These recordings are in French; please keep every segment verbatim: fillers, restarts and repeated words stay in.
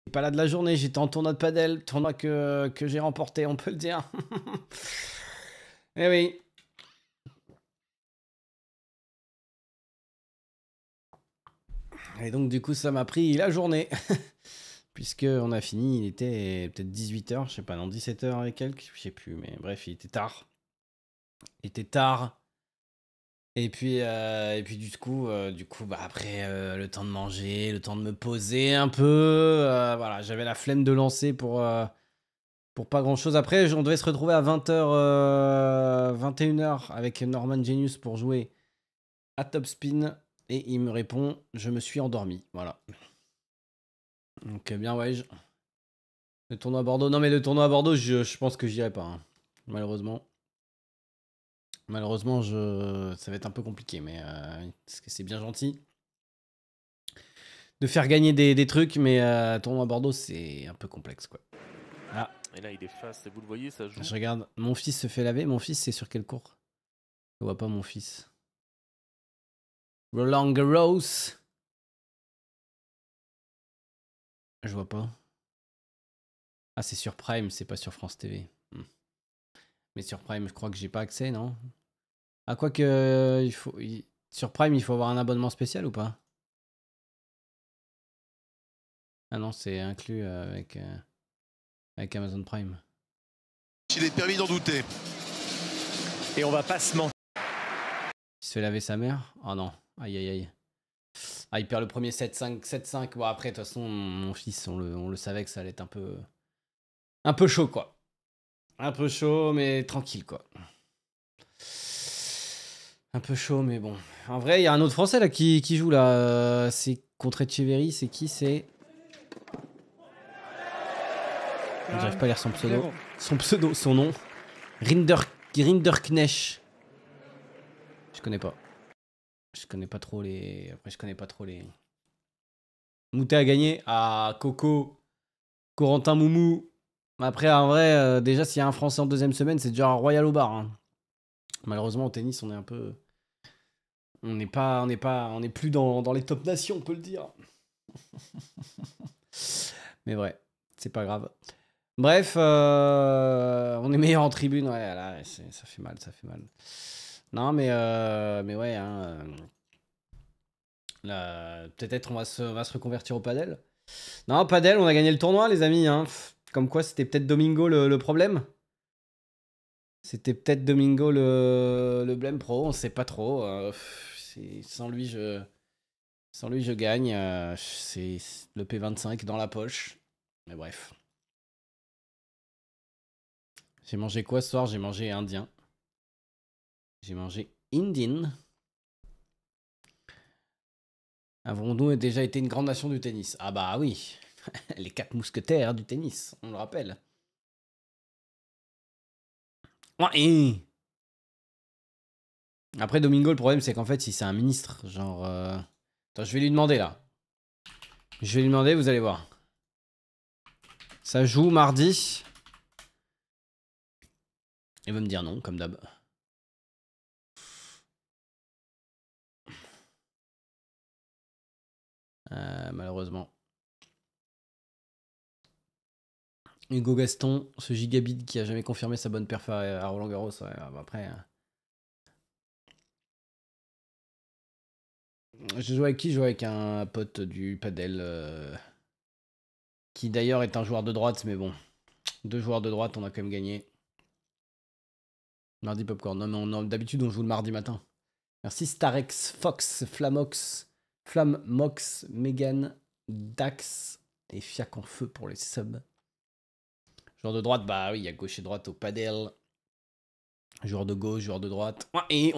pas là de la journée, j'étais en tournoi de padel, tournoi que, que j'ai remporté, on peut le dire. Eh oui. Et donc du coup ça m'a pris la journée. Puisque on a fini, il était peut-être dix-huit heures, je sais pas, non, dix-sept heures et quelques, je sais plus, mais bref, il était tard. Il était tard. Et puis, euh, et puis du coup, euh, du coup bah, après, euh, le temps de manger, le temps de me poser un peu, euh, voilà, j'avais la flemme de lancer pour, euh, pour pas grand-chose. Après, on devait se retrouver à vingt heures, euh, vingt et une heures avec Norman Genius pour jouer à Top Spin. Et il me répond, je me suis endormi, voilà. Donc bien ouais, je... le tournoi à Bordeaux, non mais le tournoi à Bordeaux, je, je pense que j'irai pas, hein, malheureusement. Malheureusement, je... ça va être un peu compliqué, mais euh, parce que c'est bien gentil de faire gagner des, des trucs, mais euh, tournoi à Bordeaux, c'est un peu complexe, quoi. Ah. Et là, il est face, et vous le voyez, ça joue. Je regarde, mon fils se fait laver. Mon fils, c'est sur quel cours? Je vois pas mon fils. Roland Garros. Je vois pas. Ah, c'est sur Prime, c'est pas sur France T V. Hmm. Mais sur Prime, je crois que j'ai pas accès, non? Ah, quoi que... Euh, il faut... il... Sur Prime, il faut avoir un abonnement spécial ou pas? Ah non, c'est inclus euh, avec, euh, avec Amazon Prime. Il est permis d'en douter. Et on va pas se mentir. Il se fait laver sa mère? Oh non. Aïe aïe aïe. Ah, il perd le premier sept cinq. sept cinq. Bon, après, de toute façon, mon fils, on le, on le savait que ça allait être un peu... Un peu chaud, quoi. Un peu chaud, mais tranquille, quoi. Un peu chaud, mais bon. En vrai, il y a un autre Français, là, qui, qui joue, là. Euh, c'est contre Etcheverry. C'est qui? C'est... J'arrive pas à lire son pseudo. Son pseudo, son nom. Rinder... Rinderknecht. Je connais pas. Je connais pas trop les... Après, je connais pas trop les... Moutet a gagné. Ah, Coco. Corentin Moumou. Après, en vrai, euh, déjà, s'il y a un Français en deuxième semaine, c'est déjà Royal au bar. Hein. Malheureusement, au tennis, on est un peu... On n'est pas... On n'est pas... On n'est plus dans, dans les top nations, on peut le dire. Mais vrai, c'est pas grave. Bref, euh, on est meilleur en tribune. Ouais, là, ça fait mal, ça fait mal. Non, mais, euh, mais ouais, hein, euh, peut-être on va se, on va se reconvertir au padel. Non, padel, on a gagné le tournoi, les amis. Hein. Comme quoi, c'était peut-être Domingo le, le problème. C'était peut-être Domingo le, le blême pro, on sait pas trop. Euh, sans lui, je, sans lui, je gagne. Euh, c'est le P vingt-cinq dans la poche. Mais bref. J'ai mangé quoi ce soir? J'ai mangé indien. J'ai mangé Indian. Avons-nous déjà été une grande nation du tennis? Ah bah oui. Les quatre mousquetaires du tennis, on le rappelle. Ouais. Après, Domingo, le problème, c'est qu'en fait, si c'est un ministre, genre... Euh... Attends, je vais lui demander, là. Je vais lui demander, vous allez voir. Ça joue mardi. Il va me dire non, comme d'hab. Euh, malheureusement. Hugo Gaston, ce gigabit qui a jamais confirmé sa bonne perf à Roland Garros. Ouais, après... Euh... Je joue avec qui? Je joue avec un pote du padel. Euh... Qui d'ailleurs est un joueur de droite, mais bon. Deux joueurs de droite, on a quand même gagné. Mardi Popcorn. Non, mais on, non, d'habitude, on joue le mardi matin. Merci Starex, Fox, Flamox, Flammox, Megan, Dax et Fiac en feu pour les subs. Joueur de droite, bah oui, il y a gauche et droite au padel. Joueur de gauche, joueur de droite. Et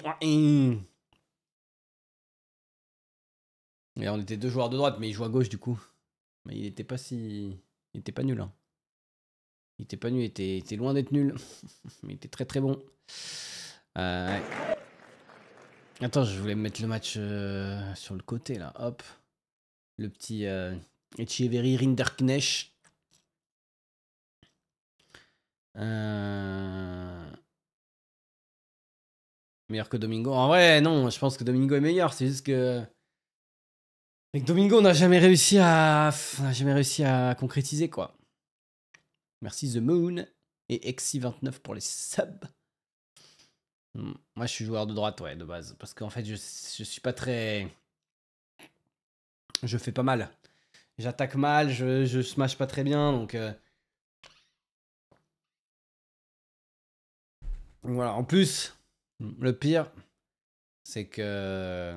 on était deux joueurs de droite, mais il joue à gauche du coup. Mais il était pas si... Il était pas nul. Hein. Il était pas nul, il était, il était loin d'être nul. Mais il était très très bon. Euh, ouais. Attends, je voulais mettre le match euh, sur le côté là. Hop. Le petit euh, Etcheverry Rinderknecht. Euh... Meilleur que Domingo. En vrai, non, je pense que Domingo est meilleur. C'est juste que. Avec Domingo, on n'a jamais réussi à, on n'a jamais réussi à concrétiser quoi. Merci The Moon et Exi vingt-neuf pour les subs. Hmm. Moi, je suis joueur de droite, ouais, de base, parce qu'en fait, je, je suis pas très, je fais pas mal. J'attaque mal, je, je smash pas très bien, donc. Euh... Voilà. En plus, le pire, c'est que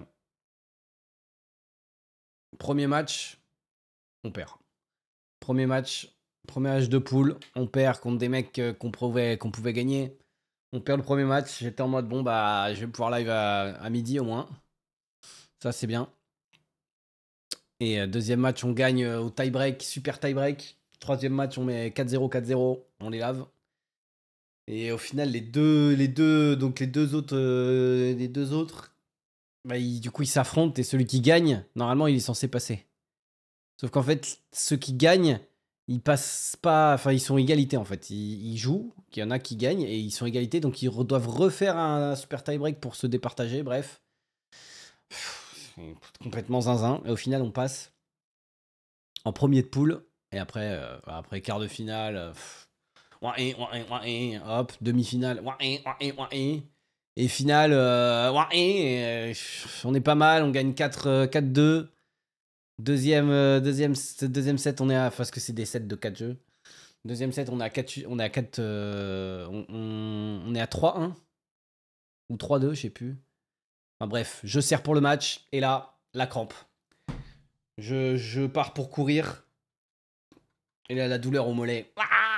premier match, on perd. Premier match, premier match de poule, on perd contre des mecs qu'on pouvait, qu'on pouvait gagner. On perd le premier match, j'étais en mode bon bah je vais pouvoir live à, à midi au moins. Ça c'est bien. Et euh, deuxième match, on gagne euh, au tie-break, super tie-break. Troisième match, on met quatre zéro, quatre zéro, on les lave. Et au final, les deux, les deux, donc les deux autres, euh, les deux autres, bah, ils, du coup, ils s'affrontent et celui qui gagne, normalement, il est censé passer. Sauf qu'en fait, ceux qui gagnent, ils passent pas, enfin, ils sont égalité en fait. Ils, ils jouent, il y en a qui gagnent et ils sont égalité, donc ils re- doivent refaire un super tie-break pour se départager. Bref, c'est complètement zinzin. Et au final, on passe en premier de poule et après, euh, après quart de finale. euh, pff, Ouah, ouah, ouah, hop, demi-finale, ouah, ouah, ouah, et finale, euh, ouah, et, euh, on est pas mal, on gagne quatre deux. Deuxième, euh, deuxième, deuxième set, on est à, parce que c'est des sets de quatre jeux. Deuxième set, on est à quatre, on est à quatre, euh, on, on, on est à trois un ou trois deux, je sais plus. Enfin bref, je sers pour le match et là, la crampe. Je, je pars pour courir et là, la douleur au mollet.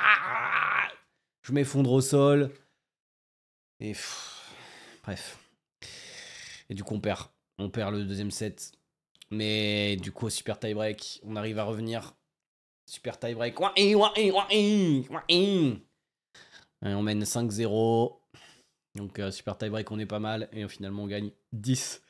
Je m'effondre au sol. Et pff, bref. Et du coup, on perd. On perd le deuxième set. Mais du coup, au super tie-break, on arrive à revenir. Super tie-break. Et on mène cinq zéro. Donc, euh, super tie-break, on est pas mal. Et finalement, on gagne dix.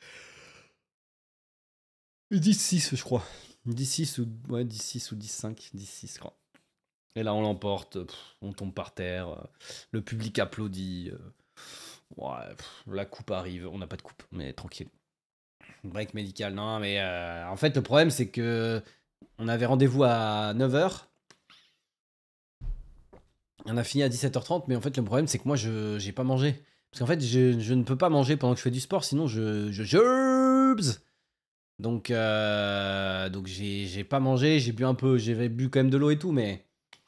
dix six, je crois. dix six ou, ouais, dix six ou dix cinq. dix six, je crois. Et là, on l'emporte. Pff, on tombe par terre. Euh, le public applaudit. Euh, ouais, pff, la coupe arrive. On n'a pas de coupe, mais tranquille. Break médical, non, mais euh, en fait, le problème, c'est que on avait rendez-vous à neuf heures. On a fini à dix-sept heures trente, mais en fait, le problème, c'est que moi, je j'ai pas mangé. Parce qu'en fait, je, je ne peux pas manger pendant que je fais du sport, sinon je je gerbs. Donc, euh, donc j'ai j'ai pas mangé, j'ai bu un peu, j'ai bu quand même de l'eau et tout, mais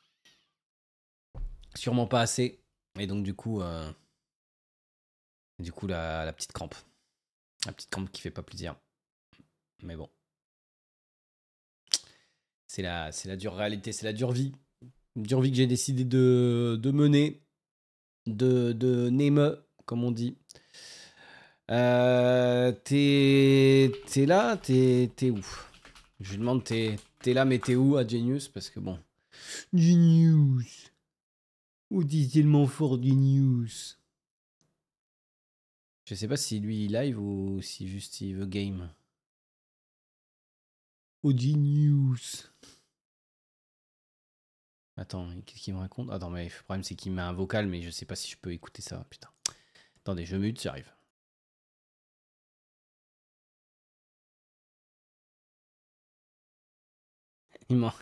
sûrement pas assez. Et donc, du coup, euh, du coup, la, la petite crampe. La petite crampe qui fait pas plaisir. Mais bon. C'est la, c'est la dure réalité, c'est la dure vie. Une dure vie que j'ai décidé de, de mener. De, de name, comme on dit. Euh, t'es, t'es là, t'es, t'es où? Je lui demande, t'es, t'es là, mais t'es où à Genius? Parce que bon. Genius. On dit tellement fort Genius. Je sais pas si lui il live ou si juste il veut game. Oh Genius. Attends, qu'est-ce qu'il me raconte? Attends, mais le problème c'est qu'il met un vocal, mais je sais pas si je peux écouter ça. Putain. Attendez, je mute, j'arrive. Il m'en...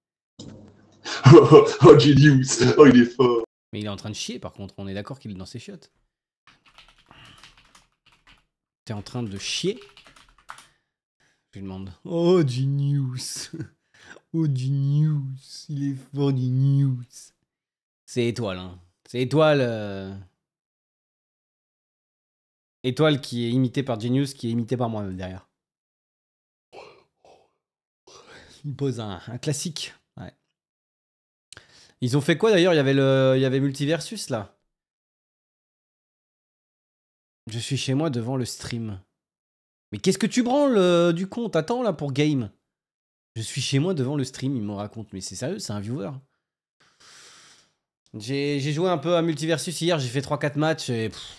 Oh, oh, Genius. Oh, il est fort. Mais il est en train de chier par contre, on est d'accord qu'il est dans ses chiottes. T'es en train de chier? Je lui demande. Oh, Genius. Oh, Genius. Il est fort, Genius. C'est Étoile, hein. C'est Étoile. Euh... Étoile qui est imité par Genius, qui est imité par moi-même derrière. Il pose un, un classique. Ouais. Ils ont fait quoi d'ailleurs? Il y avait le, il y avait Multiversus là. Je suis chez moi devant le stream. Mais qu'est-ce que tu branles euh, du con? T'attends là pour game. Je suis chez moi devant le stream, il me raconte. Mais c'est sérieux, c'est un viewer. J'ai, j'ai joué un peu à Multiversus hier, j'ai fait trois quatre matchs et... Pff,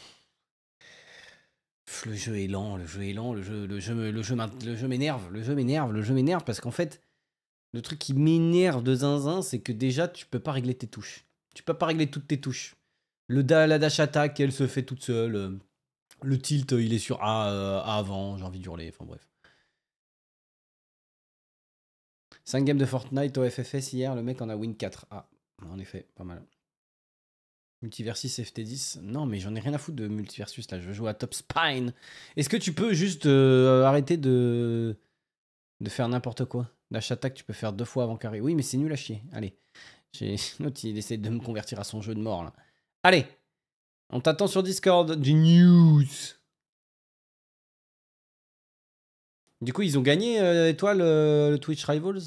le jeu est lent, le jeu est lent, le jeu, le jeu, le jeu, le jeu m'énerve, le jeu m'énerve, le jeu m'énerve parce qu'en fait, le truc qui m'énerve de zinzin, c'est que déjà, tu peux pas régler tes touches. Tu peux pas régler toutes tes touches. Le da, la dash attack, elle se fait toute seule. Le tilt, il est sur A, euh, A avant, j'ai envie d'hurler, enfin bref. cinq games de Fortnite au F F S hier, le mec en a win quatre. Ah, en effet, pas mal. Multiversus F T dix. Non, mais j'en ai rien à foutre de Multiversus là. Je veux jouer à Top Spine. Est-ce que tu peux juste euh, arrêter de... de faire n'importe quoi? Dash attack, tu peux faire deux fois avant carré. Oui, mais c'est nul à chier. Allez. L'autre, il essaie de me convertir à son jeu de mort là. Allez. On t'attend sur Discord. Du news. Du coup, ils ont gagné, euh, Étoile, le, le Twitch Rivals?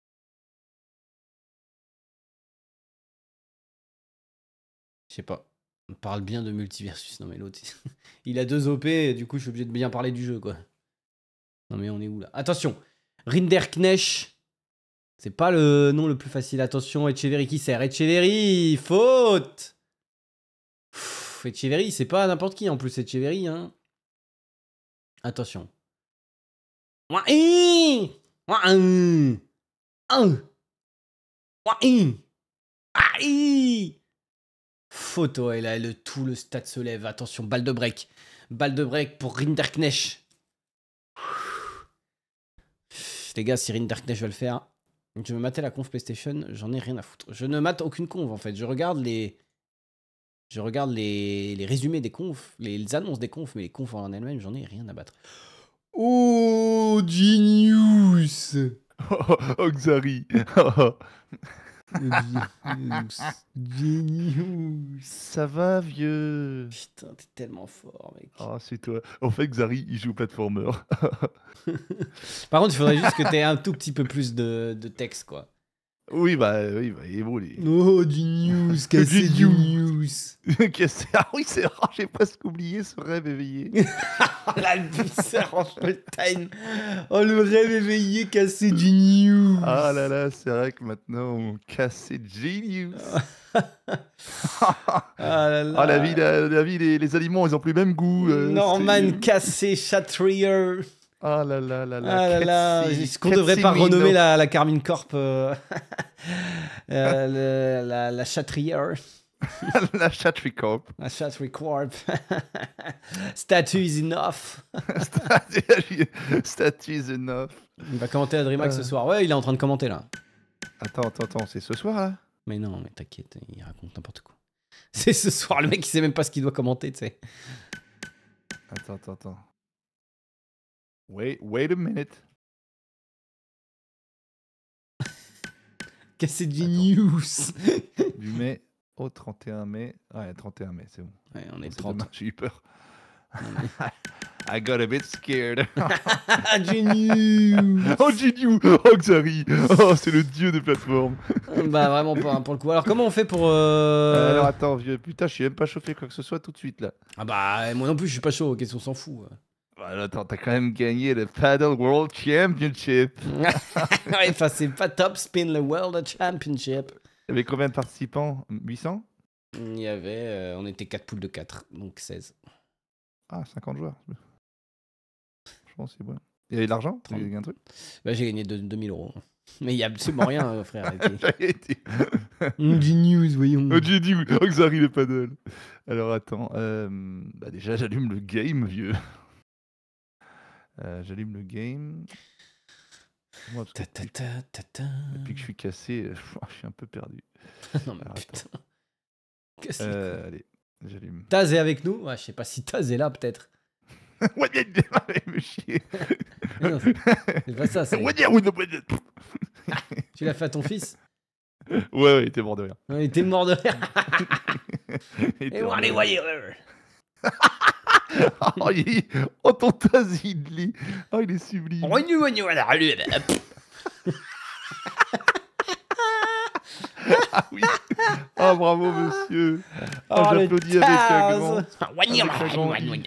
Je sais pas. On parle bien de Multiversus. Non mais l'autre, il a deux O P, et du coup je suis obligé de bien parler du jeu, quoi. Non mais on est où là? Attention, Rinderknecht. C'est pas le nom le plus facile. Attention, Etcheverry qui sert. Etcheverry, faute. Pff, Etcheverry, c'est pas n'importe qui en plus, Etcheverry, hein. Attention. Ouah-i Ouah-i Ouah-i Aïe. Photo, et là, le, tout le stade se lève. Attention, balle de break. Balle de break pour Rinderknecht. Les gars, si Rinderknecht veut le faire, je vais mater la conf PlayStation, j'en ai rien à foutre. Je ne mate aucune conf, en fait. Je regarde les... Je regarde les, les résumés des confs, les, les annonces des confs, mais les confs en elles-mêmes, j'en ai rien à battre. Oh, Genius. Oh, Xari. Genius. Genius. Ça va, vieux? Putain, t'es tellement fort, mec. Oh, c'est toi. En fait, Xari, il joue platformer. Par contre, il faudrait juste que t'aies un tout petit peu plus de, de texte, quoi. Oui, bah, oui, bah, il est beau, les... Oh, du news, casser du news. Casser- Ah oui, c'est rare, j'ai presque oublié ce rêve éveillé. La bizarre en time. Oh, le rêve éveillé, casser du news. Ah là là, c'est vrai que maintenant, on casse Genius. Ah là là. Ah, la vie, la, la vie les, les aliments, ils ont plus le même goût. euh, Norman c'est- cassé Chatrier. Ah là là là là. Ah là là. Cassi- Est-ce qu'on devrait pas Cassimino. renommer la, la Carmine Corp euh, euh, le- la, la Chatrier? La Chatricorp. La Chatrier Corp. Statue is enough. Statues enough. Il va commenter à DreamHack Euh. ce soir. Ouais, il est en train de commenter là. Attends, attends, attends, c'est ce soir là? Mais non, mais t'inquiète, il raconte n'importe quoi. C'est ce soir, le mec il sait même pas ce qu'il doit commenter, tu sais. Attends, attends, attends. Wait, wait a minute. Casser du Attends. news. Du mai au trente et un mai. Ouais, trente et un mai, c'est bon. Ouais, on est C'est trente. demain, j'ai eu peur. I got a bit scared. Ah, du news. Oh, Genius! Oh, Xari! Oh, c'est le dieu des plateformes. Bah vraiment pas, hein, pour le coup. Alors comment on fait pour... euh, Alors attends, vieux, putain, je suis même pas chauffé quoi que ce soit tout de suite là. Ah bah moi non plus je suis pas chaud, qu'est-ce qu'on s'en fout. Bah, attends, t'as quand même gagné le Paddle World Championship. Ouais, enfin c'est pas Top Spin le World Championship. Il y avait combien de participants? huit cents? Il y avait... euh, on était quatre poules de quatre, donc seize. Ah, cinquante joueurs. Je pense que c'est bon. Il y avait de l'argent? T'as gagné un truc? Bah j'ai gagné deux mille euros. Mais il y a absolument rien, euh, frère. J'ai été. Du news, voyons. Oh, Genius! Oh, Xari le paddle. Alors attends, euh, bah déjà j'allume le game, vieux. Euh, j'allume le game. Moi, parce que Ta, ta, ta, ta, ta. depuis que je suis cassé, euh, je suis un peu perdu. Non mais Alors, putain. Qu'est-ce que Euh, allez, j'allume. Taz est avec nous? Ouais, je sais pas si Taz est là, peut-être. Ouais, bien, bien, me chier. Non, c'est c'est pas ça, c'est... Ouais, bien, ouais, ouais, ouais. Tu l'as fait à ton fils? Ouais, ouais, il était mort de rire. Il était mort de rire. Il était Et mort on de les rire. voyait. Oh, il... oh, ton Taz, il est... Oh, il est sublime. Ah oui. Oh, bravo, monsieur. Oh, Oh, le j'applaudis avec un Taz. grand... avec un grand i.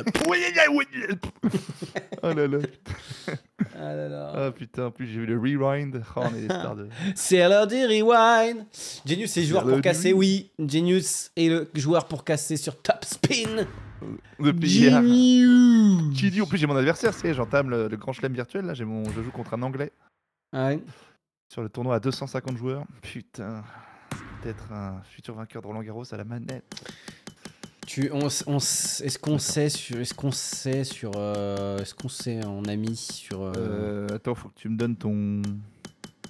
Oh là là. Ah là là. Ah putain, en plus j'ai eu le rewind. Oh, on est des stars de... C'est l'heure du rewind. Genius est joueur l'heure pour du casser, oui. Genius est le joueur pour casser sur Top Spin. Depuis hier. Genius. Chidi, en plus j'ai mon adversaire, c'est j'entame le, le grand chelem virtuel, là, j'ai mon... je joue contre un anglais Ouais. sur le tournoi à deux cent cinquante joueurs. Putain, c'est peut-être un futur vainqueur de Roland Garros à la manette. Tu, on, s- on s- est-ce qu'on sait sur, est-ce qu'on sait sur, euh, est-ce qu'on sait en ami sur. euh, Euh, attends, faut que tu me donnes ton...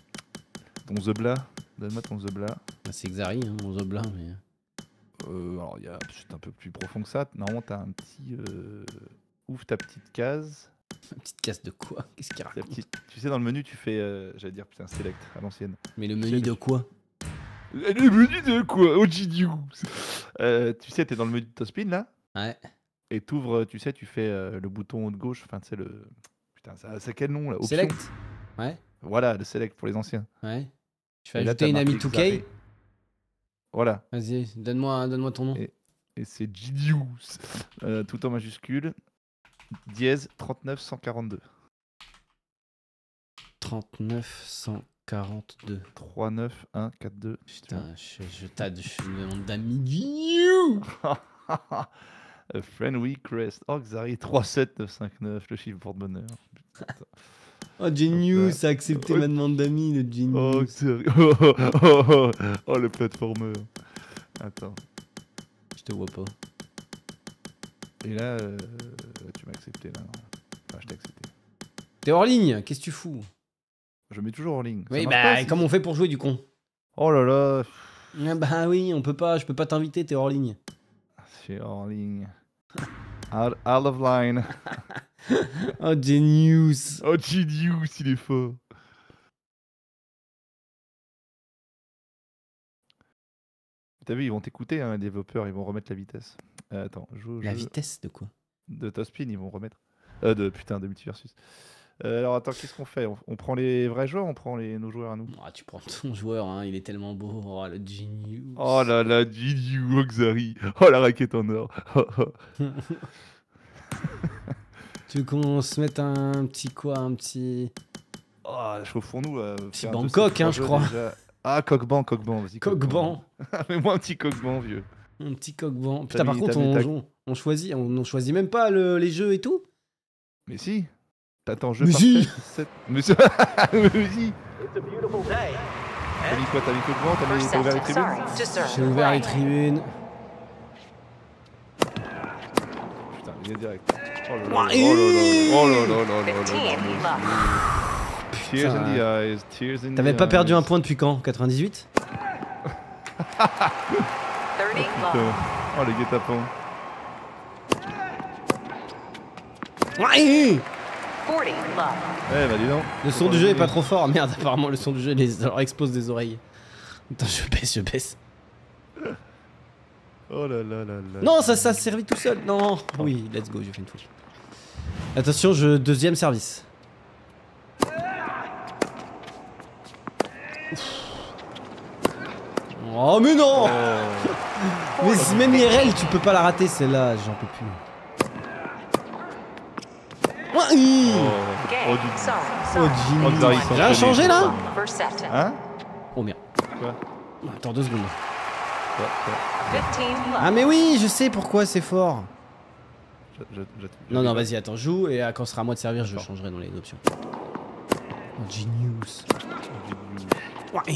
ton Zebla. Donne-moi ton Zebla. Bah, c'est Xari, hein, mon Zoblin, mais... Euh, alors, il y a... c'est un peu plus profond que ça. Normalement, t'as un petit... Euh... Ouvre ta petite case. Une petite casse de quoi? Qu'est-ce qu'il Ta raconte? petite... Tu sais, dans le menu, tu fais... Euh... J'allais dire, putain, select, à l'ancienne. Mais le Tu menu sais, de quoi? Le menu de quoi? Oh, G-News. euh, Tu sais, t'es dans le menu de Tospin, là. Ouais. Et t'ouvres, tu sais, tu fais euh, le bouton haut de gauche. Enfin, tu sais, le... Putain, ça- c'est quel nom, là? Option. Select. Ouais. Voilà, le select pour les anciens. Ouais. Tu fais Et là, ajouter t'as une amie marqué deux K. Xari. Voilà. Vas-y, donne-moi donne-moi ton nom. Et, et c'est G-News. Euh, tout en majuscule. Dièse trente-neuf cent quarante-deux. trente-neuf cent quarante-deux. trois neuf un quatre deux. Putain, je, je t'ad, je suis le nom d'amis. A friend request. Oh, Xari trois sept neuf cinq neuf. Le chiffre porte-bonheur. Putain. Oh, Genius a accepté ma demande d'amis, le Oh, Genius. Xari. Oh, oh, oh, oh, oh, le platformer. Attends. Je te vois pas. Et là, euh, tu m'as accepté là. Non. Enfin, je t'ai accepté. T'es hors ligne, qu'est-ce que tu fous? Je mets toujours en ligne. Ça Oui, marche bah, pas, si- comment on fait pour jouer du con? Oh là là. Ah bah oui, on peut pas, je peux pas t'inviter, t'es hors ligne. C'est en ligne. Out, out of line. Oh, Genius. Oh, G-News, il est fort. T'as vu, ils vont t'écouter, hein, les développeurs, ils vont remettre la vitesse. Euh, attends, joue, La jeu vitesse de quoi? de Tospin, ils vont remettre. Euh, de putain, de Multiversus. Euh, alors attends, qu'est-ce qu'on fait on, on prend les vrais joueurs, on prend les, nos joueurs à nous. Ah, tu prends ton joueur, hein, il est tellement beau. Oh, le Genius. Oh là là, G-News, Xari. Oh la raquette en or. Tu veux qu'on se mette un petit quoi, un petit... Oh, chauffons-nous. Euh, Petit faire un Bangkok, deux, hein, sept, je trois crois. jeux déjà. Ah, coq-ban, coq-ban, vas-y. Coq-ban. Mets-moi un petit coq-ban, vieux. Un petit coq-ban. T'as Putain, par mis- contre, t'as mis on, ta- on, on choisit, on, on choisit même pas le- les jeux et tout. Mais si. T'attends, jeu Mais parfait. si. sept. Mais si. Mais si. T'as mis quoi? T'as mis coq-ban? T'as mis- t'as ouvert les tribunes? J'ai ouvert les tribunes. Putain, il est direct. Oh là là, Ouais. oh là là, oh là là, là là là là. Tears in the eyes, tears in the T'avais pas perdu un eyes. point depuis quand? quatre-vingt-dix-huit? Putain. Oh les guet-apens. Ouais. Eh bah dis donc. Le son du jeu est pas trop fort. Merde, apparemment le son du jeu les, leur explose des oreilles. Attends, je baisse, je baisse. Oh là là là là. Non, ça, ça servit tout seul. Non. Oui, let's go, j'ai fait une faute. Attention, je deuxième service. Oh mais non. Oh. Mais si même I R L, tu peux pas la rater celle-là, j'en peux plus. Ouais. Oh, oh du... Oh, Jimmy. Oh, Xari, ils sont J'ai rien chelés. changé là? Hein? Oh merde. Quoi? Attends deux secondes. Quoi, quoi Ah mais oui, je sais pourquoi c'est fort. Je- je- je- Non, je- non, vas-y, attends, joue et euh, quand ce sera à moi de servir, je D'accord. changerai dans les options. Oh, Genius. Ouais.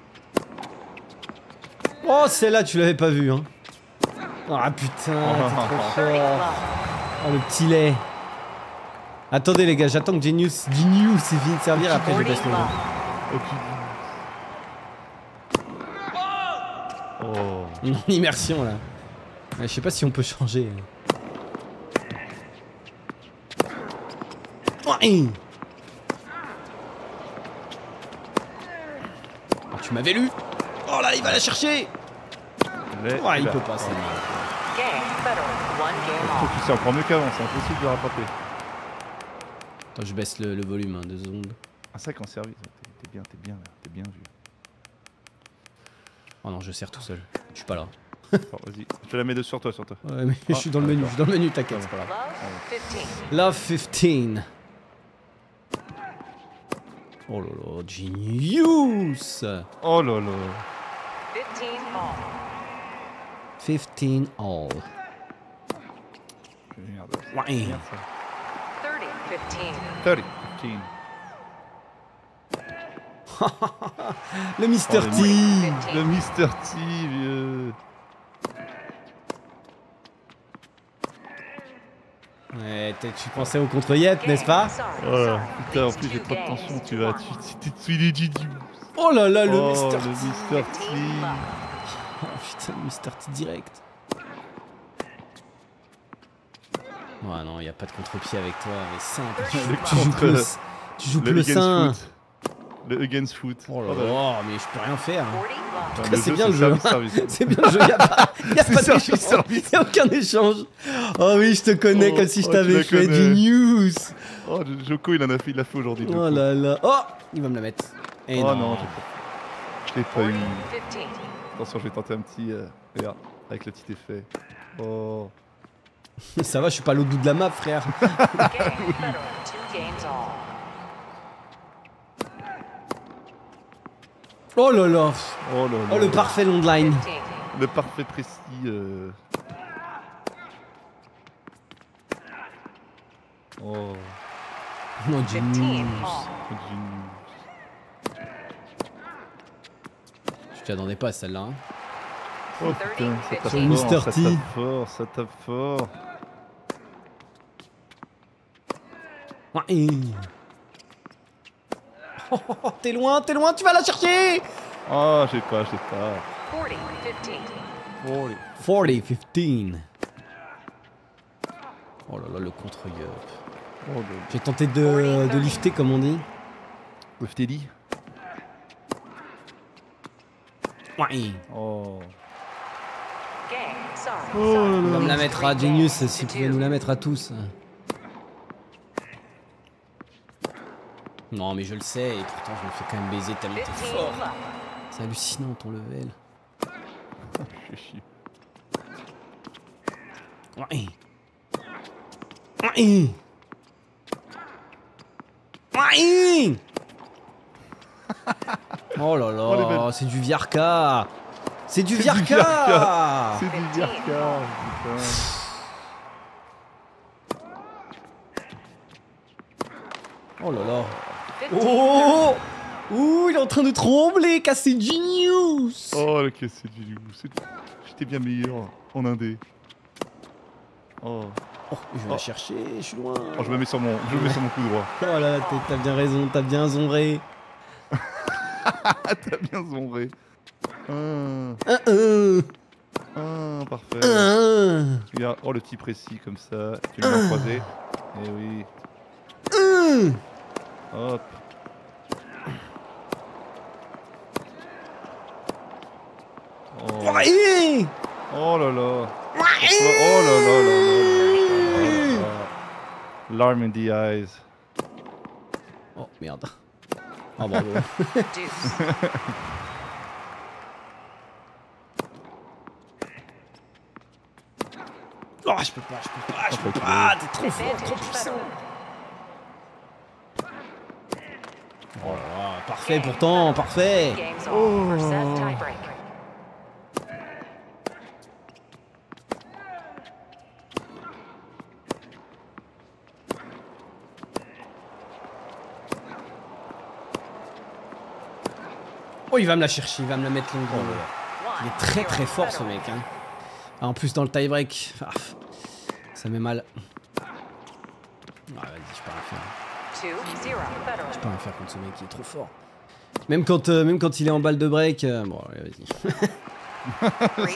Oh, celle-là, tu l'avais pas vue, hein. Ah putain, t'es trop fort. Oh, le petit lait. Attendez, les gars, j'attends que Genius, Genius ait fini de servir, après je baisse le jeu. Oh. En immersion, là. Ouais, je sais pas si on peut changer. Ouais. Oh, tu m'avais lu. Oh là, il va la chercher. Les- Ouais, il là. peut pas, c'est Faut que tu sais encore mieux qu'avant, c'est impossible de rattraper. Attends, je baisse le, le volume, hein, deux secondes. Ah, c'est vrai qu'en service, t'es t'es bien, t'es bien là, t'es bien vu. Oh non, je sers tout seul. Je suis pas là. Alors, vas-y, je te la mets de sur toi, sur toi. Ouais, mais je suis dans le menu, je suis dans le menu, t'inquiète, c'est pas grave. Love quinze. Oh là là, Genius. Oh là là. quinze all. Merde. Ouais. Merde, ça. trente, quinze. Le Mister Oh, T. Le Mister T, vieux. Oh, Ouais, tu pensais au contre-yep, n'est-ce pas? Oh, putain, en plus j'ai trop de tension, tu vas. Tu t'es dessus les G D. Oh là là, le Oh, Mister le T. Mister T. Oh putain, le Mister T direct. Ouais, non, il n'y a pas de contre-pied avec toi, mais simple. Le Tu joues contre- que le, tu joues que Le le against sein. foot. Le against foot. Oh là Oh, bah, là, mais je peux rien faire. putain, cas, c'est jeu, bien le jeu. service, service. C'est bien le jeu, il n'y a pas, y a C'est pas service, d'échange. service. Y a aucun échange. Oh oui, je te connais Oh, comme si je oh, tu t'avais la fait connais. du news. Oh, Joko, il en a fait, il l'a fait aujourd'hui. Oh Joko. là là. Oh, il va me la mettre. Et Oh non. non, j'ai pas. Je l'ai pas eu. Attention, je vais tenter un petit. Euh... Regarde, avec le petit effet. Oh. Ça va, je suis pas à l'autre bout de la map, frère. Oh là là. Oh là là. Oh, le parfait long line. Le parfait précis. Euh... Oh. Non, Genius. Genius. Je t'y attendais pas à celle-là. Hein. Oh putain, ça tape Sur fort, Mister ça T. tape fort, ça tape fort. Ouais. Oh, oh, oh, t'es loin, t'es loin, tu vas la chercher. Oh, j'ai pas, j'ai pas. quarante quinze. Oh là là, le contre-yup. Oh, le... J'ai tenté de, de lifter, comme on dit. With Teddy. Ouais. Oh. On va me la mettre à Genius, s'il pouvait nous la mettre à tous. Non, mais je le sais, et pourtant je me fais quand même baiser tellement t'es fort. C'est hallucinant ton level. Je fais chier. Ouais. Ouais. Ouais. Oh là Oh, les là, belles. c'est du Viarka. C'est du C'est du Viarka. Viarka. C'est du Viarka, putain. Oh là là. Oh. Ouh, il est en train de trembler, casser Genius. Oh, le cassé du loup. c'est- J'étais bien meilleur en indé. Oh. Oh, je vais Oh. la chercher, je suis loin. Oh, je me mets sur mon, je me mets sur mon coup droit. Oh là là, t'es- t'as bien raison, t'as bien zonré. Ah, t'as bien zonré. Un, Un, un, un, parfait. un, Regarde, oh le petit précis comme ça. Tu l'as croisé. Eh oui. un. Hop. Oh, Ouais. oh là là. Oh là là là là là là là. L'arm in the eyes. Oh merde. Oh bravo. Oh, je peux pas, je peux pas, je peux Ok. pas. T'es trop fort, trop puissant. Oh là là, parfait pourtant, parfait. Oh, il va me la chercher, il va me la mettre longue. Il est très très fort ce mec. Hein. Ah, en plus dans le tie-break, ah, ça met mal. Ah, vas-y, je peux rien faire. Je peux rien faire contre ce mec, il est trop fort. Même quand, euh, même quand il est en balle de break. Euh, bon, allez, vas-y.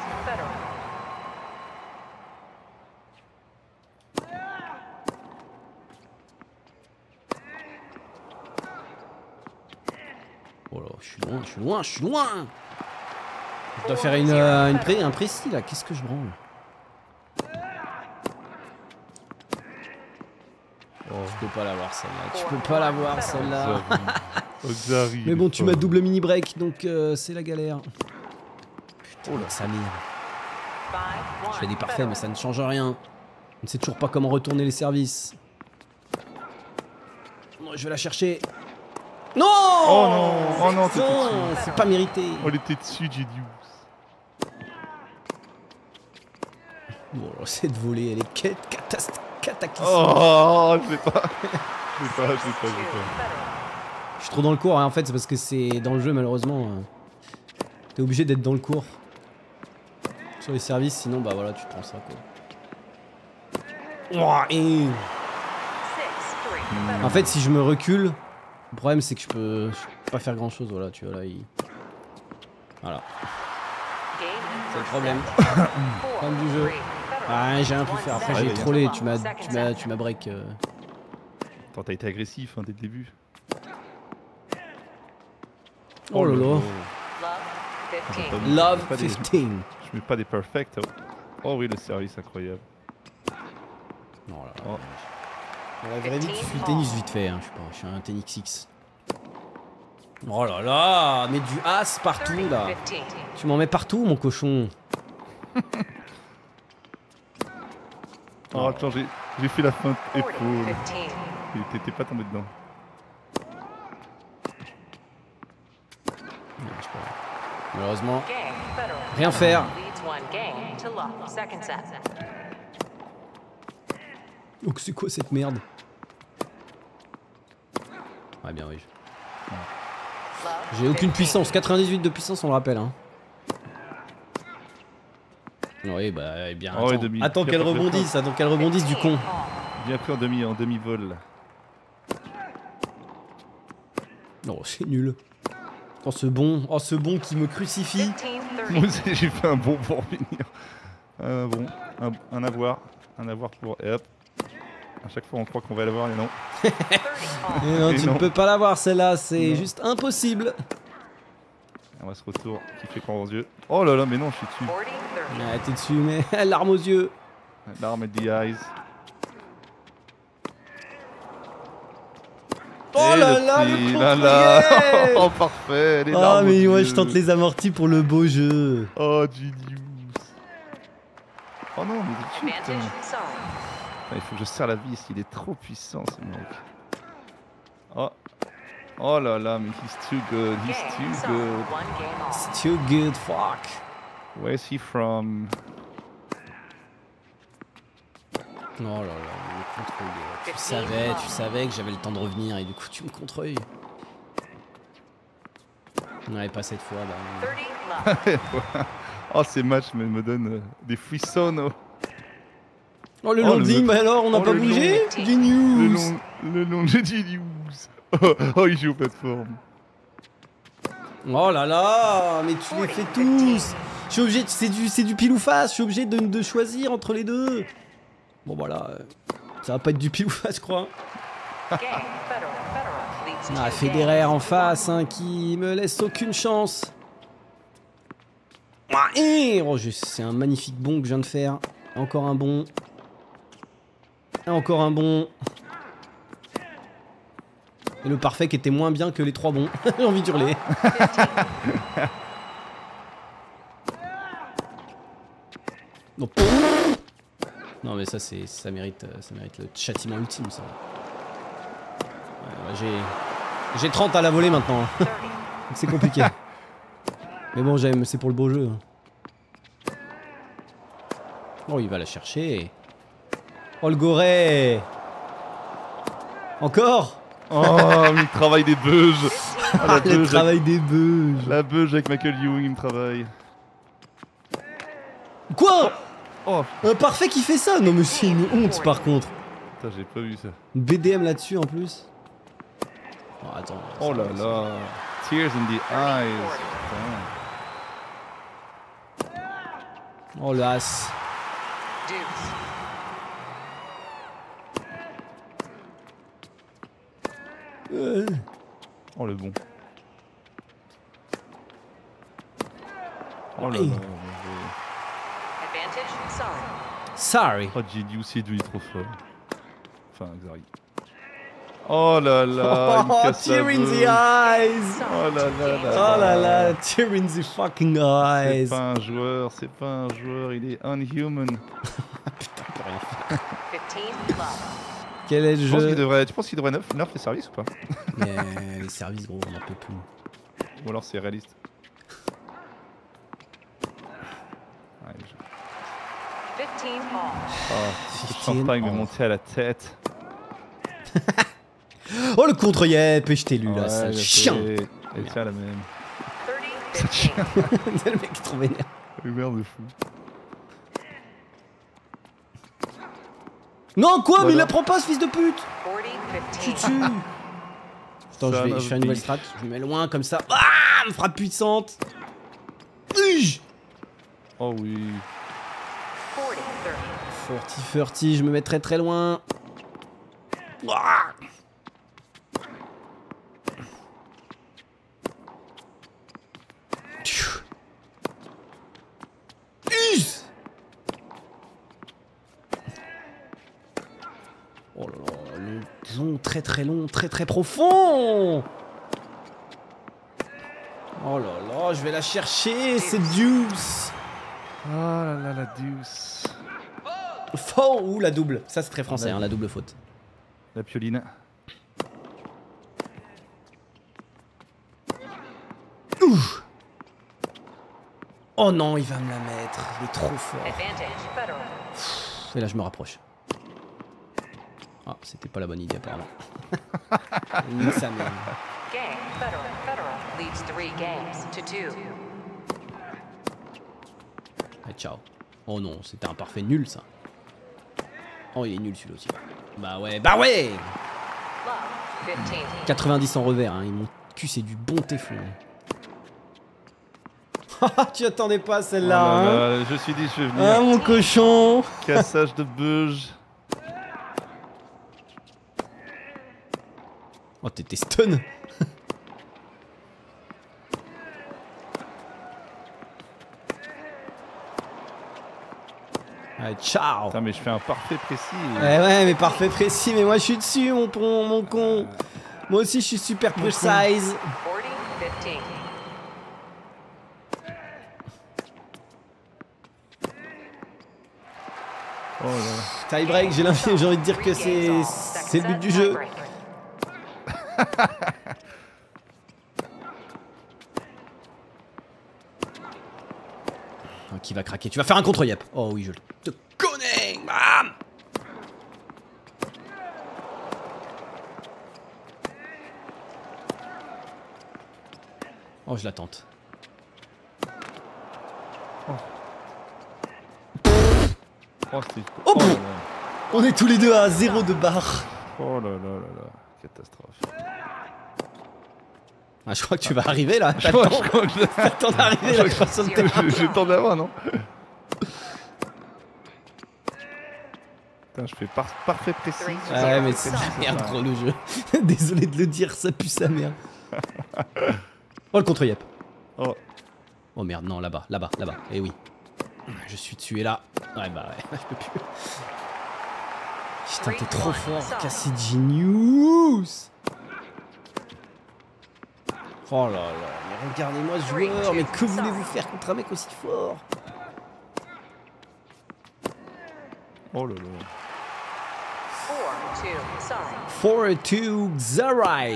Oh là, je suis loin, je suis loin, je suis loin. Je dois faire une, euh, une pré un précis là, qu'est-ce que je branle? Oh. Tu peux pas l'avoir celle-là, tu peux pas l'avoir celle-là. Ozari, Mais il bon, est tu fort. m'as double mini break, donc euh, c'est la galère. Putain, Oh là. ça mire. Je fais des parfaits, mais ça ne change rien. On ne sait toujours pas comment retourner les services. Non, je vais la chercher. Non! Oh non, oh non, t'étais Non, dessus. c'est pas mérité. Oh, il était dessus, Genius. Bon, alors, cette volée, elle est cat- catas- cataclysmique. Oh, je l'ai pas. Je l'ai pas, je l'ai pas, je l'ai pas. Je suis trop dans le cours, hein, en fait, c'est parce que c'est dans le jeu, malheureusement. euh, T'es obligé d'être dans le cours. Sur les services, sinon, bah voilà, tu te prends ça, quoi. Ouah, et... En fait, si je me recule, le problème c'est que je peux, je peux pas faire grand chose. Voilà, tu vois là, il... Voilà. C'est le problème. Problème du jeu. Ah, j'ai rien pu faire. Après, j'ai trollé. Tu m'as, tu m'as, tu m'as break. Euh... Attends, t'as été agressif hein, dès le début. Oh là là. Love quinze. Je mets pas des perfects. Oh, oh oui, le service incroyable. Non, là, là. Oh. On va vite, je suis tennis vite fait. Hein. Je sais pas, je suis un tennis X. Oh là là, mais du as partout là. Tu m'en mets partout, mon cochon. Oh, attends, j'ai, j'ai fait la feinte épaule. Et t'étais pas tombé dedans. Malheureusement, rien faire. Donc c'est quoi cette merde? Ouais, bien oui. J'ai aucune puissance, quatre-vingt-dix-huit de puissance, on le rappelle. Hein. Oui, bah, eh bien, Oh, attends, demi. attends qu'elle rebondisse, attends qu'elle rebondisse du con. Bien pris en demi, en demi-vol. Non, c'est nul. Oh, ce bon, oh, ce bon qui me crucifie. Moi aussi, j'ai fait un bon pour finir. Un bon, un, un avoir, un avoir pour... Et hop. À chaque fois, on croit qu'on va l'avoir, et non. Et non, Et tu non. ne peux pas l'avoir, celle-là, c'est Non. juste impossible. On va se retour qui fait croire aux yeux. Oh là là, mais non, je suis dessus. Ah, t'es dessus, mais larme aux yeux. L'arme et the eyes. Oh Et là le là, petit, le là là. contre-guerre. Oh, parfait, les Ah, larmes mais aux moi, yeux. je tente les amortis pour le beau jeu. Oh, genius. Oh non, mais c'est putain. Il faut que je serre la vis, il est trop puissant ce mec. Oh. Oh là là, mais he's too good, he's too good. It's too good, fuck. Where's he from? Oh là là, le contrôle. Tu savais, tu savais que j'avais le temps de revenir et du coup tu me contrôles. Ouais, pas cette fois. Bah... Oh, ces matchs me, me donnent euh, des frissons. Oh, oh le Oh, loading, le- bah alors, on n'a oh, pas le bougé? long- Genius. Le long, le long de Genius. Oh, oh, il joue aux plateformes. Oh là là, mais tu les fais tous. Je suis obligé, de- c'est du, c'est du pile ou face. Je suis obligé de, de choisir entre les deux. Bon voilà, euh, ça va pas être du pile ou face, je crois. Ah, Federer en face, hein, qui me laisse aucune chance. Ah, et oh, je- c'est un magnifique bon que je viens de faire. Encore un bon. Et encore un bon. Et le parfait qui était moins bien que les trois bons. J'ai envie d'hurler. Non. Non mais ça c'est ça mérite ça mérite le châtiment ultime ça. Ouais, ouais, j'ai j'ai trente à la volée maintenant. C'est compliqué. Mais bon j'aime, c'est pour le beau jeu. Oh il va la chercher. Oh le goré. Encore. Oh, il me travaille des beuges. Ah, la Le beuge travail des beuges. avec, la beuge avec Michael Ewing, il me travaille. Quoi? Oh, Un parfait qui fait ça? Non mais c'est une honte par contre. putain, j'ai pas vu ça. Une B D M là-dessus en plus. Oh, attends. Oh là là. Tears in the eyes. Putain. Oh le as. Euh. Oh le bon. Oh là Ouais. là. Sorry. Oh, Genius, il est devenu trop fort. Enfin, Xari. Oh là là, il me Oh, casse la tear in the beuge. eyes. Oh là là là Oh là là, tear in the fucking C'est eyes. pas un joueur, c'est pas un joueur, il est unhuman. Putain, on peut rien faire. Quel est le Tu penses qu'il jeu? devrait, tu penses qu'il devrait nerf, nerf les services ou pas? Mais les services gros, on n'en peut plus. Ou alors c'est réaliste. Ouais, je... Oh, ce champagne m'est monté à la tête. Oh le contre yep, et je t'ai lu là, Ouais, sale je chien. sais. Et tiens la même. C'est le mec qui est trop vénère. Une merde de fou. Non, quoi? Voilà. Mais il la prend pas, ce fils de pute! Je suis dessus! Attends, je, Son vais, je of fais une nouvelle bitch. strat. Je me mets loin comme ça. Ah! Une frappe puissante! Uj! Oh oui. Forty thirty, je me mets très très loin. Ah! Us! Oh là là, long, long, très très long, très très profond. Oh là là, je vais la chercher, c'est Deuce. Oh là là, la deuce. Faux ou la double. Ça c'est très français, hein, la double faute. La pioline. Ouh. Oh non, il va me la mettre. Il est trop fort. Et là, je me rapproche. Ah, c'était pas la bonne idée, apparemment. Ni sa mère. Allez, ciao. Oh non, c'était un parfait nul, ça. Oh, il est nul, celui-là aussi. Bah ouais, bah ouais. quatre-vingt-dix en revers, hein. Mon cul, c'est du bon téflon. Tu attendais pas celle-là, Oh là hein? là, je suis dit, je vais venir. Ah, mon cochon. Cassage de beuge. Oh, t'étais stun. Allez, ciao. Putain, mais je fais un parfait précis. Ouais, ouais, mais parfait précis, mais moi je suis dessus, mon con, mon con. Moi aussi je suis super precise. Oh là là. Tie break, j'ai l'impression- j'ai envie de dire que c'est c'est le but du jeu. Oh, qui va craquer? Tu vas faire un contre-yep. Oh oui, je te connais. Bam. Oh, je la tente. Oh, c'était- Oh, oh là bon. là. On est tous les deux à zéro de barre. Oh là là là là. Catastrophe. Ah, je crois que tu vas arriver là. Je crois- T'attends je crois que je- t'attends d'arriver là. Personne te Je- J'ai le temps d'avoir, non? Putain, je fais par- parfait précis. Ah ouais, mais c'est de la merde, gros, le jeu. Désolé de le dire, ça pue sa mère. Oh, le contre-yep. Oh. Oh merde, non, là-bas, là-bas, là-bas. Eh oui. Je suis dessus et là. Ouais, bah ouais, je peux plus. Putain, t'es trop fort, Cassie Genius. Oh là là, mais regardez-moi ce joueur, mais que voulez-vous faire contre un mec aussi fort? Oh là là. four two Xarai.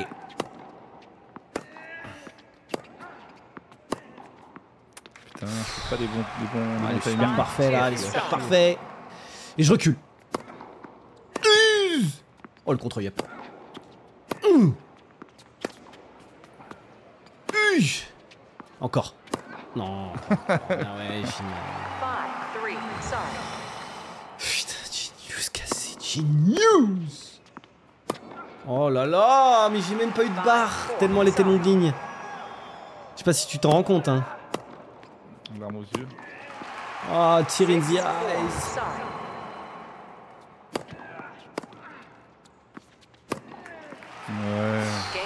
Putain, c'est pas des bons, des bons, des Ah, bons les timings. super parfaits là, les super parfaits. Et je recule. Oh, le contre-yep. Mmh. Mmh. Encore. Non. Ah ouais, fini. Putain, Genius cassé. Genius. Oh là là, mais j'ai même pas eu de barre. Tellement elle était longue ligne. Je sais pas si tu t'en rends compte, hein. Larmes aux yeux. Oh, tear in the eyes. Ouais.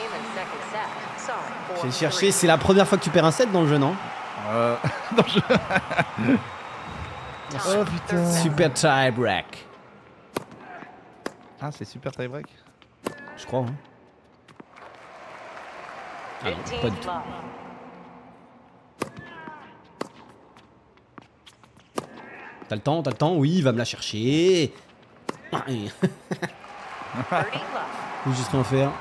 J'ai cherché, c'est la première fois que tu perds un set dans le jeu, non? Euh... non, je... oh putain. Super tie break. Ah, c'est super tie break. Je crois, hein. Ah non, pas du tout. T'as le temps, t'as le temps? Oui, il va me la chercher. Ah, et- Faut juste rien faire.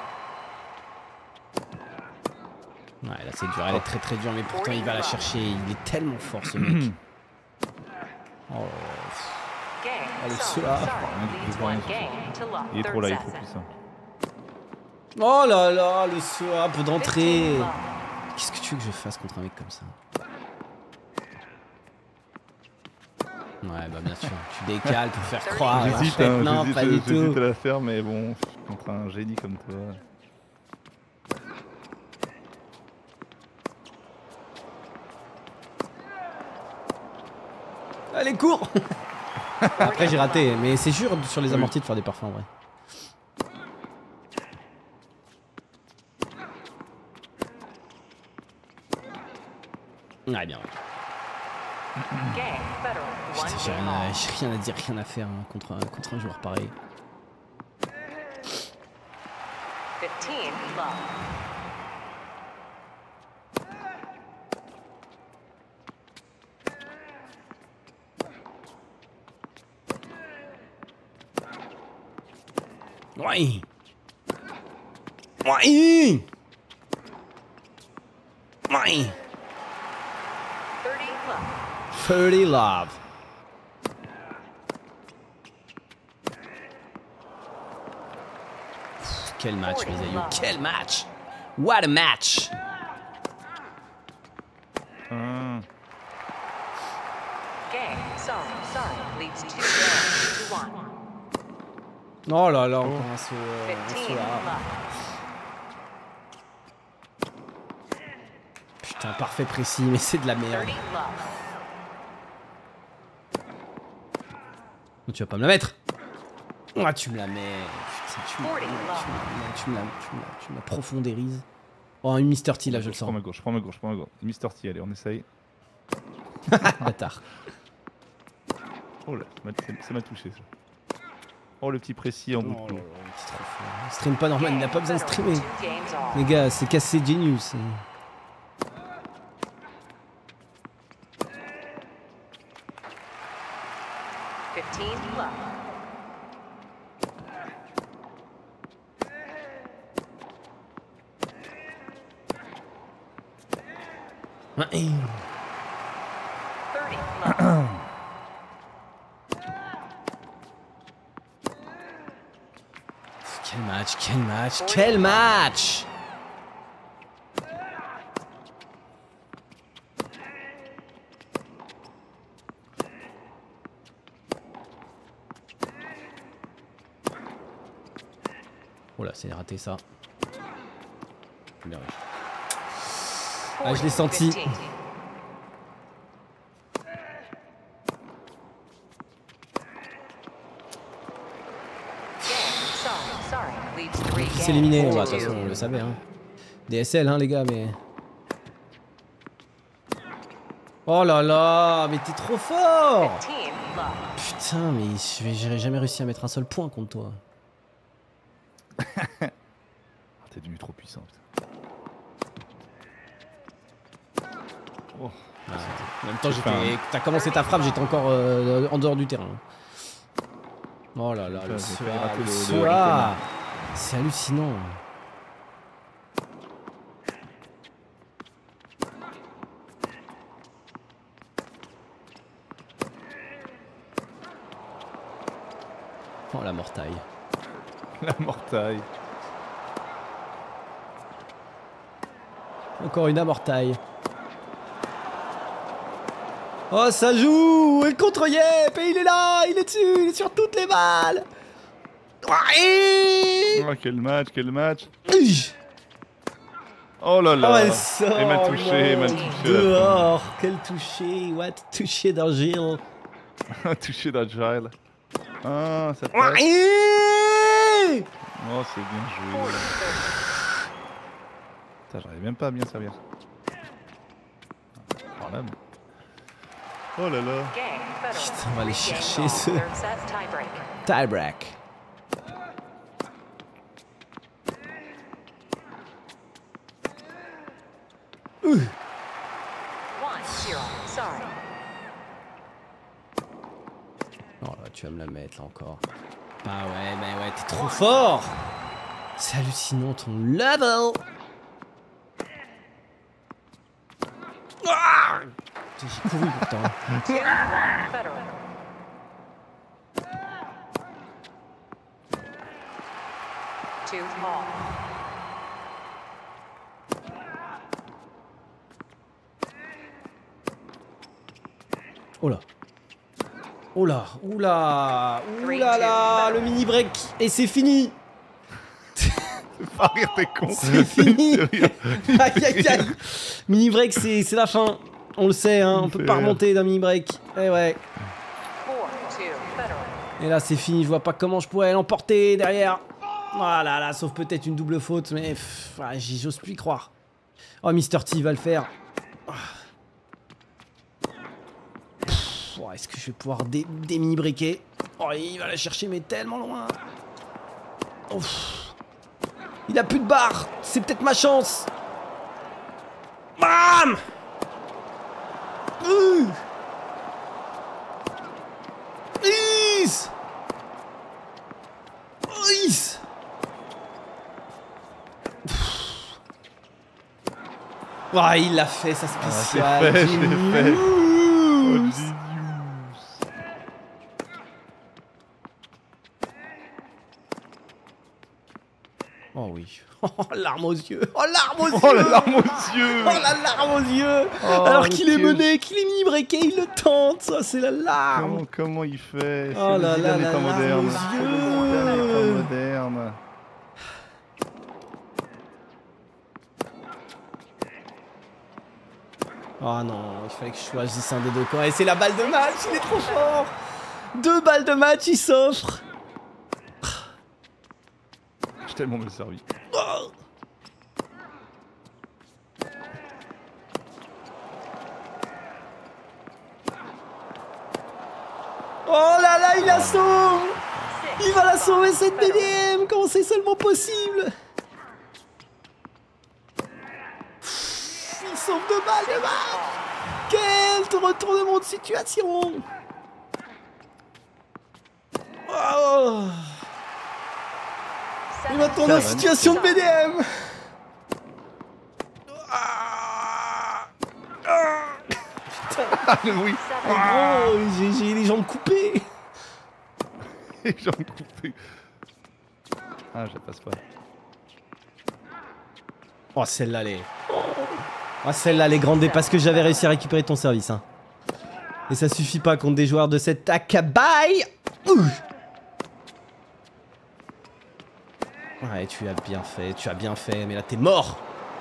Ouais, là c'est dur, elle est très très dure, mais pourtant il va la chercher. Il est tellement fort ce mec. Oh, oh le cela. Il est trop là, il est trop puissant. Oh là là, le swap d'entrée. Qu'est-ce que tu veux que je fasse contre un mec comme ça? Ouais, bah bien sûr, tu décales pour faire croire. J'hésite, en fait, hein, non, j'hésite, pas du j'hésite tout. à la faire, mais bon, contre un génie comme toi. Allez, cours. Après, j'ai raté, mais c'est sûr sur les amortis de faire des parfums en vrai. Ouais, bien. Putain, j'ai rien, à- j'ai rien à dire, rien à faire hein, contre, un, contre un joueur pareil. Ouais. Ouais. Ouais. thirty love. Quel match, mes aïeux. Quel match. What a match. Ah. Oh là là, encore un saut. Euh, un saut là. Putain, parfait précis, mais c'est de la merde. Tu vas pas me la mettre. Ah, tu me la mets. Putain, tu me la mets. Tu me la, tu me la, tu me la profondérise. Oh, une Mister T là, je le Je sens. prends ma gauche, je prends ma gauche, je prends ma gauche. Mister T, allez, on essaye. Bâtard. Oh là, ça m'a touché ça. Oh le petit précis en bout de clou. Il stream pas normal, il n'a pas besoin de streamer. Les gars, c'est cassé Genius. Ouais. Quel match, quel match, quel match! Oh là, c'est raté ça. Bien réussi. Ah, je l'ai senti. C'est éliminé, bah, de toute façon on le savait hein. D S L hein les gars mais... Oh là là, mais t'es trop fort. Putain mais j'aurais jamais réussi à mettre un seul point contre toi. T'es devenu trop puissant putain. Oh. Ah, en même temps t'as commencé ta frappe, j'étais encore euh, en dehors du terrain. Oh là là, le soir, le soir. C'est hallucinant. Oh la mortaille. La mortaille. Encore une amortaille. Oh ça joue. Et contre Yep. Et il est là. Il est dessus. Il est sur toutes les balles. Oh quel match, quel match. Oh là là. Oh, elle sort, et m'a touché, non. m'a touché. Dehors. Quel touché. What? Touché d'Argile. Touché d'Agile. Ah, ça passe. Oh, c'est bien joué. Putain, j'arrive même pas à bien servir. Oh là, mais... oh là là. Putain, on va aller chercher ce tie-break. Ouh. Oh là, tu vas me la mettre là encore. Ah ouais, bah ouais, t'es trop fort. C'est hallucinant ton level. Ah, j'ai couru pourtant. Oh là. Oh là, oula, oula là, le mini break et c'est fini. Pas rire, t'es con. C'est fini. Aïe aïe aïe. Mini break, c'est c'est la fin. On le sait, hein, on peut pas remonter d'un mini break. Eh ouais. Et là c'est fini, je vois pas comment je pourrais l'emporter derrière. Voilà, là, sauf peut-être une double faute, mais pff, ah, j'ose plus y croire. Oh, Mister T va le faire. Oh, est-ce que je vais pouvoir dé démini-briquer? Oh, il va la chercher, mais tellement loin. Oh, il a plus de barre. C'est peut-être ma chance. Bam. uh. Is. Is. Oh, il l'a fait, sa spéciale. Ah, je l'ai fait, Genius. Oh, Genius. Oh oui. Oh, larme aux yeux. Oh, larme aux Oh, yeux. la larme aux yeux. Oh, la larme aux yeux. Oh, Alors qu'il est Dieu. mené, qu'il est mini-breaké, il le tente. Ça, c'est la larme. Comment, comment il fait? Oh C'est là le là Zidane là étant là, moderne. aux C'est le yeux. Zidane étant moderne. Oh non, il fallait que je choisisse un des deux camps. Et c'est la balle de match, il est trop fort. Deux balles de match, il s'offre. J'ai tellement mal servi. Oh. Oh là là, il la sauve. Il va la sauver cette B D M. Comment c'est seulement possible? Il sauve deux balles de match. Quel retournement de situation. Oh. Il va tourner en situation de B D M. Ah. Ah. Ah oui. Oh, j'ai les jambes coupées. Les jambes coupées. Ah, je la passe pas. Oh, celle-là, elle est... Oh, celle-là, elle est grande parce que j'avais réussi à récupérer ton service. Hein. Et ça suffit pas contre des joueurs de cette Akabai. Ouh. Ouais, tu as bien fait, tu as bien fait, mais là, t'es mort.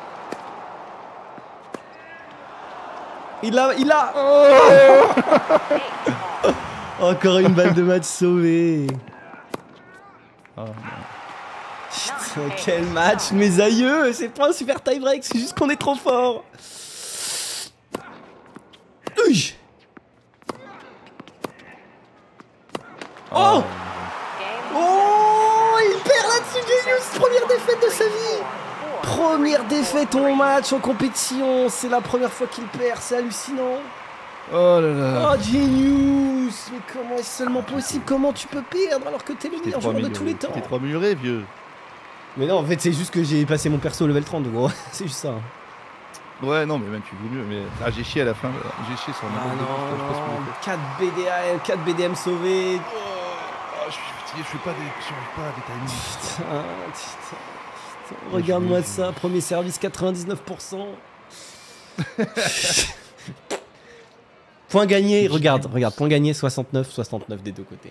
Il a... Il a... Oh. Encore une balle de match sauvée. Oh, non. Putain, quel match, mes aïeux. C'est pas un super tie-break, c'est juste qu'on est trop fort. Ouch. Oh. Oh, il perd là-dessus, Genius. Première défaite de sa vie. Première défaite en match, en compétition. C'est la première fois qu'il perd, c'est hallucinant. Oh là là. Oh, Genius. Mais comment est-ce seulement possible? Comment tu peux perdre alors que t'es le meilleur joueur de tous les temps? T'es trop muré, vieux. Mais non, en fait, c'est juste que j'ai passé mon perso au level trente, gros. C'est juste ça. Ouais, non, mais même tu veux mieux. Mais... Ah, j'ai chié à la fin. J'ai chié sur le Ah nombre de non, boosts, je sais pas ce que non, j'ai fait. quatre B D M, quatre B D M sauvés. Oh, je suis fatigué, je fais pas des. J'arrive pas à des timings. Putain, putain, putain. Regarde-moi ça, premier service quatre-vingt-dix-neuf pour cent. Point gagné, regarde, regarde, point gagné soixante-neuf, soixante-neuf des deux côtés.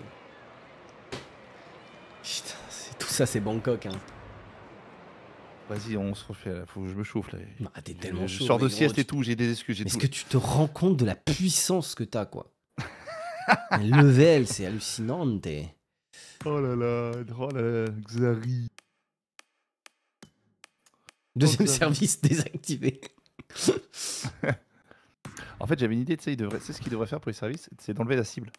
Putain, tout ça c'est Bangkok, hein. Vas-y, on se refait là, faut que je me chauffe là. Ah, t'es tellement je chaud. sors de mais gros, sieste tu- et tout, j'ai des excuses. Est-ce tout. que tu te rends compte de la puissance que t'as, quoi? Le level, c'est hallucinant, t'es. Oh là là, oh là là, Xari. Deuxième Oh, ça- service désactivé. En fait, j'avais une idée, tu sais, il devrait... tu sais ce qu'il devrait faire pour les services, c'est d'enlever la cible.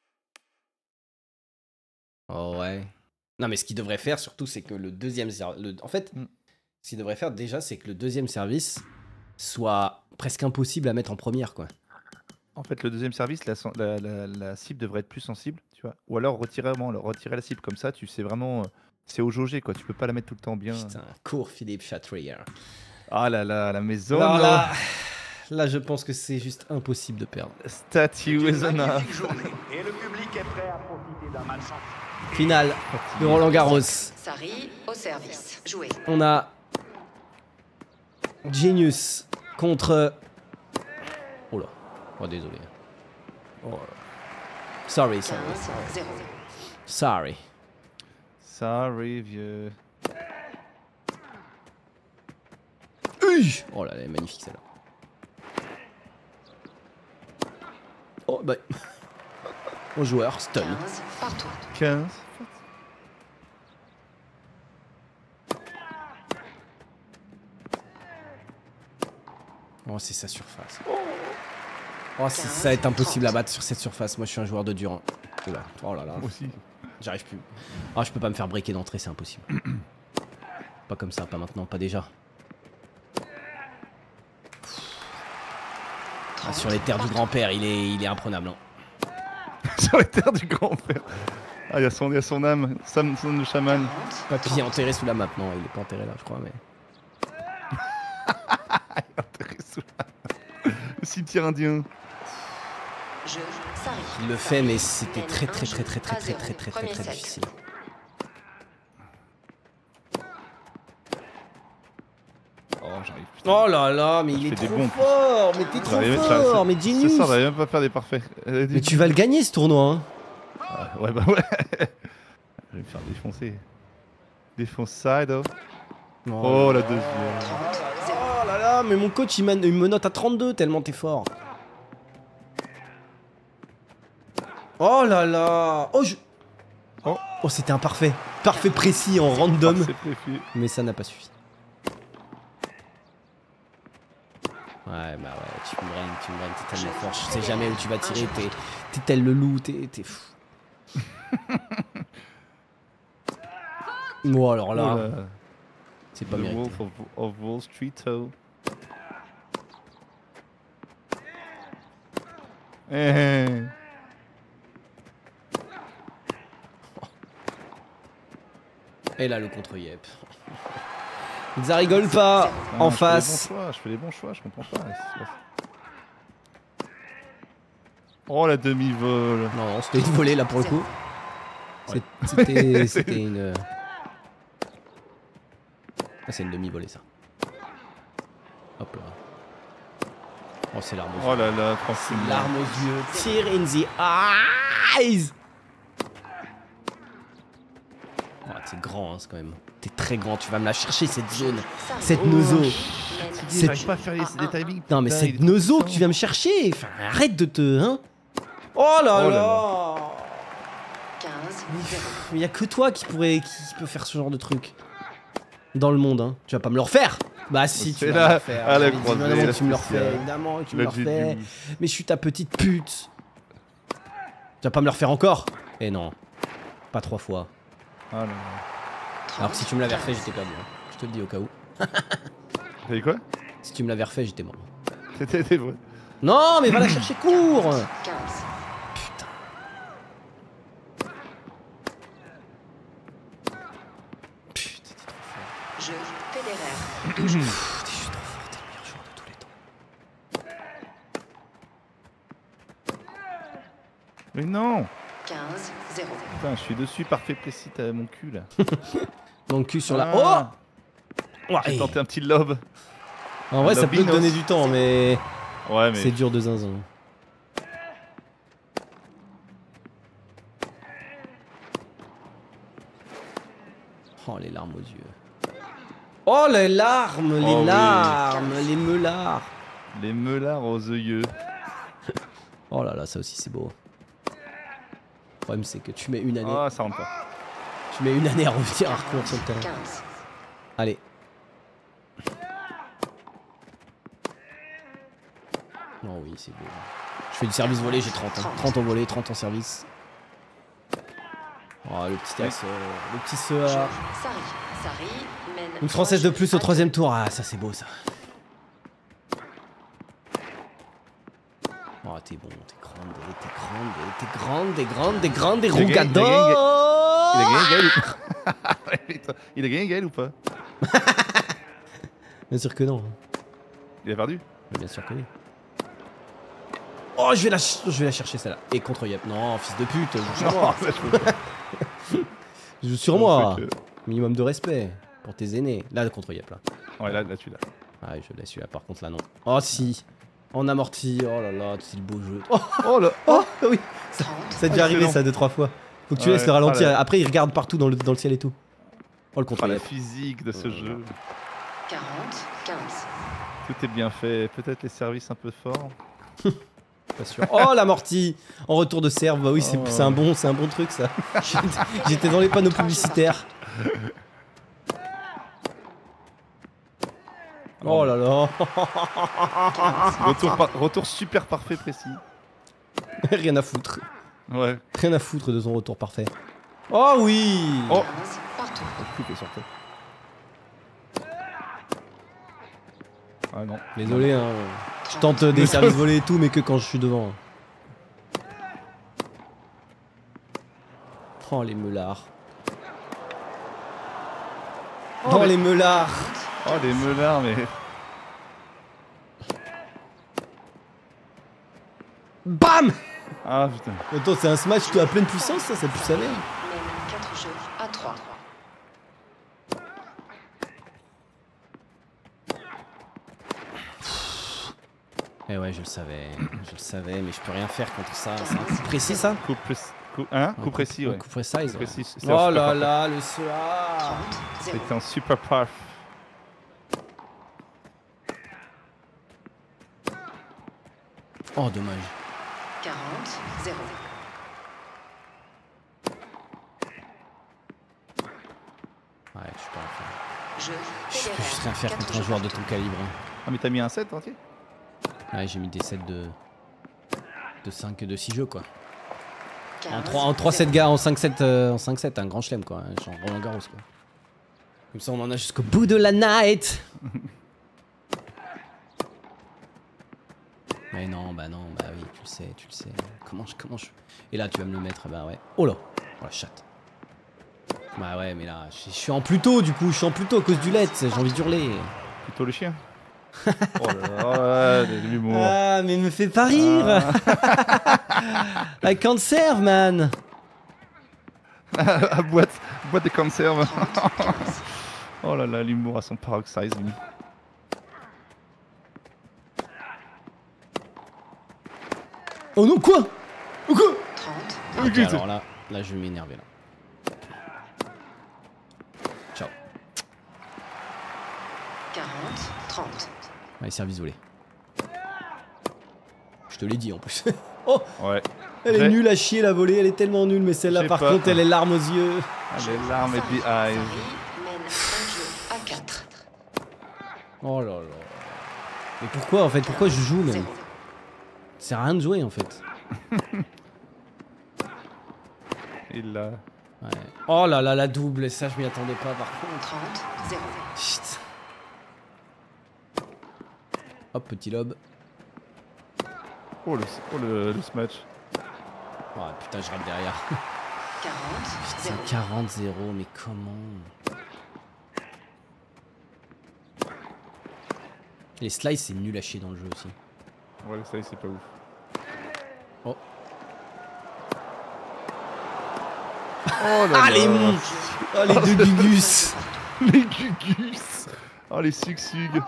Oh ouais. Non, mais ce qu'il devrait faire surtout, c'est que le deuxième service. En fait, Mm. ce qu'il devrait faire déjà, c'est que le deuxième service soit presque impossible à mettre en première, quoi. En fait, le deuxième service, la, sen- la, la- la cible devrait être plus sensible, tu vois. Ou alors retirer, vraiment, le- retirer la cible comme ça, tu sais vraiment. euh, C'est au jaugé, quoi. Tu peux pas la mettre tout le temps bien. Putain, cours Philippe Chatrier. Ah là là, la maison. Alors là, là, je pense que c'est juste impossible de perdre. Statue is enough. Et le public est prêt à profiter d'un match en Finale de Roland Garros. Sari au service. Joué. On a Genius contre. Oh là. Oh, désolé. Oh là. Sorry, sorry. quinze zéro. Sorry. Sorry, vieux. Ui oh là là, elle est magnifique celle-là. Oh bah. Bon joueur, stun. quinze partout. quinze. Oh, c'est sa surface. Oh, c'est- ça va être impossible à battre sur cette surface. Moi, je suis un joueur de dur. Hein. Oula. Oh là là. Moi aussi. J'arrive plus. Oh, je peux pas me faire breaker d'entrée, c'est impossible. Pas comme ça, pas maintenant, pas déjà. Ah, sur les terres du grand-père, il est, il est imprenable. Hein. Sur les terres du grand-père. Ah, il y a son, il y a son âme, Sam, son le chaman. Papy est enterré sous la map. Non, il est pas enterré là, je crois, mais. Il est enterré sous la... Le cimetière indien. Jeu, Sari. Il le fait, mais c'était très, très, très, très, très, très, très, très, très, très difficile. Oh, j'arrive. putain. Oh là là, mais Je il est fais des trop bons. fort, mais t'es trop J'arrive- j'arrive- fort, mais C'est genius. ça, on va même pas faire des parfaits. Euh, Mais tu vas le gagner ce tournoi. Hein. Ah, ouais, bah ouais. Je vais me faire défoncer. Défonçado. Oh, la deuxième. Oh là là, mais mon coach il, m'a- il me note à trente-deux tellement t'es fort. Oh là là. Oh, je... Oh. oh c'était un parfait. Parfait précis en random. C'est préfet. Mais ça n'a pas suffi. Ouais, bah ouais, tu me brain, tu me brain, t'es tellement fort. Je sais jamais où tu vas tirer, t'es t'es tel le loup, t'es t'es fou. Bon, alors là, Oh là. c'est pas The mérité. Wolf of, of Wall Street. Oh. Eh. Et là, le contre-yep. Ça rigole pas Ah, en je face. Fais les bons choix, je fais les bons choix, je comprends pas. qu'est-ce qui se passe. Oh la demi-vol. Non, non, c'était une volée là pour le coup. Ouais. C'est- C'était c'était une. Ah, c'est une demi-volée ça. Hop là. Oh, c'est l'arme aux yeux. Oh là là, C'est tranquille. l'arme aux yeux. Tear in the eyes. Oh, t'es grand, hein, c'est quand même. T'es très grand. Tu vas me la chercher cette zone, cette nozo. C'est- J'arrive pas à faire les, les timings. Non mais putain, cette il est trop nozo que puissant. tu viens me chercher. Enfin, arrête de te. Hein. Oh là Oh là là. quinze zéro. Mais y a que toi qui pourrait, qui peut faire ce genre de truc dans le monde. Hein. Tu vas pas me le refaire. Bah si, tu C'est vas là, me le refaire. à la Évidemment croisée, que la tu me le spéciale. refais. Évidemment que tu me Le le refais. Genius. Mais je suis ta petite pute. Tu vas pas me le refaire encore? Eh non, pas trois fois. Oh là là. Alors que si tu me l'avais refait, j'étais pas bien. Je te le dis au cas où. T'as dit quoi? Si tu me l'avais refait, j'étais mort. C'était c'était vrai. Non, mais va la chercher court. quinze. Putain. Putain, t'es trop fort. Jeu, Federer. Pff, Je suis trop fort, t'es le meilleur joueur de tous les temps. Mais non. quinze zéro. Putain, je suis dessus, parfait précis, t'as mon cul là. Mon cul sur la. Ah. Oh ouais. J'ai tenté un petit lob. En vrai, Un ça peut te lobinos. donner du temps, mais Ouais, mais. c'est dur de zinzin. Oh, les larmes aux yeux. Oh, les larmes, les Oh oui. larmes, les meulards. Les meulards aux yeux. Oh là là, ça aussi, c'est beau. Le problème, c'est que tu mets une année, Ah, ça rentre pas. tu mets une année à revenir à recours sur le terrain. quinze. Allez. Oh oui, c'est beau. Je fais du service volé, j'ai trente. Hein. trente en volé, trente en service. Oh, le petit axe, euh, le petit C E A. Sari. Sari mène. Une française de plus au troisième tour. Ah, ça c'est beau ça. Oh, t'es bon, t'es grande, t'es grande, t'es grande, t'es grande, t'es grande, t'es Il a gagné- il a gagné- rougador. Il a gagné Gaël ou pas? Il a gagné Gaël ou pas? Bien sûr que non. Il a perdu? Mais bien sûr que oui. Oh, je vais la, ch- je vais la chercher celle-là. Et contre Yep. Non, fils de pute, joue sur moi. ça, je peux pas. Joue sur moi. C'est que- Minimum de respect pour tes aînés. Là, contre Yep, là. Ouais, là, là, tu l'as. Ah, je laisse celui-là. Par contre, là, non. Oh, si. On amortit. Oh là là, c'est le beau jeu. Oh, Oh là. oh oui. Ça, trente. ça a déjà arrivé Excellent. ça deux trois fois. Faut que tu Ouais. laisses le ralentir. Ah là. Après il regarde partout dans le, dans le ciel et tout. Oh le Oh, contrôle. la physique de ce Oh. jeu. quarante. quinze. Tout est bien fait. Peut-être les services un peu forts. Pas sûr. Oh l'amorti en retour de serve. Bah oui, c'est Oh. c'est un bon, c'est un bon truc ça. J'étais- J'étais dans les panneaux publicitaires. Oh là là. Retour, par- retour super parfait, précis. Rien à foutre. Ouais. Rien à foutre de son retour parfait. Oh oui. Oh. quinze. Partout. Tout est sorti. Ah non. Désolé hein. Je tente des services volés et tout, mais que quand je suis devant. Oh les meulards. Oh, mais- les meulards. Oh les meulards, mais. Bam. Ah putain. Attends, c'est un smash à pleine puissance ça, ça pue sa mère. Mène quatre jeux à trois. Eh ouais, je le savais, je le savais, mais je peux rien faire contre ça. C'est un coup précis ça. Coup, précis. Coup, hein coup précis, Un ouais. coup précis. Coup précis, c'est un Oh super là parfait. là, le soir. trente. zéro. C'est un super parf. Oh dommage. quarante. zéro. Ouais, je peux rien faire. Jeu Je peux fédéraire. juste rien faire Quatre contre un jeux joueur de partout. ton calibre. Ah mais t'as mis un set entier? Ouais, j'ai mis des sets de de cinq, de six jeux quoi. En quinze. trois, en trois zéro. sept gars, en cinq sept, euh, en cinq sept, un grand chelem quoi, genre Roland Garros quoi. Comme ça on en a jusqu'au bout de la night. Mais non, bah non, bah oui, tu le sais, tu le sais. Comment je, comment je... Et là tu vas me le mettre, bah ouais. Oh là, oh la chatte. Bah ouais, mais là, je je suis en Pluto du coup, je suis en Pluto à cause du L E D, j'ai envie d'hurler. Plutôt le chien. Oh là là, oh là, de l'humour. Ah, mais me fais pas rire. I can't serve, man. Ah, boîte, boîte des conserves. trente. quinze. Oh là là, l'humour à son paroxysme. Oh non, quoi? Oh quoi? trente. Ok, alors là, là je vais m'énerver là. Ciao. quarante. trente. Allez, service volé. Je te l'ai dit en plus. Oh, Ouais. elle est J'ai- nulle à chier la volée, elle est tellement nulle, mais celle-là J'ai par pas- contre elle est larmes aux yeux. Ah, les larmes et the Sarri eyes. mène cinq jeux à quatre. Oh là là. Mais pourquoi en fait? Pourquoi je joue même? zéro. Ça sert à rien de jouer en fait. Il l'a. Ouais. Oh là là, la double, ça je m'y attendais pas par contre. trente. zéro. Chut. Hop, petit lob. Oh le, oh le, le smash. Oh putain, je rate derrière. quarante. Putain, zéro. quarante zéro, mais comment? Les slices, c'est nul à chier dans le jeu aussi. Ouais, ça y est, c'est pas ouf. Oh. Oh là Ah, là. les mon... Oh, les deux gugus. Les gugus. Oh les sugsug.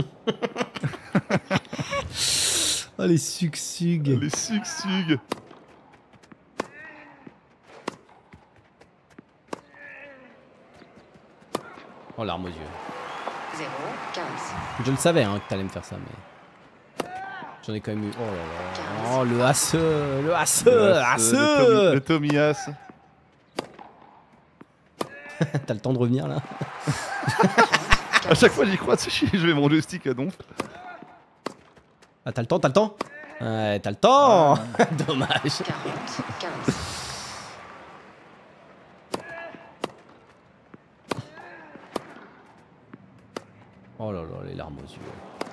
Oh, les sugsug. Les sugsug. Oh, larme aux yeux. zéro. quinze. Je le savais hein, que t'allais me faire ça, mais... J'en ai quand même eu... Oh là là. Oh, le hasse. Le hasse. Le Hasse. Tommy- Le Tommy Haas. T'as le temps de revenir là? À chaque fois j'y crois, tu sais, je vais mon joystick à donf. Ah, t'as le temps, t'as le temps? Ouais, t'as le temps. Dommage. quarante. quinze. Oh là là, les larmes aux yeux.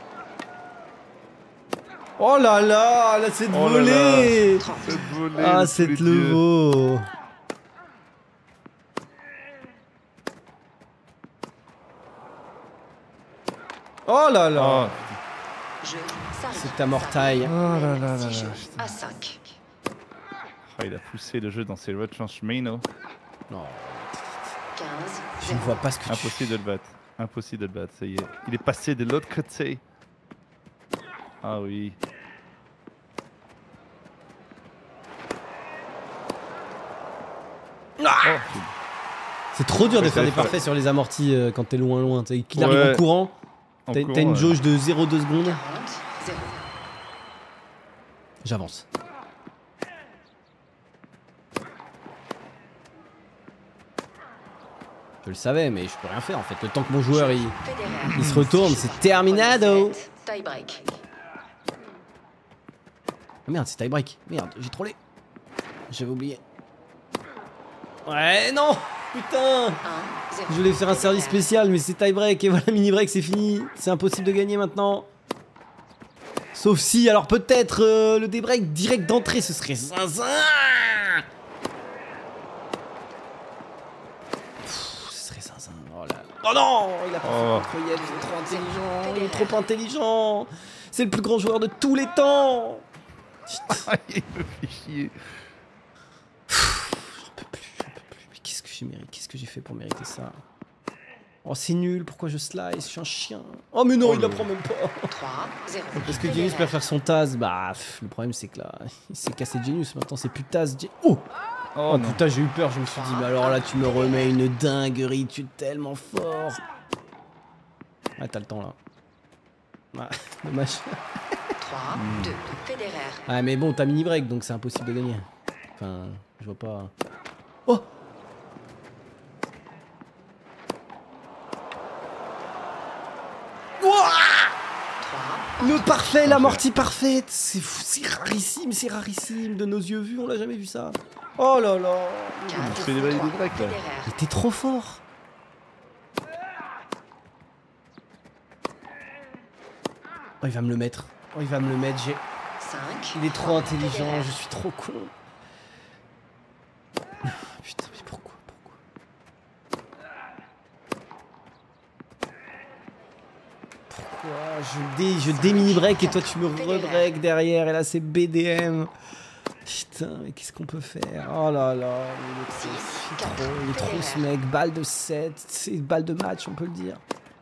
Oh là là, là c'est de Oh là voler. trente. Cette volée Ah, de c'est tous le les dieux. veau. Oh là là. Oh, Jeu. Sarri. C'est ta mortaille. Oh là là là Six là, jeux putain. à cinq. Oh, il a poussé le jeu dans ses retranchements. Non, quinze. je ne zéro. vois pas ce que tu... Impossible de le battre. Impossible de le battre, ça y est. Il est passé de l'autre côté. Ah oui. Ah Oh, c'est trop dur de Ouais, faire ça des va faire- parfaits sur les amortis euh, quand t'es loin loin. T'sais, qu'il arrive Ouais. en courant, en t'as courant, t'as une ouais. jauge de zéro virgule deux secondes. quarante, zéro. J'avance. Je le savais, mais je peux rien faire en fait. Le temps que mon joueur il, Federer. il se retourne, c'est terminado. Tie break. Ah merde, c'est tie break. Merde, j'ai trollé. J'avais oublié. Ouais, non. Putain. un, zéro. Je voulais faire un service Federer. spécial, mais c'est tie break. Et voilà, mini break, c'est fini. C'est impossible de gagner maintenant. Sauf si, alors peut-être euh, le débreak direct d'entrée, ce serait zinzin. Pff, ce serait zinzin. Oh là là. Oh non, il a pas Oh. fait contre Yep, il est trop intelligent. Il est trop intelligent. C'est le plus grand joueur de tous les temps. Putain, Il me fait chier. j'en peux plus, j'en peux plus. Mais qu'est-ce que j'ai mérité? Qu'est-ce que j'ai fait pour mériter ça? Oh, c'est nul. Pourquoi je slice? Je suis un chien. Oh, mais non, Oh il là la prend même pas. trois, zéro. Parce que Genius peut faire son Taz, bah pff, le problème c'est que là, il s'est cassé Genius, maintenant c'est plus Taz. Gen- Oh, Oh, oh non. putain, j'ai eu peur, je me suis dit, mais alors là tu me remets une dinguerie, tu es tellement fort. Ouais, t'as le temps là. Ouais, dommage. trois, deux. Federer. Ah, mais bon, t'as mini break donc c'est impossible de gagner. Enfin, je vois pas. Oh! Ouah! trois. Le parfait, l'amorti parfaite, c'est fou, c'est rarissime, c'est rarissime, de nos yeux vus, on l'a jamais vu ça. Oh là là, Je fais des valides de break là. mais t'es trop fort. Oh, il va me le mettre, oh, il va me le mettre, j'ai... cinq. Il est trop intelligent, je suis trop con. Putain, mais pourquoi, pourquoi Pourquoi je dé, je dé-mini break et toi tu me re-break derrière et là c'est B D M. Putain, mais qu'est-ce qu'on peut faire? Oh là là, il est trop, il est trop, il est trop ce mec. Balle de sept, c'est balle de match, on peut le dire.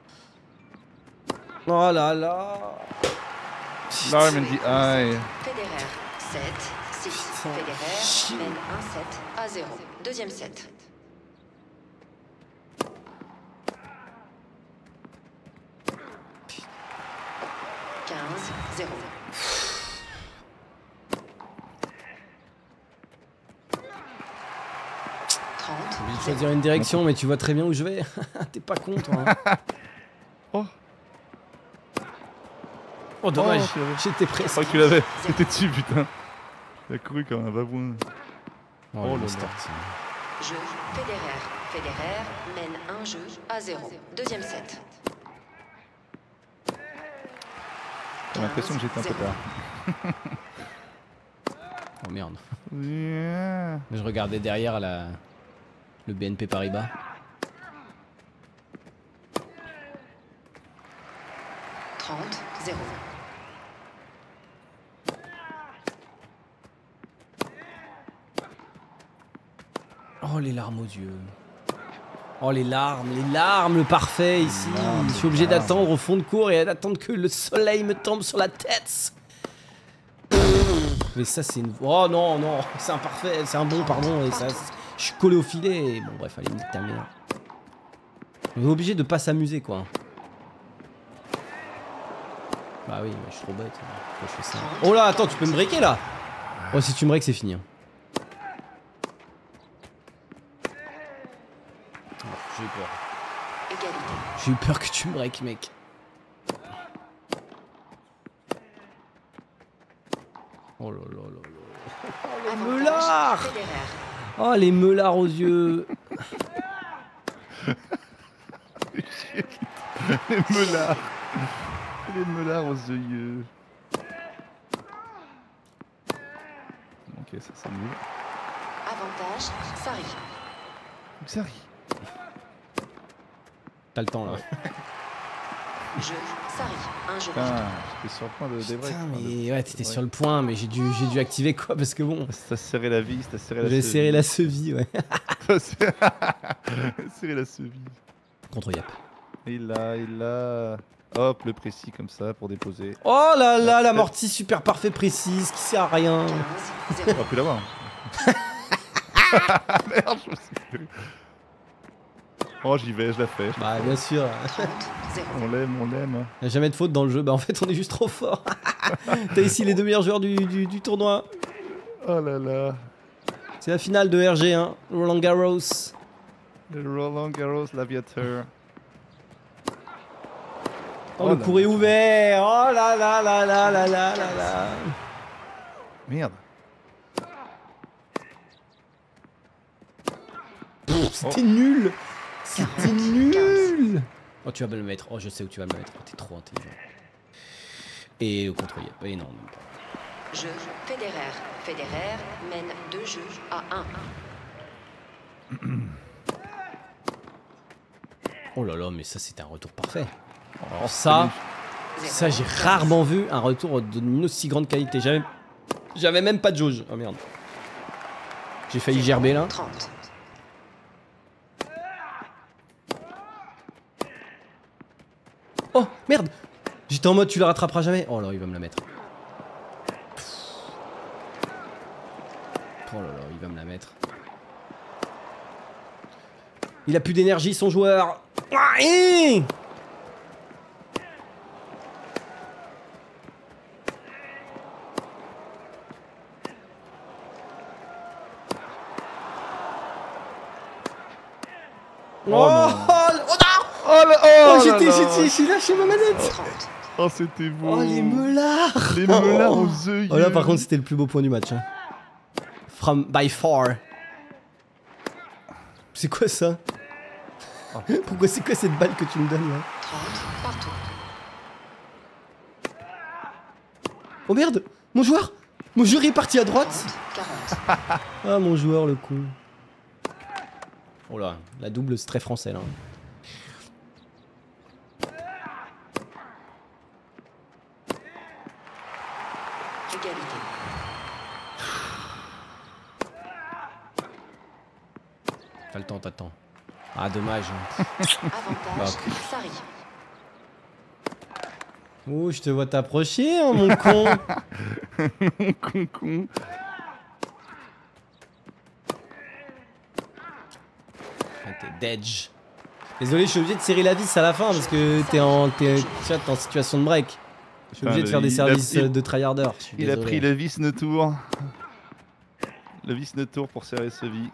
Oh là là. L'arm in the eye. Federer. sept, six. Putain, Federer chier. mène un sept à zéro. Deuxième set. quinze, zéro. trente. J'ai envie de choisir une direction, mais tu vois très bien où je vais. T'es pas con, toi. Hein. Oh. Oh, dommage. Oh, tu l'avais. J'étais Je presque. crois que tu l'avais. T'étais dessus, putain. Il a couru comme un babouin. Oh, Oh le là start. Jeu. Federer. Federer mène un jeu à zéro. Deuxième set. J'ai l'impression que j'étais un peu tard. Oh merde. Yeah. Je regardais derrière la... le B N P Paribas. trente, zéro. Oh, les larmes aux yeux. Oh, les larmes, les larmes, le parfait ici. larmes, Je suis obligé les larmes. d'attendre au fond de cours et d'attendre que le soleil me tombe sur la tête. Mais ça, c'est une. Oh non, non, c'est un parfait, c'est un bon, pardon. Et ça, je suis collé au filet. Et bon, bref, allez, nique ta mère. On est obligé de pas s'amuser, quoi. Bah oui, mais je suis trop bête. Pourquoi je fais ça? Oh là, attends, tu peux me breaker là? Oh, si tu me breaks, c'est fini. hein. Oh, j'ai eu peur. Égalité. J'ai eu peur que tu me breaks, mec. Oh là là là là. Avantage. Meulard. Federer. Oh, les meulards aux yeux. Les meulards. Les meulards aux yeux. Ok, ça c'est nul. Avantage. Sari. Xari. T'as le temps là. Jeu. Sari. Un jeu. Putain, j'étais sur le point de débreak. Putain, enfin, de- mais ouais, t'étais ouais. sur le point, mais j'ai dû, j'ai dû activer quoi parce que bon. T'as serré la vis, t'as serré la J'ai cheville. serré la cheville, ouais. T'as serré serré la cheville. Contre Yap. Il l'a, il l'a. Hop, le précis comme ça pour déposer. Oh là là, l'amorti super parfait précise qui sert à rien. On va plus l'avoir. Merde, je me suis fait. Oh, j'y vais, je la fais. Bah, bien sûr. On l'aime, on l'aime. Il n'y a jamais de faute dans le jeu. Bah, en fait, on est juste trop fort. T'as ici les deux meilleurs joueurs du, du, du tournoi. Oh là là. C'est la finale de R G, hein. Roland Garros. Le Roland Garros, l'aviateur. Oh, le cours est ouvert. Oh là là là là là là là là. Merde. C'était oh. nul. C'était nul. Oh, tu vas me le mettre. Oh, je sais où tu vas me le mettre. Oh, t'es trop intelligent. Et au contre et non, même pas. Jeu Federer. Federer mène deux jeux à un. Oh là là, mais ça c'était un retour parfait. Alors ça, ça j'ai rarement vu un retour d'une aussi grande qualité. J'avais, j'avais même pas de jauge. Oh merde. J'ai failli gerber là. Oh merde. J'étais en mode tu la rattraperas jamais. Oh là, il va me la mettre. Oh là là, il va me la mettre. Il a plus d'énergie son joueur. Ah, hé Oh, oh, oh, oh, oh, oh, oh j'étais, j'étais, j'ai lâché ma manette. Oh, c'était beau. Oh, les meulards. Les meulards aux œufs. Oh là, par contre, c'était le plus beau point du match. Hein. From by far. C'est quoi ça? Oh. Pourquoi c'est quoi cette balle que tu me donnes là? Oh merde! Mon joueur! Mon joueur est parti à droite! Ah, mon joueur, le con. Oh là, la double, c'est très français là. Égalité. T'as le temps, t'as le temps. Ah, dommage. Avantage, Sari. Oh, je te vois t'approcher, hein, mon con. Mon con con. T'es dead. Désolé, je suis obligé de serrer la vis à la fin parce que t'es en, t'es, t'es en situation de break. Je suis obligé de faire des services a, de tryharder. Il a pris le vis Neutour. Le vis Neutour pour serrer ce vie.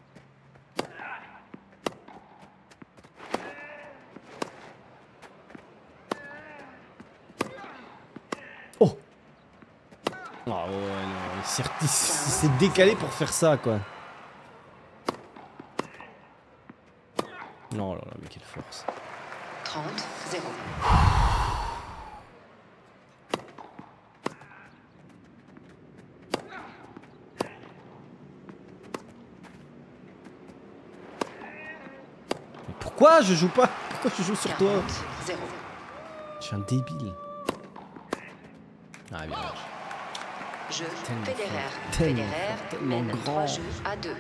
Oh. Oh ouais, non, il s'est décalé pour faire ça, quoi. Non, là, là, mais quelle force. trente zéro. Mais pourquoi je joue pas? Pourquoi je joue sur toi? zéro. Je suis un débile. Ah, bien. Jeu tellement Federer. fort, tellement Federer fort, tellement mène grand. trois jeux à deux.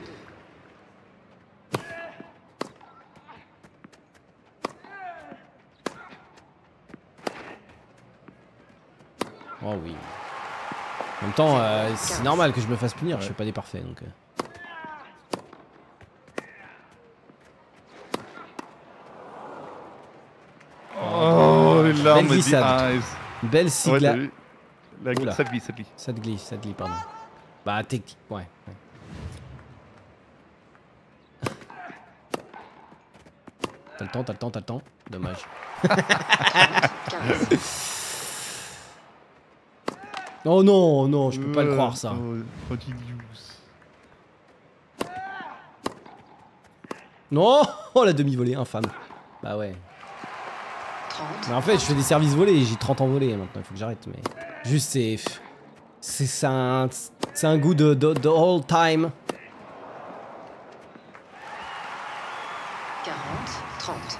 Oh oui. En même temps, euh, c'est normal que je me fasse punir, ouais. Je fais pas des parfaits donc. Euh. Oh, les larmes. Belle glissade. Belle sigla. Ouais, la glisse, ça glisse, ça glisse. Ça glisse, ça glisse, pardon. Bah, technique, ouais. ouais. T'as le temps, t'as le temps, t'as le temps. Dommage. Oh non, non, je peux euh, pas le croire ça. Oh, oh, non, oh la demi-volée, infâme. Bah ouais. Mais en fait, je fais des services volés, j'ai trente en volée maintenant, il faut que j'arrête. Mais juste, c'est. C'est un. C'est un goût de, de, de all time. quarante trente.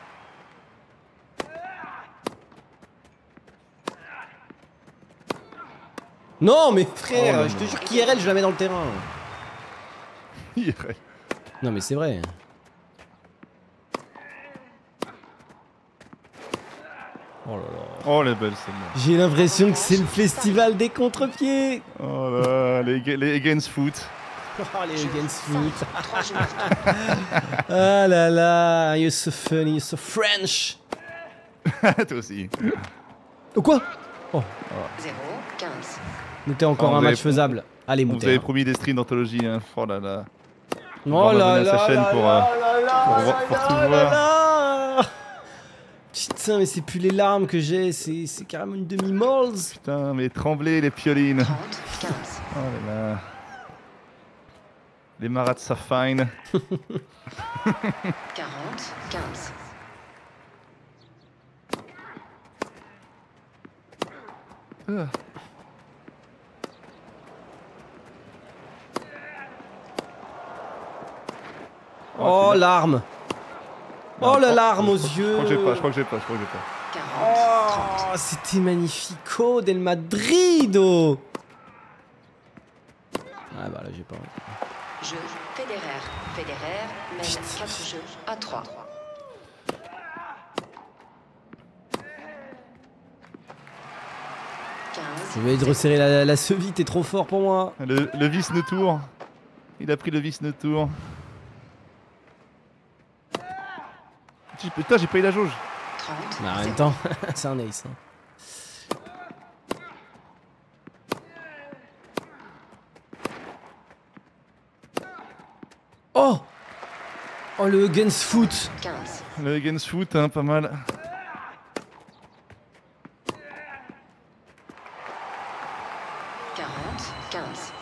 Non, mais frère, oh, je te jure qu'I R L, je la mets dans le terrain. I R L. Non, mais c'est vrai. Oh là Oh, elle est belle celle-là. J'ai l'impression que c'est le festival des contre-pieds. Oh là, les, les against foot. Oh, les against foot. Trois jeux. Ah là là, you're so funny, you're so French. Toi aussi. Oh quoi? Oh, zéro, quinze. c'était encore Oh, un vous match avez- faisable. Allez, On vous Mouter. avait promis des streams d'anthologie. Hein. Oh là là. Oh On va là m'abonner à là sa chaîne là pour, là euh, là là pour là voir- pour là tout là voir. là. Putain, mais c'est plus les larmes que j'ai, c'est c'est carrément une demi-moles. Putain, mais trembler les piolines. trente, quinze. Oh là là. Les marats de Safine. quarante, quinze. Ah. Oh, c'est bien. larmes. Oh la larme aux Je crois- yeux. Je crois que j'ai pas, je crois que j'ai pas, je crois que j'ai pas. quarante, trente. Oh, c'était magnifico del Madrido. Ah bah là j'ai pas. Jeu Federer. Federer mène Putain. quatre jeux à trois. Je vais te resserrer la, la cheville, t'es trop fort pour moi. Le, le vice ne tour. Il a pris le vice ne tour. Putain, j'ai pas eu la jauge. trente, Mais en même zéro. temps, c'est un ace. hein. Oh. Oh le against foot. quinze. Le against foot, hein, pas mal. quarante, quinze.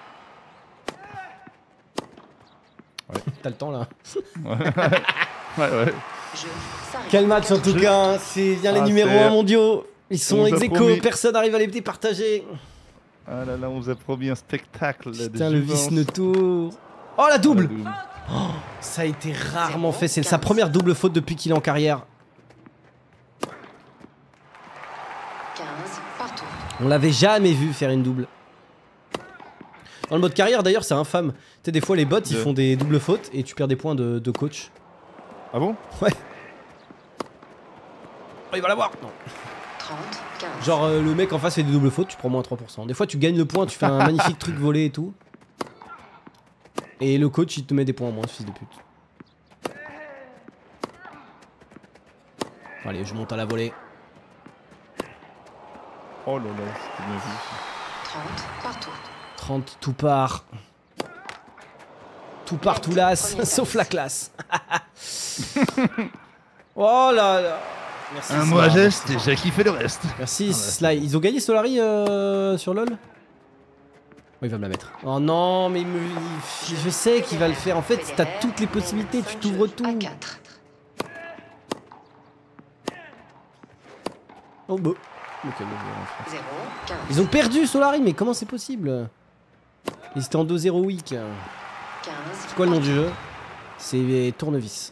T'as le temps là. Ouais, ouais. ouais. Jeu Sarri. Quel match en tout Je- cas, hein. C'est bien les Ah, numéros c'est- un mondiaux. Ils sont On vous a ex aequo, promis. personne n'arrive à les départager. Ah là là, on vous a promis un spectacle. Putain, de le jouvence. vice ne tour. Oh la double. La double. Ça a été rarement Zéro, fait, c'est sa quinze. première double faute depuis qu'il est en carrière. quinze partout. On l'avait jamais vu faire une double. Dans le mode carrière d'ailleurs c'est infâme. Tu sais des fois les bots ils De- font des doubles fautes et tu perds des points de, de coach. Ah bon? Ouais. Oh, il va l'avoir. Non. trente, quinze. Genre euh, le mec en face fait des doubles fautes, tu prends moins trois pour cent. Des fois tu gagnes le point, tu fais un magnifique truc volé et tout. Et le coach il te met des points en moins, ce fils de pute. Allez, je monte à la volée. Oh là là, c'était bien vu. trente partout. trente tout part. Tout part, tout las, Premier sauf service. la classe. Oh là là. Merci. Un Sly. mot à geste et j'ai kiffé le reste. Merci Sly. Ils ont gagné Solari euh, sur LoL? Oh, il va me la mettre. Oh non, mais il me- il- je sais qu'il va le faire. En fait, t'as Federer toutes les mène possibilités, tu cinq t'ouvres jeux tout. à quatre. Oh bah. zéro, quinze. Ils ont perdu Solari, mais comment c'est possible? Ils étaient en deux zéro week. quinze. C'est quoi le nom du jeu? C'est Tournevis.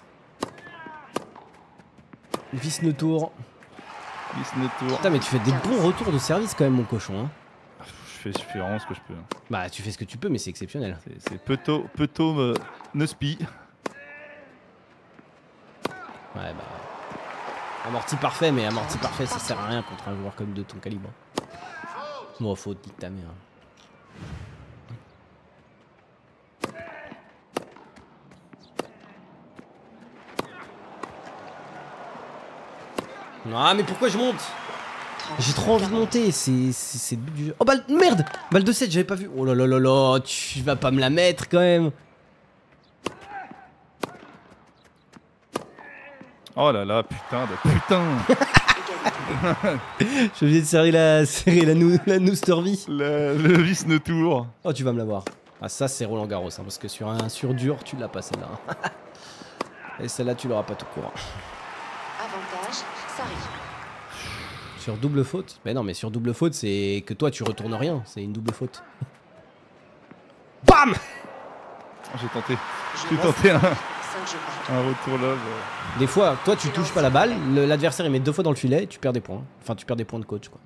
Vis ne tour. Vice ne tour. Putain, mais tu fais des bons retours de service quand même, mon cochon. Hein. Je fais, je fais vraiment ce que je peux. hein. Bah, tu fais ce que tu peux, mais c'est exceptionnel. C'est- C'est peu tôt, peu tôt me, ne spi. Ouais, bah. Amorti parfait, mais amorti parfait, ça sert à rien contre un joueur comme de ton calibre. Bon, faute, nique ta mère. Ah, mais pourquoi je monte? trente, J'ai trop envie de quarante. monter, c'est c'est- c'est le but du jeu. Oh, balle, merde! Balle de sept, j'avais pas vu. Oh là là là là, tu vas pas me la mettre quand même. Oh là là, putain de putain. Égalité. Je suis obligé de serrer la, serrer la, nou, la Noustervie. Le, le vice ne tour. Oh, tu vas me l'avoir. Ah, ça, c'est Roland Garros, hein, parce que sur un sur dur, tu l'as pas celle-là. hein. Et celle-là, tu l'auras pas tout court. Avantage, Sarri. Sur double faute? Mais non, mais sur double faute, c'est que toi, tu retournes rien. C'est une double faute. BAM! J'ai tenté. Jeu J'ai neuf, tenté un, cinq jeux partout. un retour là. Des fois, toi, tu touches pas la balle, le- l'adversaire, il met deux fois dans le filet, tu perds des points. Enfin, tu perds des points de coach, quoi.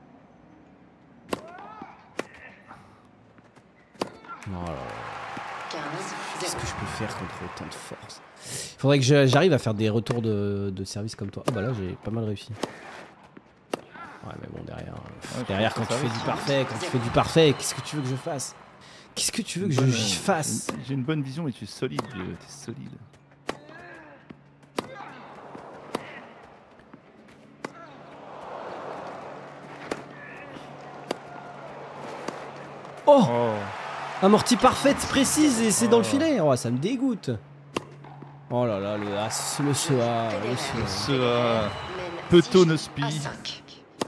Oh là là. Qu'est-ce que je peux faire contre autant de force? Il faudrait que je- j'arrive à faire des retours de, de service comme toi. Ah bah là j'ai pas mal réussi. Ouais mais bon derrière, Ouais, derrière quand tu fais du parfait, quand tu fais du parfait, qu'est-ce que tu veux que je fasse? Qu'est-ce que tu veux que je Bonne- j'y fasse? J'ai une- J'ai une bonne vision et tu es solide, vieux, t'es solide. Oh, Oh, amorti parfaite, précise et c'est dans le filet. Oh ça me dégoûte. Oh là là, le as, le C A, le C A. ce euh, Mène Peto six ne jeux spi. à cinq.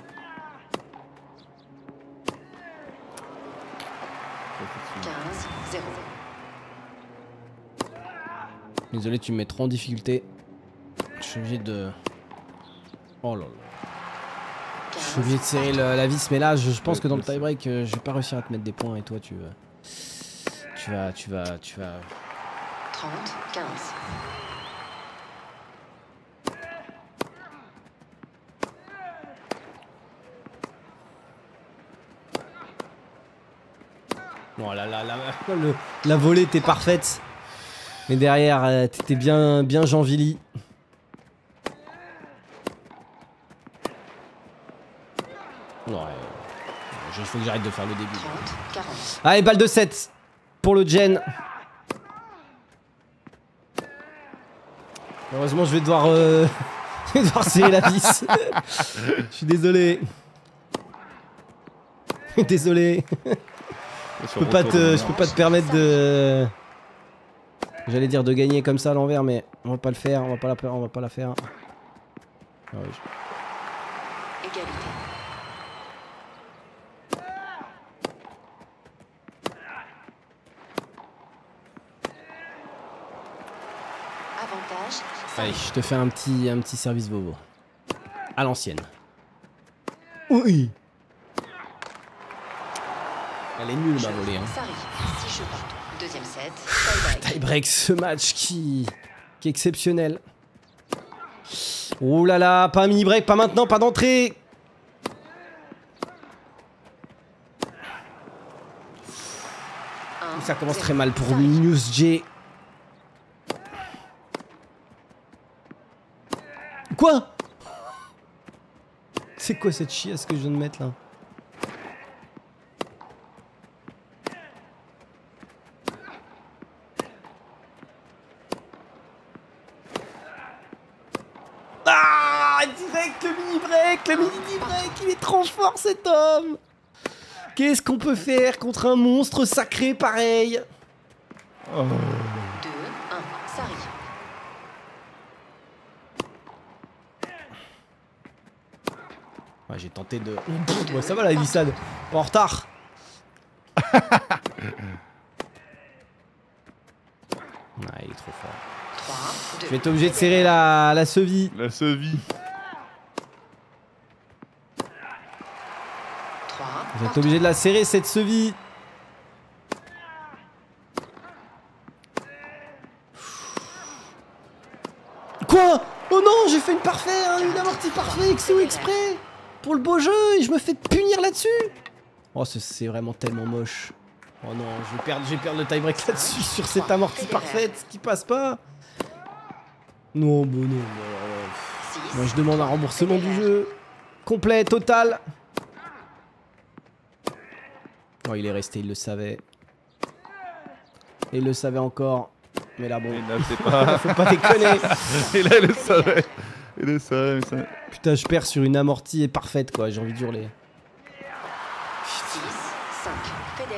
quinze zéro. Désolé, tu me mets trop en difficulté. Je suis obligé de... Oh là là. Je suis obligé de serrer le- la vis, mais là, je, je pense que dans le tie-break, euh, je vais pas réussir à te mettre des points et toi, tu, euh, tu vas, tu vas, tu vas. trente quinze. Bon, là, là, là, le- la volée était parfaite, mais derrière, euh, t'étais bien, bien Jean-Villy. Ouais. Il faut que j'arrête de faire le début. trente quarante. Allez, balle de sept pour le Gen. Heureusement, je vais devoir, euh... je vais devoir serrer la vis. Je suis désolé. Désolé. Je peux pas te, je peux pas te permettre de. J'allais dire de gagner comme ça à l'envers, mais on va pas le faire. On va pas la faire. On va pas la faire. Ah oui, je- Égalité. Avantage. Allez, je te fais un petit, un petit service bobo. À l'ancienne. Oui. Elle est nulle ma volée. Hein. Sari. six jeux partout. Deuxième set. Tie-break. Tie break, ce match qui, qui est exceptionnel. Oh là là, pas un mini break, pas maintenant, pas d'entrée. un, Ça commence zéro. très mal pour Sari. News J. Quoi? C'est quoi cette chiasse que je viens de mettre là? Ah, direct le mini break, le mini break, il est trop fort cet homme. Qu'est-ce qu'on peut faire contre un monstre sacré pareil? Oh. deux un. Sari. Ouais, j'ai tenté de... Pff, ouais, ça va la glissade. En retard. Ah, il est trop fort. trois deux. Je vais être obligé de serrer la, la cheville. La cheville. trois. Je vais être obligé de la serrer cette cheville. Quoi? Oh non, j'ai fait une parfaite, hein, une amortie parfaite, X O exprès. Pour le beau jeu, et je me fais punir là-dessus. Oh, c'est- c'est vraiment tellement moche. Oh non, je vais perdre, je vais perdre le tie-break là-dessus, sur cette amortie parfaite qui passe pas. Non, bon non. euh, six. Moi je demande un remboursement du jeu. Complet, total. Oh, il est resté, il le savait. Et il le savait encore. Mais là, bon, Et là, je sais pas. faut pas déconner. Et là, il le savait. Il le savait, mais ça... Putain, je perds sur une amortie parfaite, quoi. J'ai envie d'hurler. six cinq. Federer.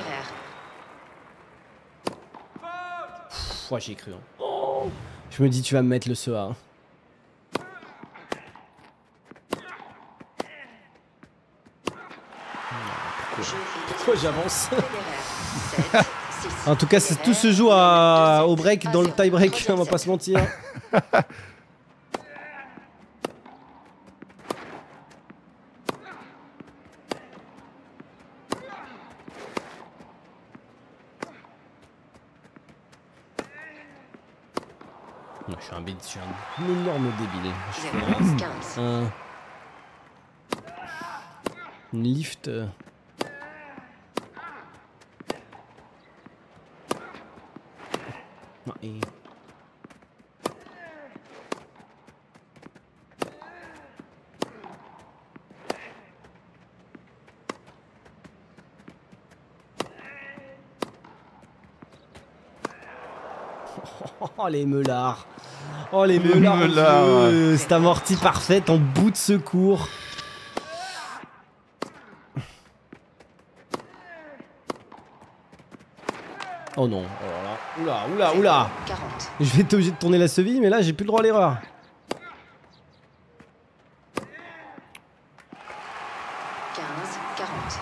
Pff, ouais, j'y ai cru. Hein. Oh, je me dis, tu vas me mettre le C A. Hein. Jeu et Pourquoi deuxième j'avance? set. Federer. sept six. En tout cas, c'est- tout se joue à, au break dans le tie break, on va pas se mentir. Non, je suis un bête, je suis un énorme débile. Je fais zéro un, quinze. un- une lift. et. Oh les meulards. Oh les Les meulards. meulards. Dieu, c'est amorti parfaite en bout de secours. Oh non, oh là, oula, oula, oula. quarante. Je vais être obligé de tourner la cheville, mais là j'ai plus le droit à l'erreur. quinze, quarante.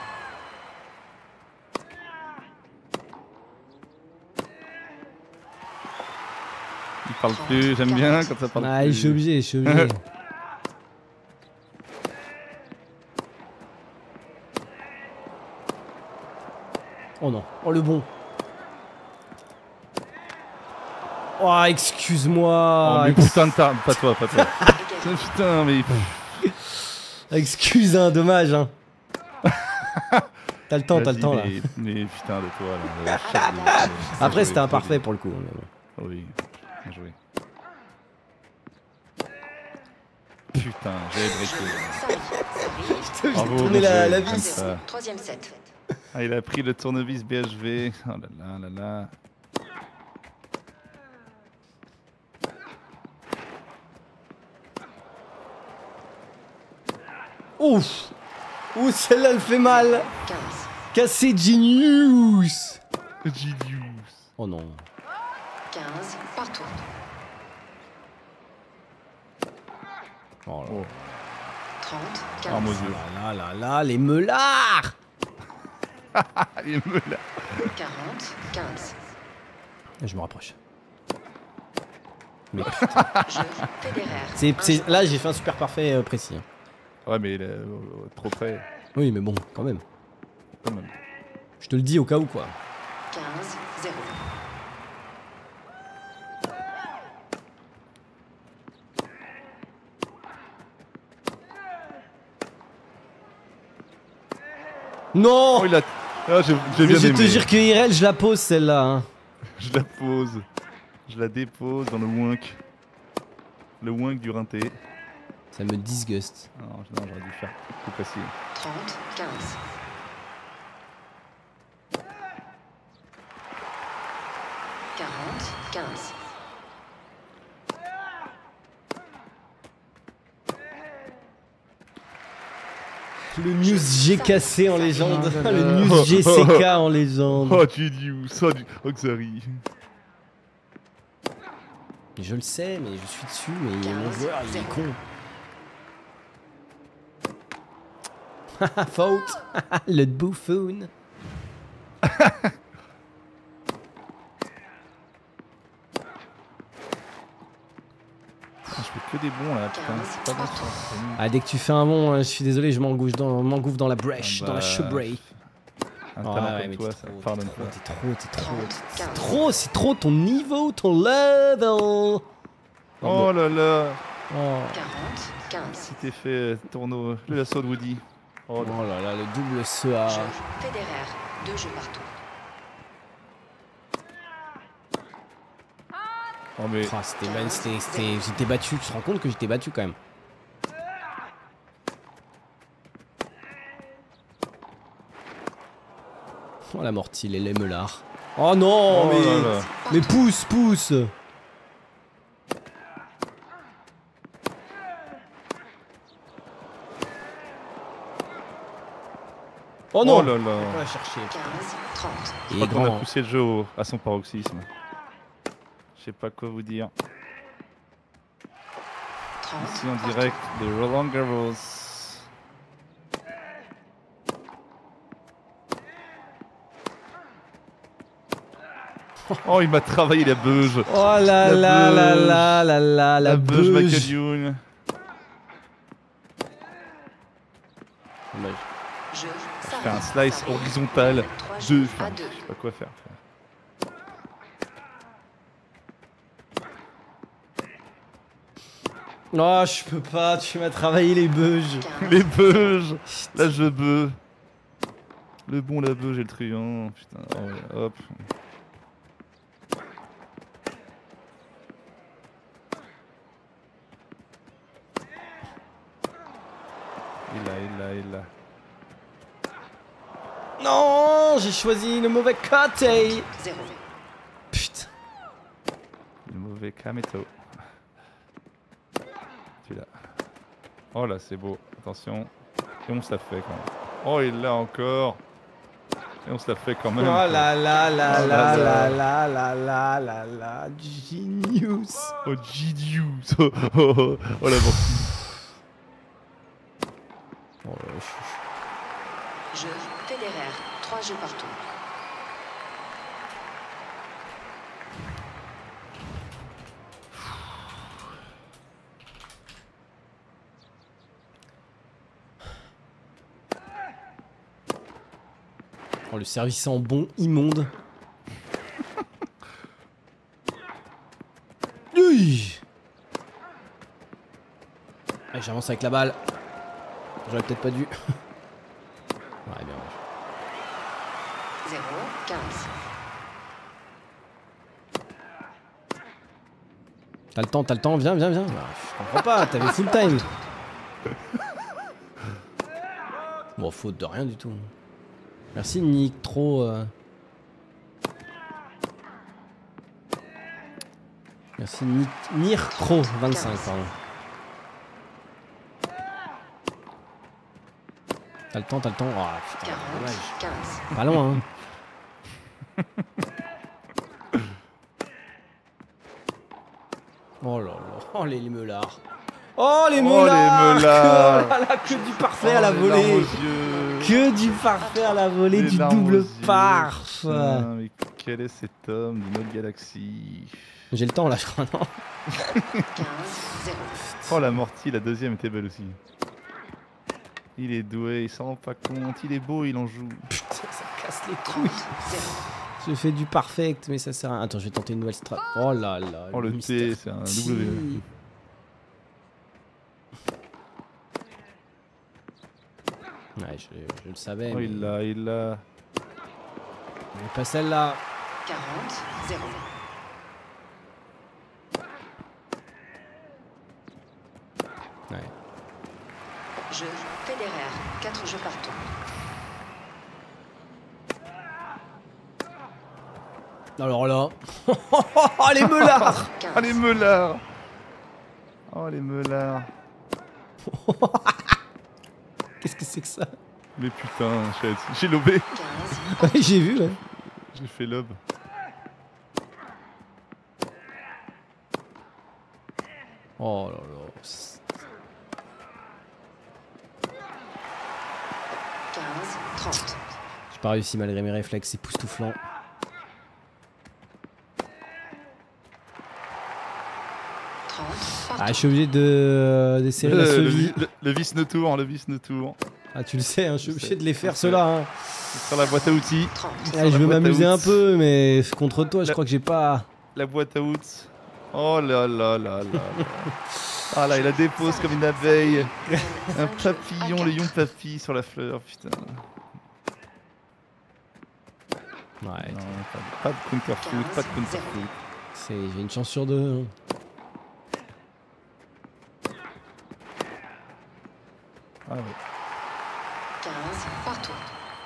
Il parle plus, j'aime bien quand ça parle Ah, plus. je suis obligé, je suis obligé. Oh non, oh le bon. Oh, excuse-moi. Oh mais Ex- putain de ta... Pas toi, pas toi. Putain mais... Excuse, hein, dommage. Hein. T'as le temps, t'as le Vas-y, temps là. mais, mais putain de toi là. La chatte de- de- Après, de- c'était de- imparfait pour le coup. mais bon. Oui, bien joué. Putain, j'avais breaké. cinq. Bravo, tourner bien la- joué, la comme vis. ça. Troisième set. Ah, il a pris le tournevis B H V. Oh là là là là. Ouf. Ouh, celle-là, elle fait mal. quinze. Cassé Genius. Genius. Oh non. quinze. Partout. Oh là. Oh. trente. Ah mon quinze. dieu. Là, là, là, les meulards. Ah, il me l'a. quarante. quinze. Je me rapproche. Jeu. Federer. C'est, Un c'est- jeu. là, j'ai fait un super parfait euh, précis. hein. Ouais, mais il est euh, trop près, Oui, mais bon, quand même. quand même. Je te le dis au cas où, quoi. quinze. zéro. Non. Oh, il a. Ah, j'ai j'ai Mais bien je aimé. te jure que I R L, je la pose celle-là. Hein. Je la pose. Je la dépose dans le wink. Le wink du rinté. Ça me disguste. Non, non, j'aurais dû faire plus facile. trente. quinze. quarante. quinze. Le News G cassé en légende. Le News G C K en légende. Oh, Genius. Oh, du... oh Xari. Je le sais, mais je suis dessus, mais mon quinze, joueur, il est zéro. con. Faute. Le buffoon. Je fais que des bons là, putain. C'est pas bon ça. c'est nul. Ah, dès que tu fais un bon, euh, je suis désolé, je m'engouffre dans, m'engouffre dans la brèche, Ah dans la bah, chebray. Un Ah talent ouais, comme mais toi, t'es ça trop, pardonne t'es trop, pas. t'es trop, t'es trop. trente. C'est quinze. trop, c'est trop ton niveau, ton level. Oh là là. Oh, quarante. quinze. Tu t'es fait euh, tourneau, le lasso de Woody. Oh, oh là là, le double C A. Jeu. Federer. Deux jeux partout. oh mais Ah, c'était, mal- c'était, c'était, j'étais battu, tu te rends compte que j'étais battu quand même. Oh la mortille et les meulards. Oh non, Oh mais, là là. mais pousse, pousse. Oh non. Oh là là. On va chercher. quinze. trente. Je Il crois est qu'on a grand. poussé le jeu au- à son paroxysme. Je sais pas quoi vous dire. trente. Ici en direct de Roland Garros. Oh, il m'a travaillé la beuge. Oh là La là là beuge. là là là, la beuge Michael beuge. Young. Jeu. Je fais un slice horizontal. Trois Deux. jeux Enfin, à deux. je sais pas quoi faire. Non, je peux pas, tu m'as travaillé les beuges. quinze. Les beuges. Là, je beuh. Le bon, la beuge et le truand. Putain, oh, ouais, hop. Il a, il a, il a. Non, j'ai choisi le mauvais côté. zéro. Putain. Le mauvais Kameto. Tu l'as. Oh là, c'est beau. Attention. Et on se la fait quand même. Oh, il l'a encore. Et on se la fait quand même. Oh quoi. là là là Oh là là là là. là là là là là. Genius. Oh, Gidius. Oh, oh, oh, oh la mort. Oh, là, je- Jeu Federer. trois jeux par tour. Oh, le service en bon immonde. Oui. Allez, j'avance avec la balle. J'aurais peut-être pas dû. Ouais, bien. zéro. quinze. T'as le temps, t'as le temps, viens, viens, viens. Ah, je comprends pas, t'avais full time. Bon, faute de rien du tout. Merci Nick, trop. Euh... Merci Nick, Nircro vingt-cinq, pardon. T'as le temps, t'as le temps. Oh putain, dommage. quarante. quinze. Pas loin, hein. Oh là là, oh les meulards. Oh les Oh, meulards, les meulards. Que, voilà, que du parfait Oh, à la les volée. larmes aux yeux. Que du parfait à la volée, Les du larmes aux double yeux. parf. Putain, mais quel est cet homme d'une autre galaxie? J'ai le temps là, je crois, non? quinze. zéro. Oh, la Morty, la deuxième était belle aussi. Il est doué, il s'en rend pas compte, il est beau, il en joue. Putain, ça casse les trente. couilles. zéro. Je fais du parfait, mais ça sert à rien. Attends, je vais tenter une nouvelle strat. Oh là là. Oh, le T, Mister c'est un T. W. Ouais, je, je le savais. Oh, mais... il l'a, il l'a. mais pas celle-là. quarante. zéro. Ouais. Jeu Federer. quatre jeux par tour. Alors là. Oh les meulards. quinze. Oh, les meulards. Oh, les meulards. Qu'est-ce que c'est que ça? Mais putain, j'ai- j'ai lobé. quinze. Ouais, j'ai vu, ouais. J'ai fait lob. Oh là là. C'est- quinze. trente. J'ai pas réussi malgré mes réflexes époustouflants. trente. Par Ah, je tour. suis obligé de d'essayer la Le, le, cheville. le, le vis no tour, le vis no tour. Ah, tu le sais, hein, je suis Je obligé sais, de les faire je sais. ceux-là. Hein. Sur la boîte à outils. trente. Ah, Sur je la veux boîte à m'amuser un outils. peu, mais contre toi, je La- crois que j'ai pas. La boîte à outils. Oh là là là là là. Ah là, il la dépose comme une abeille. Un papillon, le lion papy sur la fleur, putain. Ouais, Non, pas, pas de counterfoot, pas de counterfoot. c'est j'ai une chance sur deux. Hein. Ah ouais. quinze. Par tour.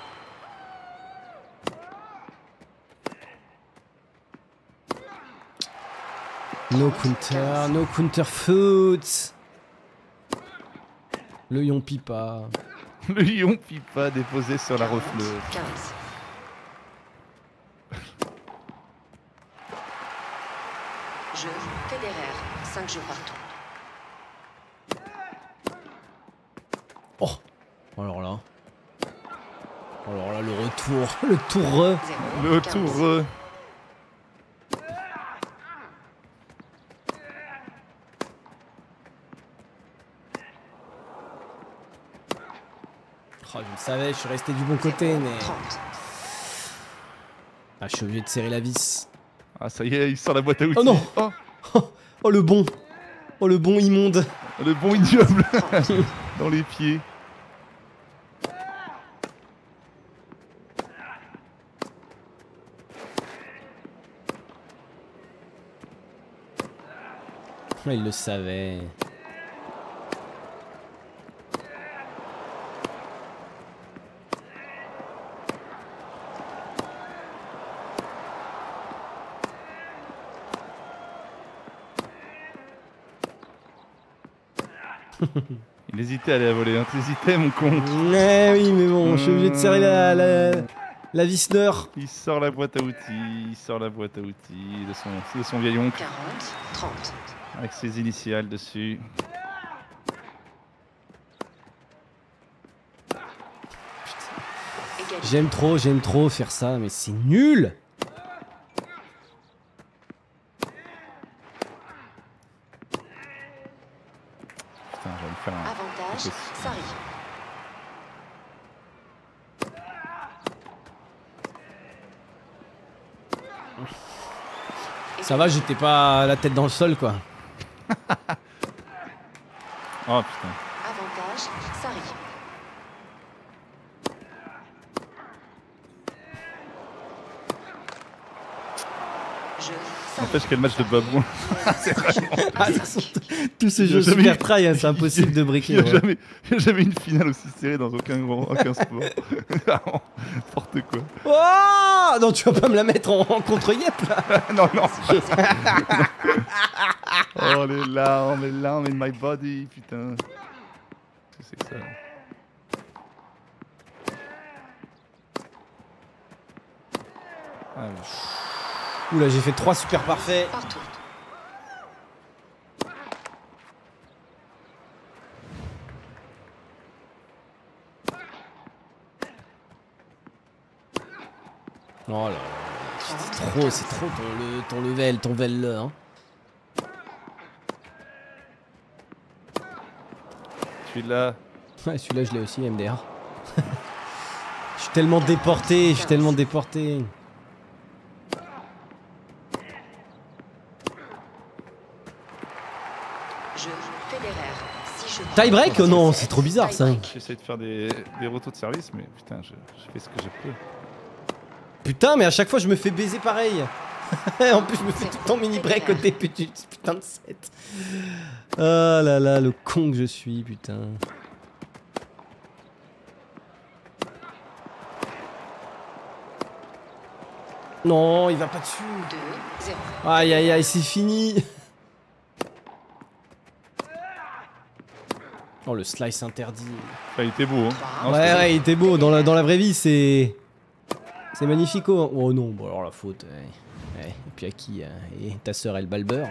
No counter, no counter foot. Le yon pipa. Le lion pipa déposé sur la refleuse. quinze. Jeu Federer. cinq jeux par tour. Oh, alors là. Alors là, le retour, le tour. zéro. Le quinze. tour. euh, Oh, je le savais, je suis resté du bon côté, mais. trente. Ah, je suis obligé de serrer la vis. Ah ça y est, il sort la boîte à outils. Oh non. Oh, Oh, le bon. Oh, le bon immonde. le bon ignoble dans les pieds. Ah, il le savait. Il hésitait à aller à voler, hein. T'hésitais, mon con. Eh oui, mais bon, je suis obligé de serrer la, la, la Wissner. Il sort la boîte à outils, il sort la boîte à outils de son, de son vieil oncle. quarante, trente. Avec ses initiales dessus. Égalité. J'aime trop, j'aime trop faire ça, mais c'est nul. Putain, je vais me faire un... Avantage, Ok. Sari. Ça va, j'étais pas la tête dans le sol, quoi. Oh putain. Avantage, Sari. Jeu, Sari. N'empêche quel match de babou. C'est vraiment... Ah, de toute façon, tout ce Il y a jeu jamais- super try, hein, c'est impossible de Il briquer. n'y a, ouais. jamais- il y a jamais une finale aussi serrée dans aucun, grand- aucun sport. Vraiment, n'importe quoi. Oh non, tu vas pas me la mettre en, en contre-yep, là. Non, non. Oh, les larmes, les larmes in my body, putain. Qu'est-ce que c'est que ça? Ah, oui. Oula, j'ai fait trois super parfaits. Partout. Oh là là, c'est trop, c'est trop ton, le, ton level, ton level là. Hein. Celui-là, Ouais, celui-là, je l'ai aussi, M D R. Je suis tellement déporté, je suis tellement déporté. Jeu, Federer. six jeux. Tie break? Oh non, c'est trop bizarre ça. j'essaie de faire des, des retours de service, mais putain, je, je fais ce que je peux. Putain, mais à chaque fois, je me fais baiser pareil. En plus, je me fais tout le temps mini break au début du putain de set. Oh là là, le con que je suis, putain. Non, il va pas dessus. deux, zéro. Aïe aïe aïe, c'est fini. Oh, le slice interdit. Enfin, il était beau, hein. Non, Ouais, c'était- ouais, il était beau. Dans la, dans la vraie vie, c'est. C'est magnifico. Hein. Oh non, bon alors la faute. Ouais. Ouais. Et puis à qui hein. Et ta sœur, elle bat le beurre.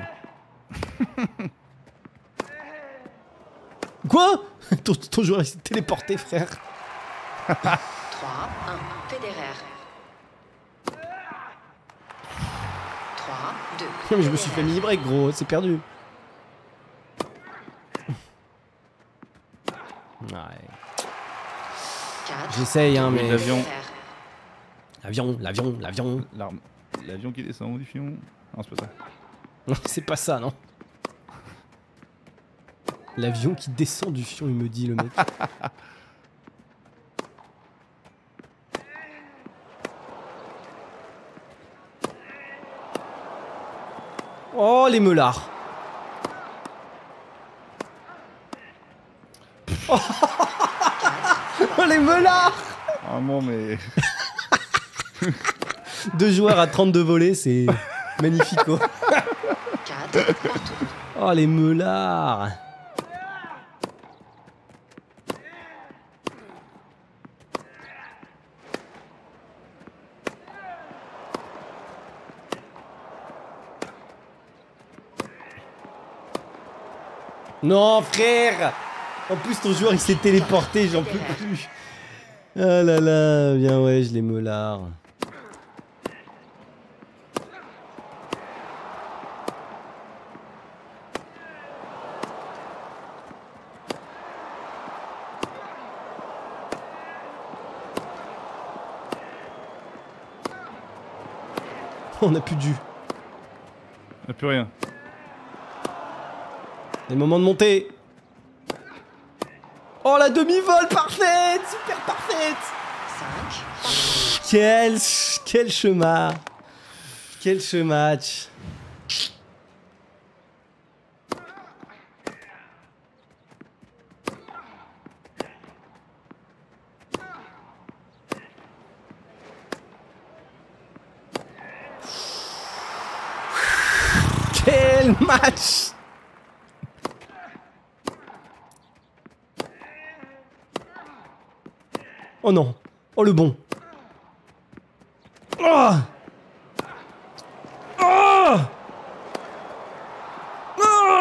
Quoi? ton, ton joueur il s'est téléporté, frère. trois, un. Federer. trois, deux. Non, mais je me suis fait mini break, gros. C'est perdu. Ouais. quatre. J'essaye, hein, mais. L'avion. Federer. L'avion, l'avion, l'avion. L'arme. L'avion qui descend du fion. Non, c'est pas ça. Non, c'est pas ça, non. L'avion qui descend du fion, il me dit, le mec. Oh, les meulards. Oh, les meulards. Ah bon, mais. Deux joueurs à trente-deux volets, c'est magnifico. quatre, partout. Oh, les meulards. Non, frère. En plus, ton joueur, il s'est téléporté, j'en peux plus. Ah là là, bien ouais, je les meulards. On n'a plus de jus. On n'a plus rien. Les moments de montée. Oh, la demi-vol parfaite. Super parfaite. cinq. Quel, quel chemin. Quel chematch. Quel match. Oh non. Oh le bon. Oh oh oh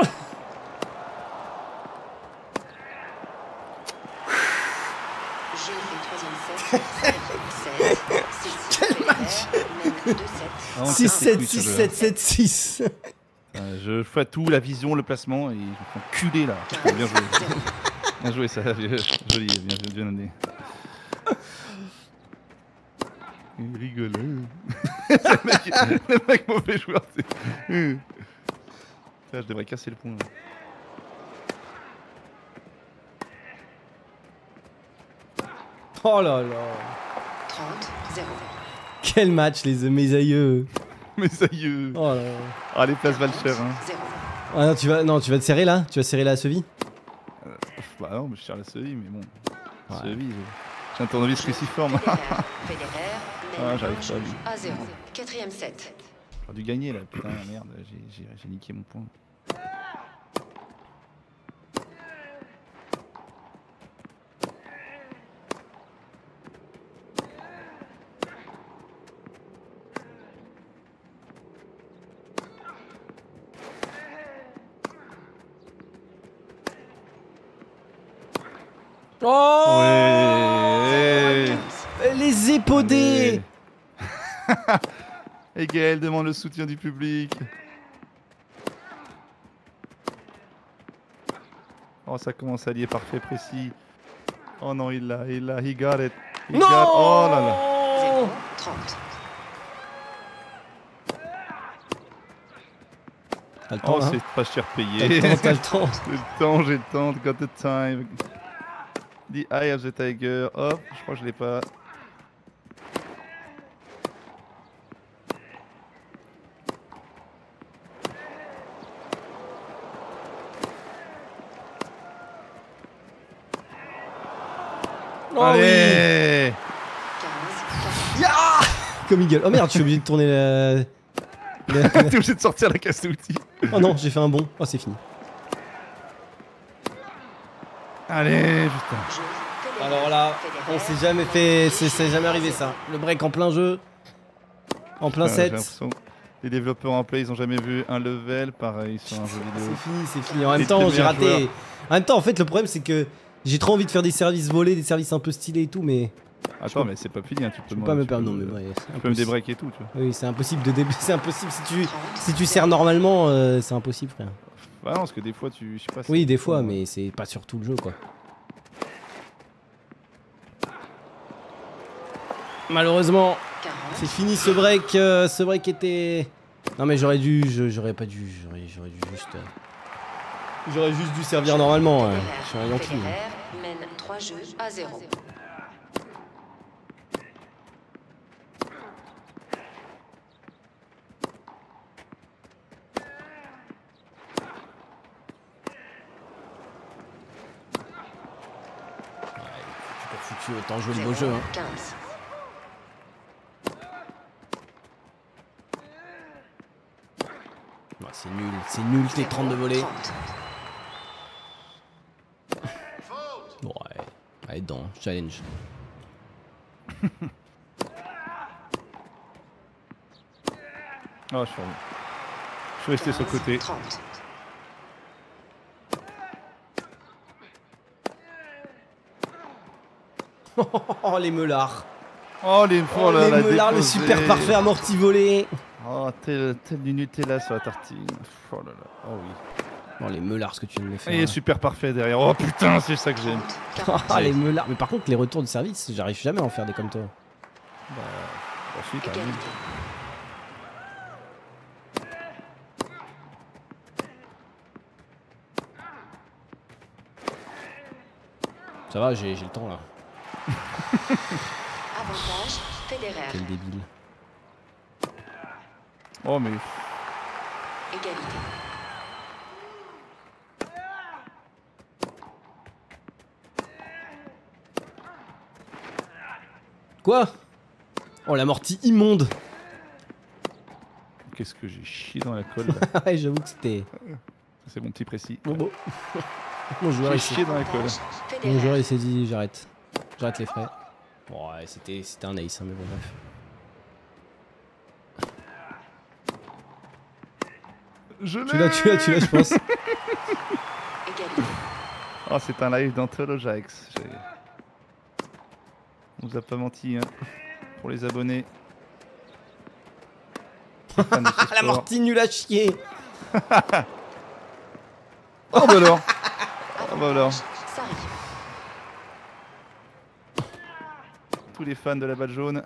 Jeu fait troisième set. Quel match. Ah, on six casse les sept, couilles, six ce jeu. sept, sept six. Euh, je fais tout, la vision, le placement, et je me fais enculer là. Bien joué. Bien joué, ça. Joli, bien, bien donné. Il rigole. le, mec, le mec mauvais joueur. Là, je devrais casser le pont. Là. Oh là là. trente zéro. Quel match les mes aïeux. Mais ça y est. Oh là là. Ah, les places valent cher. Hein. zéro. Ah non, tu vas non, tu vas te serrer là. Tu vas serrer là à Seville. Bah non, mais je tire la série, mais bon. Ouais. Série, j'ai un tournevis cruciforme. Federer, Federer Ah, mène j'arrive un pas, jeu lui. à zéro. Quatrième set. J'aurais dû gagner là, putain, merde, j'ai- j'ai j'ai niqué mon point. Oh Ouais. les épaudés. Et Gaël demande le soutien du public. Oh, ça commence à lier parfait, précis. Oh non, il l'a, il l'a, he got it. He Non. got- Oh là là. zéro trente. T'as le temps, Oh, hein. c'est pas cher T'as payé. le temps, t'as le temps. J'ai le temps, j'ai le temps, got the time. The Eye of the Tiger. Hop, je crois que je l'ai pas. Oh Allez. quinze oui. Ah comme il gueule. Oh merde, je suis obligé de tourner la. la- T'es obligé de sortir la casse d'outils. Oh non, j'ai fait un bond. Oh, c'est fini. Allez, putain. jeu. Federer, Alors là, Federer, on s'est jamais fait, c'est c'est jamais arrivé ça. Le break en plein jeu, en plein Putain, j'ai set. l'impression que les développeurs en play, ils ont jamais vu un level pareil sur un jeu vidéo. C'est fini, c'est fini. En même Les temps, très j'ai meilleurs raté. joueurs. En même temps, en fait, le problème c'est que j'ai trop envie de faire des services volés, des services un peu stylés et tout, mais Attends, mais c'est pas fini, hein, tu peux, je peux pas me tu permettre. peux- Non, mais ouais, c'est Tu peux me impossible. débreak et tout, tu vois. Oui, c'est impossible de dé... c'est impossible si tu trente, si tu sers normalement, euh, c'est impossible, frère. Bah non, parce que des fois, tu. Je sais pas. Oui, c'est- des fois, mais c'est pas sur tout le jeu, quoi. Malheureusement, quarante. c'est fini ce break. euh, ce break était. Non, mais j'aurais dû, je- j'aurais pas dû, j'aurais, j'aurais dû juste. euh, J'aurais juste dû servir normalement. ouais. Je suis un Yankee. Federer mène trois jeux à zéro. Super foutu, autant jouer le beau jeu. Hein. quinze. Bah, c'est nul, c'est nul tes trente de volée. trente. Bon, ouais, allez dedans, challenge. Oh, je suis revenu. Je suis resté sur le côté. trente. Oh les meulards. Oh, les, oh, Oh, là, les la meulards, le déposée. super parfait amorti volé. Oh, tel, tel du Nutella sur la tartine. Oh là là. Oh oui. Oh les meulards, ce que tu viens de me faire. Et super parfait derrière. Oh putain, c'est ça que j'aime. Ah les meulards. Mais par contre, les retours de service, j'arrive jamais à en faire des comme toi. Bah, ensuite, t'as Égalité. vu. Ça va, j'ai j'ai le temps là. Avantage Federer. Quel débile. Oh, mais. Égalité. Quoi? Oh l'amorti immonde. Qu'est-ce que j'ai chié dans la colle là. Ouais, j'avoue que c'était. C'est mon petit précis. Bon, bon. Mon joueur, J'ai il s'est- chié dans la colle. Avantage Mon joueur Federer. il s'est dit j'arrête. J'arrête les frais. Bon, ouais, c'était un ace, hein, mais bon, bref. Je Tu l'as, tu l'as, tu l'as, je pense. Égalité. Oh, c'est un live d'Antholojax. On nous a pas menti, hein. Pour les abonnés. Fans de ce La sport. mortine nulle à chier. Oh bah alors. Oh bah alors. Sarri. Tous les fans de la balle jaune.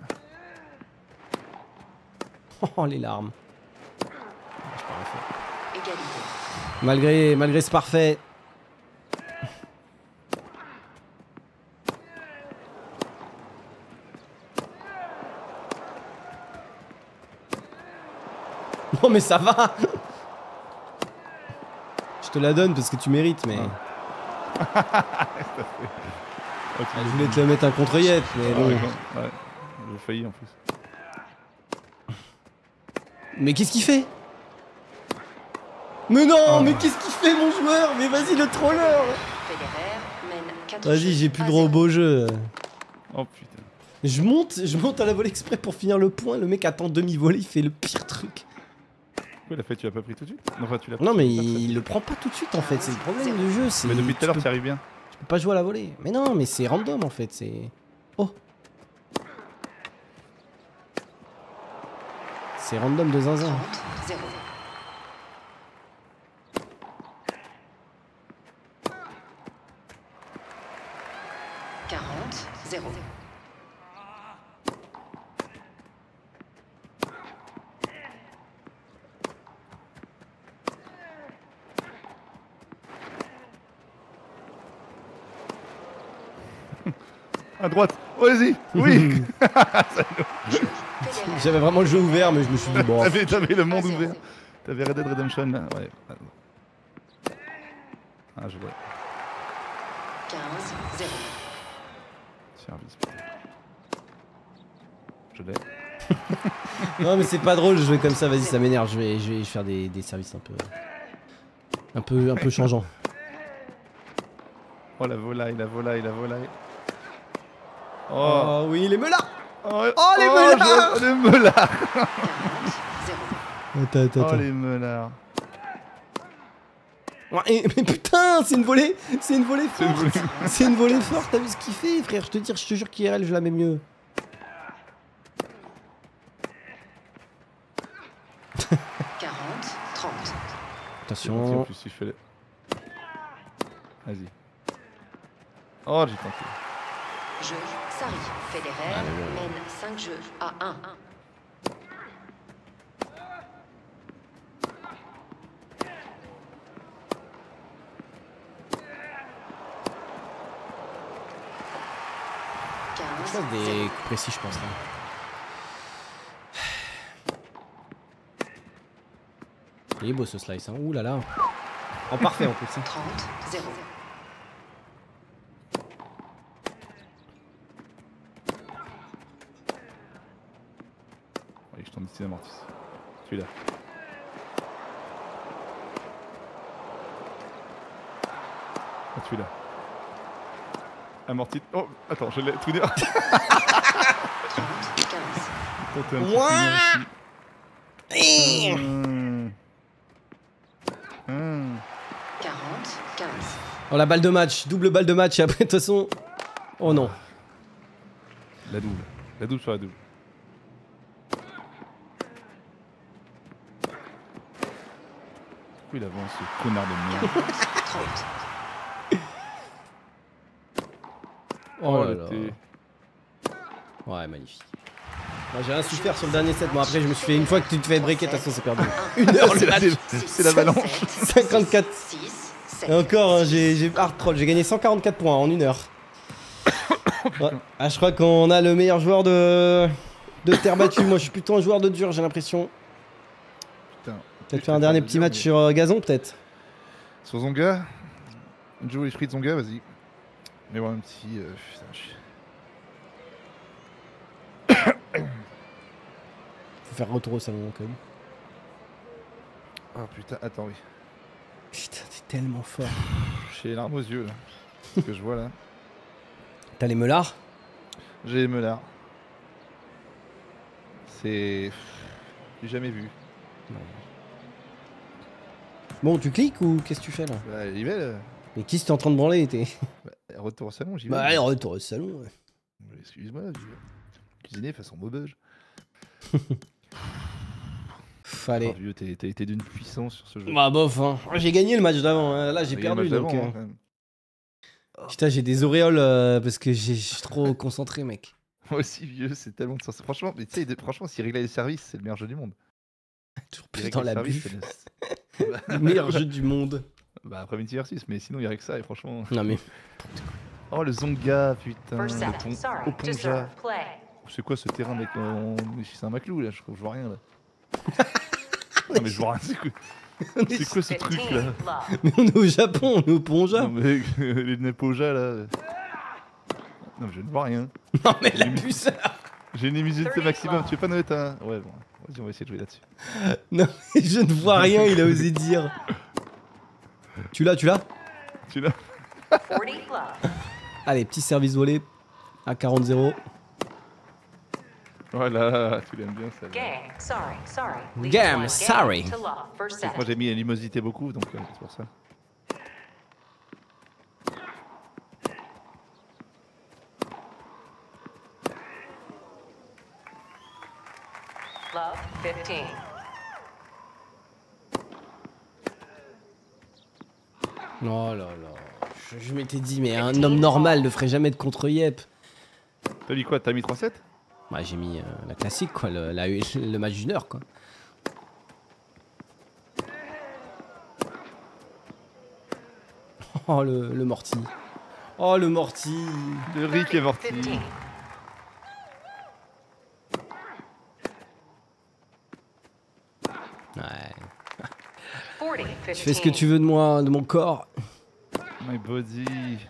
Oh, les larmes. Égalité. Malgré, malgré ce parfait. Non mais ça va. Je te la donne parce que tu mérites, mais... Ok. Ah, je voulais te le mettre un contre-yet, mais bon... Ouais, ouais. J'ai failli en plus. Mais qu'est-ce qu'il fait? Mais non, Oh. mais qu'est-ce qu'il fait mon joueur? Mais vas-y le troller. Federer mène quatre Vas-y, jeux j'ai plus à droit au zéro. beau jeu. Oh putain. Je monte, je monte à la volée exprès pour finir le point. Le mec attend demi-volée, il fait le pire truc. Pourquoi il a fait, tu l'as pas pris tout de suite? Non, enfin, tu l'as Non mais pris tout de suite. il le prend pas tout de suite en fait, c'est le problème du jeu. Mais depuis tout à l'heure, tu tu arrives bien. peux pas jouer à la volée. Mais non, mais c'est random en fait, c'est... Oh. C'est random de zinzin. trente zéro. quarante zéro. À droite. Oh, vas-y. Oui. Federer. J'avais vraiment le jeu ouvert, mais je me suis dit bon... T'avais t'avais le monde à zéro. ouvert. T'avais Red Dead Redemption là. Ouais. Ah, je vois. quinze zéro. Service. Je l'ai. Non mais c'est pas drôle de jouer comme ça, vas-y ça m'énerve, je vais, je vais faire des, des services un peu... Un peu, un peu changeants. Oh, la volaille, la volaille, la volaille. Oh. Oh oui, les melards. Oh, Oh, les melards. je- Les melards. quarante zéro. Attends, attends, Oh, attends. les melards. Ouais, et- mais putain, c'est une volée, c'est une volée C'est une forte. volée. C'est une volée forte, t'as vu ce qu'il fait, frère? Je te dis, je te jure qu'I R L, je la mets mieux. quarante trente. C'est gentil, en Attention. plus, il fait le... Vas-y. Oh, j'ai tenté. Jeu Sarri. Federer Ah, mais bon. mène cinq jeux à un. Je quinze passe des zéro. coups précis, je pense. Là. Il est beau ce slice, hein. Ouh là là. En parfait en plus. Hein. trente zéro. Oui, je t'en dis c'est amorti. Celui-là. Oh, celui-là. Amorti. Oh, attends, je l'ai tout dire. quinze. Tenter un petit Ouah. tunnel aussi. Hum. Hum. quarante quinze. Oh la balle de match, double balle de match et après de toute façon... Oh non. La double. La double sur la double. Pourquoi il avance ce connard de merde? quarante trente. Oh là le là. thé. Ouais, magnifique. Moi j'ai rien su faire sur le dernier set. Bon après je me suis fait une fois que tu te fais breaker, de toute façon c'est perdu. Une heure C'est le la, match. c'est l'avalanche. cinquante-quatre. six sept. Et encore, hein, j'ai j'ai hard troll, j'ai gagné cent quarante-quatre points en une heure. Ouais. Ah, je crois qu'on a le meilleur joueur de, de terre battue. Moi, je suis plutôt un joueur de dur, j'ai l'impression. Putain. Peut-être faire un dernier petit match sur euh, gazon, peut-être. Sur Zonga. Joe et Fritz Zonga, vas-y. Mais ouais, un petit. Euh, putain, je... Faut faire retour au salon, quand même. Oh putain, attends, oui. Putain, t'es tellement fort. J'ai les larmes aux yeux, là. Ce que je vois là. T'as les meulards? J'ai Meulard. C'est... J'ai jamais vu. Bon, tu cliques ou qu'est-ce que tu fais là? Bah, il va là. Mais qui t'es en train de branler t'es... Bah, retour au salon, j'y vais. Bah allez, retour au salon. Ouais. Excuse-moi, je vais cuisiner façon maubeuge. Fallait. Oh, vieux, t'as été d'une puissance sur ce jeu. Bah bof, hein. J'ai gagné le match d'avant, hein. Là j'ai T'as perdu gagné le donc... match euh, d'avant, hein, quand même. Putain, j'ai des auréoles euh, parce que j'ai- je suis trop concentré, mec. Moi aussi, vieux, c'est tellement de sens. Franchement, mais tu sais, de- franchement, s'il réglait les services, c'est le meilleur jeu du monde. Toujours Il plus règle dans les la services, buffe. c'est le- Le meilleur jeu du monde. Bah, après Metal Gear six, mais sinon, il y a que ça, et franchement. Non mais... Oh, le Zonga, putain. First Le set. pont... Sorry. Au To Ponja. serve. Play. C'est quoi ce terrain, mec? On... C'est un maclou, là, je, je vois rien, là. Non, mais je vois rien, c'est quoi, c'est quoi ce truc, là? Love. Mais on est au Japon, on est au Ponja. Non, mais les Nepoja, là. Non, mais je ne vois rien. Non mais la J'ai mis- puce. J'ai une humidité maximum, tu veux pas noter un... Ouais, bon, vas-y, on va essayer de jouer là-dessus. Non mais je ne vois rien, il a osé dire. Tu l'as, tu l'as? Tu l'as? forty love. Allez, petit service volé à quarante zéro. Voilà, tu l'aimes bien, ça. Game. Sorry. Sorry. Leads Game, one sorry. To love. First set. Moi, j'ai mis animosité beaucoup, donc euh, c'est pour ça. Love. fifteen. Oh là là. Je, je m'étais dit, mais un homme normal ne ferait jamais de contre-yep. T'as mis quoi? T'as mis trois sept? Bah j'ai mis euh, la classique quoi, le, la- le match d'une heure quoi. Oh le, le Morty. Oh le Morty. Le Rick est morti. fifteen. Ouais. forty. Tu fais ce que tu veux de moi, de mon corps. My body.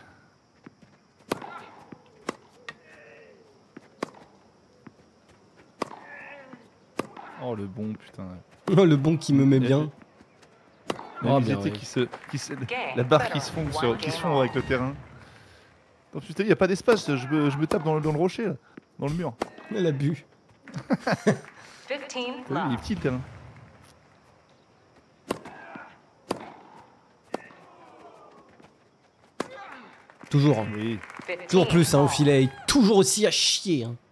Oh, le bon, putain. Oh le bon qui me met bien. La Oh, bien, humidité ouais. qui se, qui se- la barre qui se fond, sur, qui se fond avec le terrain. Donc tu t'es dit, y a pas d'espace, je me, je me tape dans le, dans le rocher, là, dans le mur. Elle a bu. fifteen. T'as vu, il est Love. petit le terrain. Toujours. hein. Oui. Toujours fifteen. plus hein, au Love. filet. Toujours aussi à chier. Hein.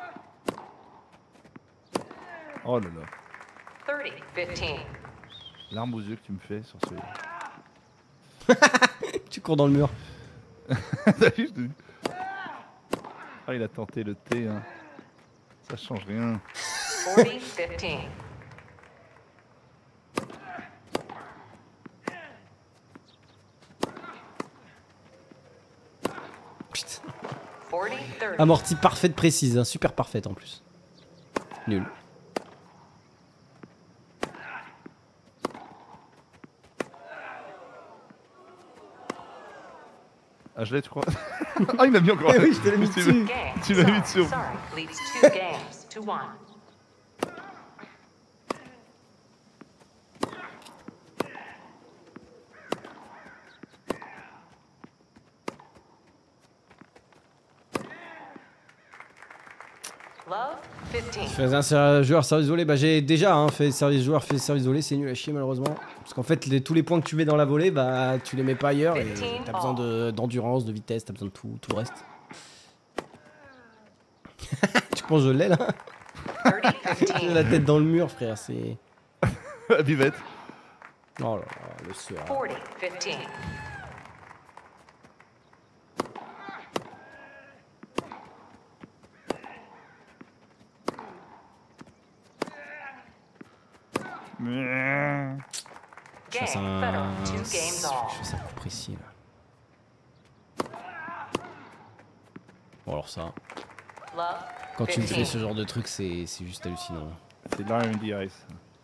Oh là là. thirty. fifteen. L'arme aux yeux que tu me fais sur ce. Tu cours dans le mur. T'as vu, je te dis. Ah, il a tenté le T, hein. Ça change rien. forty. fifteen. Putain. forty. thirty. Amorti parfaite précise, hein, super parfaite en plus. Nul. Ah, je l'ai, tu crois? Ah, il m'a mis encore. Eh oui, je te l'ai mis Tu dessus. m'as- Game. Tu m'as mis Sorry. dessus. Sorry. Leads two games to one. Love. fifteen. Je faisais un ser- joueur service volé, bah j'ai déjà hein, fait service joueur, fait service volé, c'est nul à chier malheureusement. Parce qu'en fait les- tous les points que tu mets dans la volée, bah tu les mets pas ailleurs et t'as besoin de- d'endurance, de vitesse, t'as besoin de tout, tout le reste. Tu penses que je l'ai là? thirty. J'ai fifteen. la tête dans le mur frère, c'est... La buvette. Oh là là, le sueur. forty. fifteen. Mouah. Je fasse Game. un... Federal. Two games all. Je fasse un coup précis là. Bon alors ça, Love. quand tu me fais fifteen. ce genre de truc, c'est c'est juste hallucinant. C'est Lion in the Eyes.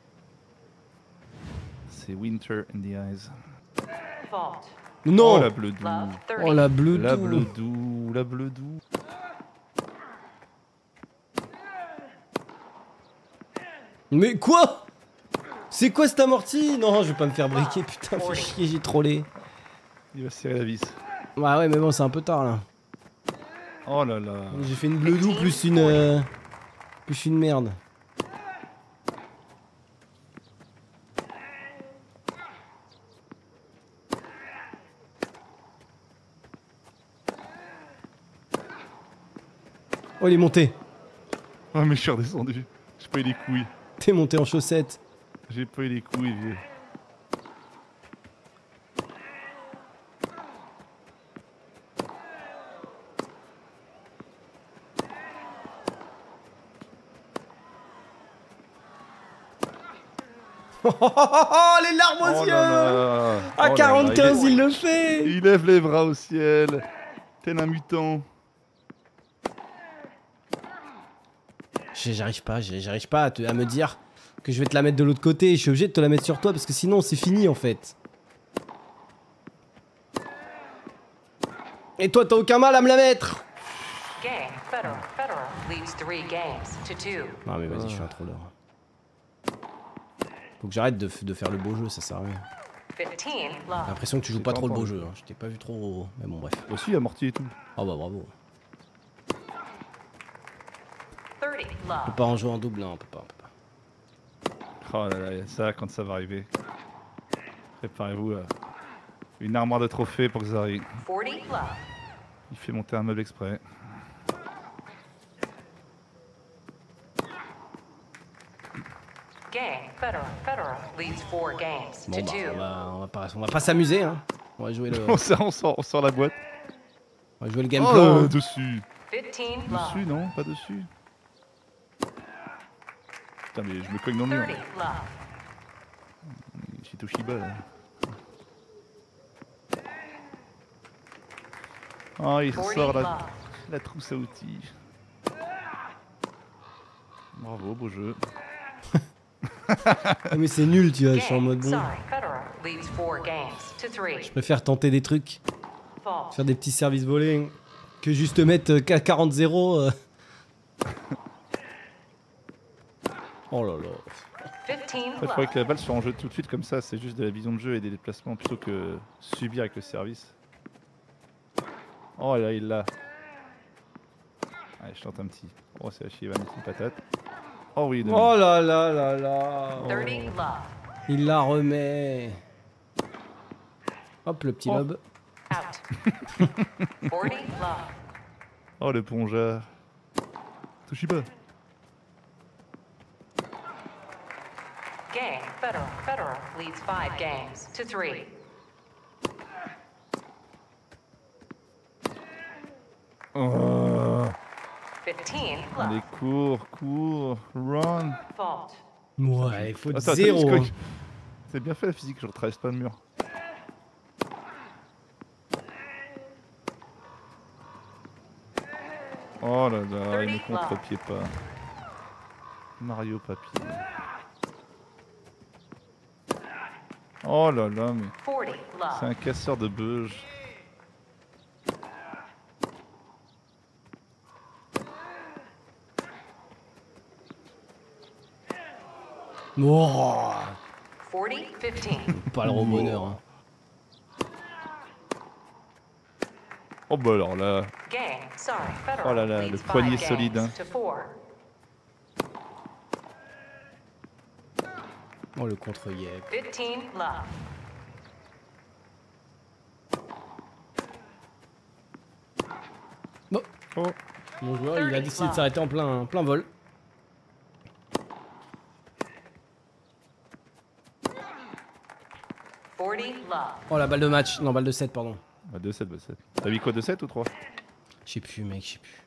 C'est Winter in the Eyes. Vault. Non Oh la bleue doux. Love. thirty. Oh la bleue La doux. bleue doux, la bleue doux. Mais quoi? C'est quoi cet amorti? Non, je vais pas me faire briquer, putain, fais chier, j'ai trollé. Il va se serrer la vis. Ouais, ouais, mais bon, c'est un peu tard là. Oh là là. J'ai fait une bleudou plus une... Euh, plus une merde. Oh, il est monté. Ah mais je suis redescendu. J'ai pas eu les couilles. T'es monté en chaussettes. J'ai pas eu les couilles, vieux. Oh, oh, oh, les larmes aux Oh yeux. là là. À Oh quarante-quinze, là là, il le fait. Il lève les bras au ciel. Tel un mutant. J'arrive pas, j'arrive pas à, te, à me dire que je vais te la mettre de l'autre côté. Je suis obligé de te la mettre sur toi parce que sinon c'est fini en fait. Et toi t'as aucun mal à me la mettre. Game, Federer, Federer leads three games to two. Non mais vas-y, je suis un troller. Faut que j'arrête de, de faire le beau jeu, ça sert à rien. fifteen J'ai love. l'impression que tu joues C'est pas pas trop le beau entendu. jeu, hein. Je t'ai pas vu trop... Mais bon bref. Aussi amorti et tout. Oh bah bravo. thirty On peut love. pas en jouer en double, non, on peut pas. On peut pas. Oh là là, ça quand ça va arriver. Préparez-vous à une armoire de trophées pour Xari. forty love. Il fait monter un meuble exprès. Game, Federer, Federer leads four games Bon to bah two. on va, on va pas, on va pas s'amuser hein. On va jouer le, On sort, on sort, on sort la boîte. on va jouer le Oh, gameplay. euh, hein. dessus. fifteen Dessus, love. non, pas dessus. Putain, mais je me cogne dans le mur. thirty love. C'est Toshiba là. Oh, il forty ressort la, love. la trousse à outils. Bravo, beau jeu. Ah, mais c'est nul tu vois, je suis en Game, mode bon. sorry, Federer leads four games to three. Je préfère tenter des trucs, Fault. faire des petits services volés, que juste mettre quarante zéro. Euh... Oh là là. fifteen En fait, je croyais love. que la balle soit en jeu tout de suite comme ça, c'est juste de la vision de jeu et des déplacements plutôt que subir avec le service. Oh là, il l'a. Allez, je tente un petit. Oh, c'est à chier, il va mettre une patate. Oh oui, de Oh là là là là. thirty love. Il la remet. Hop, le petit Oh. lob. Out. forty love. Oh, le plongeur. Toshiba. Game, Federer, Federer leads five games to three. Oh, fifteen allez, love. cours, cours, run. Fault. Ouais, il faut Attends, attends, zéro. je hein. cogne. C'est bien fait la physique, je ne traverse pas le mur. Oh là là, il ne contre-pied pas. Mario Papy. Oh là là, mais forty c'est love. un casseur de beuge. Oh, forty fifteen. pas le gros bonheur. Hein. Oh bah alors là, Game, sorry, Federer Oh là là, leads le five poignet games solide, hein. to four. Oh le contre-yep. fifteen love. Bon. oh, Mon joueur, il a décidé de s'arrêter en plein, plein vol. forty love. Oh la balle de match, non balle de sept pardon. bah deux sept, deux sept. T'as mis quoi, deux sept ou trois? Je sais plus mec, je sais plus.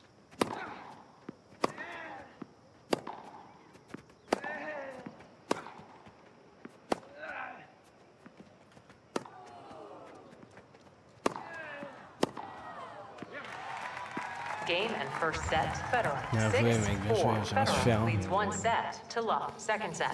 Game and first set, Federer. Bien joué, six mec, bien four. joué, j'ai rien su Federer faire, hein. leads one set to love. Second set.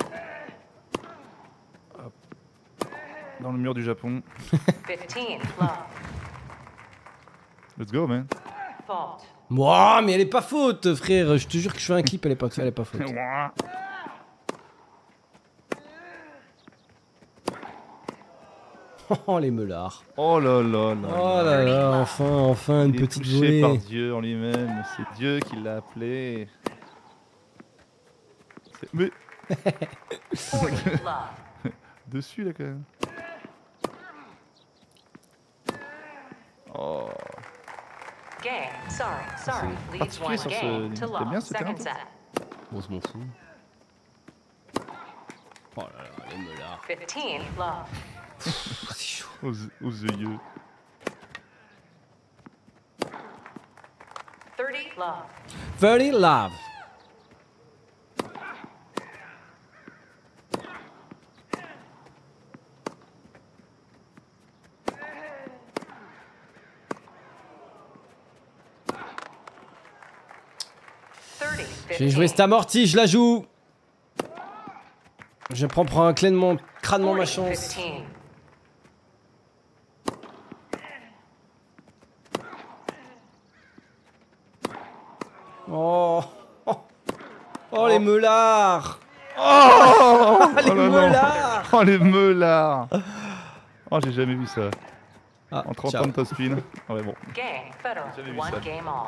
Dans le mur du Japon. fifteen love. Let's go, man. Fault. Moi, mais elle est pas faute, frère. Je te jure que je fais un clip, elle est pas, elle est pas faute. Oh, les meulards. Oh là là là. Oh là là, enfin, enfin, une Il est petite touché volée. par Dieu en lui-même. C'est Dieu qui l'a appelé. C'est- Mais forty love. dessus là quand même. Game. Sorry, sorry. C'est Leads particulier one sur ce game niveau. to T'aimes bien love. ce terrain, Second toi set. On se m'en fout. Oh là là, les meulards. fifteen love. C'est chaud. Aux, aux yeux. thirty love. thirty love. thirty J'ai joué cette amorti, je la joue. Je prends, prends un clé de mon crânement ma chance. fifteen. Oh, oh, oh les meulards. Oh, Les oh là là. meulards. Oh les meulards. Oh j'ai jamais vu ça. Ah, En trente ciao. ans de top spin. Ah ouais bon. Game. Federer. J'avais vu One ça. game all.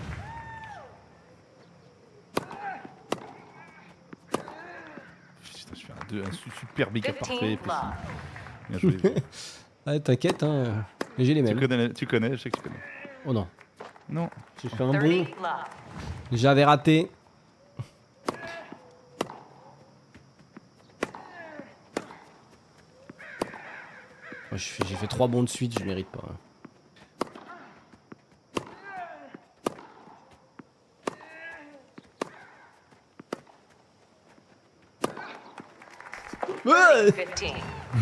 Putain, je fais un, deux, un su- super méga parfait. fifteen précis. love. Bien joué. Ah, t'inquiète, hein. J'ai les tu, mêmes. connais, tu connais, je sais que tu connais. Oh non, Non. j'ai fait un thirty bon. love. J'avais raté. Moi, je fais- J'ai fait trois bons de suite, je mérite pas. hein. Ouais. fifteen.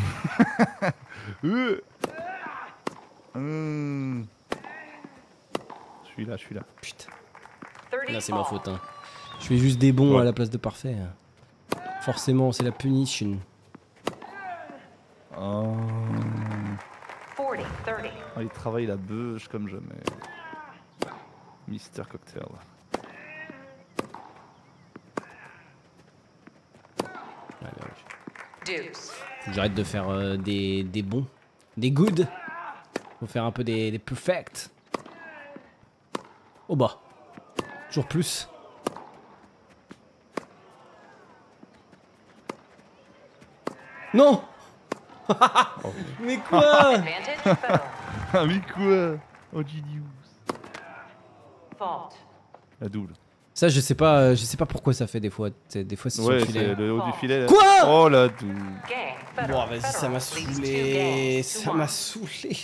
Euh. Hum. Je suis là, je suis là. Putain, thirty là c'est ma all. faute. Hein. Je fais juste des bons Ouais. à la place de parfait. hein. Forcément, c'est la punition. Oh. forty thirty. Oh, il travaille la bûche comme jamais. Mister Cocktail. Ouais, bah ouais. Deuce. Faut que j'arrête de faire euh, des, des bons, des good. Faut faire un peu des, des perfect. Oh bah, toujours plus. Non. Mais quoi? Advantage. Federer. Ah mais quoi? Oh Genius. Fault. La double. Ça je sais pas, euh, je sais pas pourquoi ça fait des fois. C'est- Des fois c'est sur Ouais, le filet. c'est le haut du filet. là. Quoi? Oh la double. Game. Federer. Bon vas-y, ça m'a Federer leads two saoulé, games to ça one. m'a saoulé.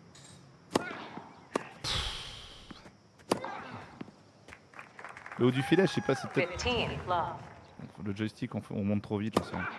Le haut du filet, je sais pas, c'est peut-être fifteen love. le joystick, on, fait- on monte trop vite là. ça.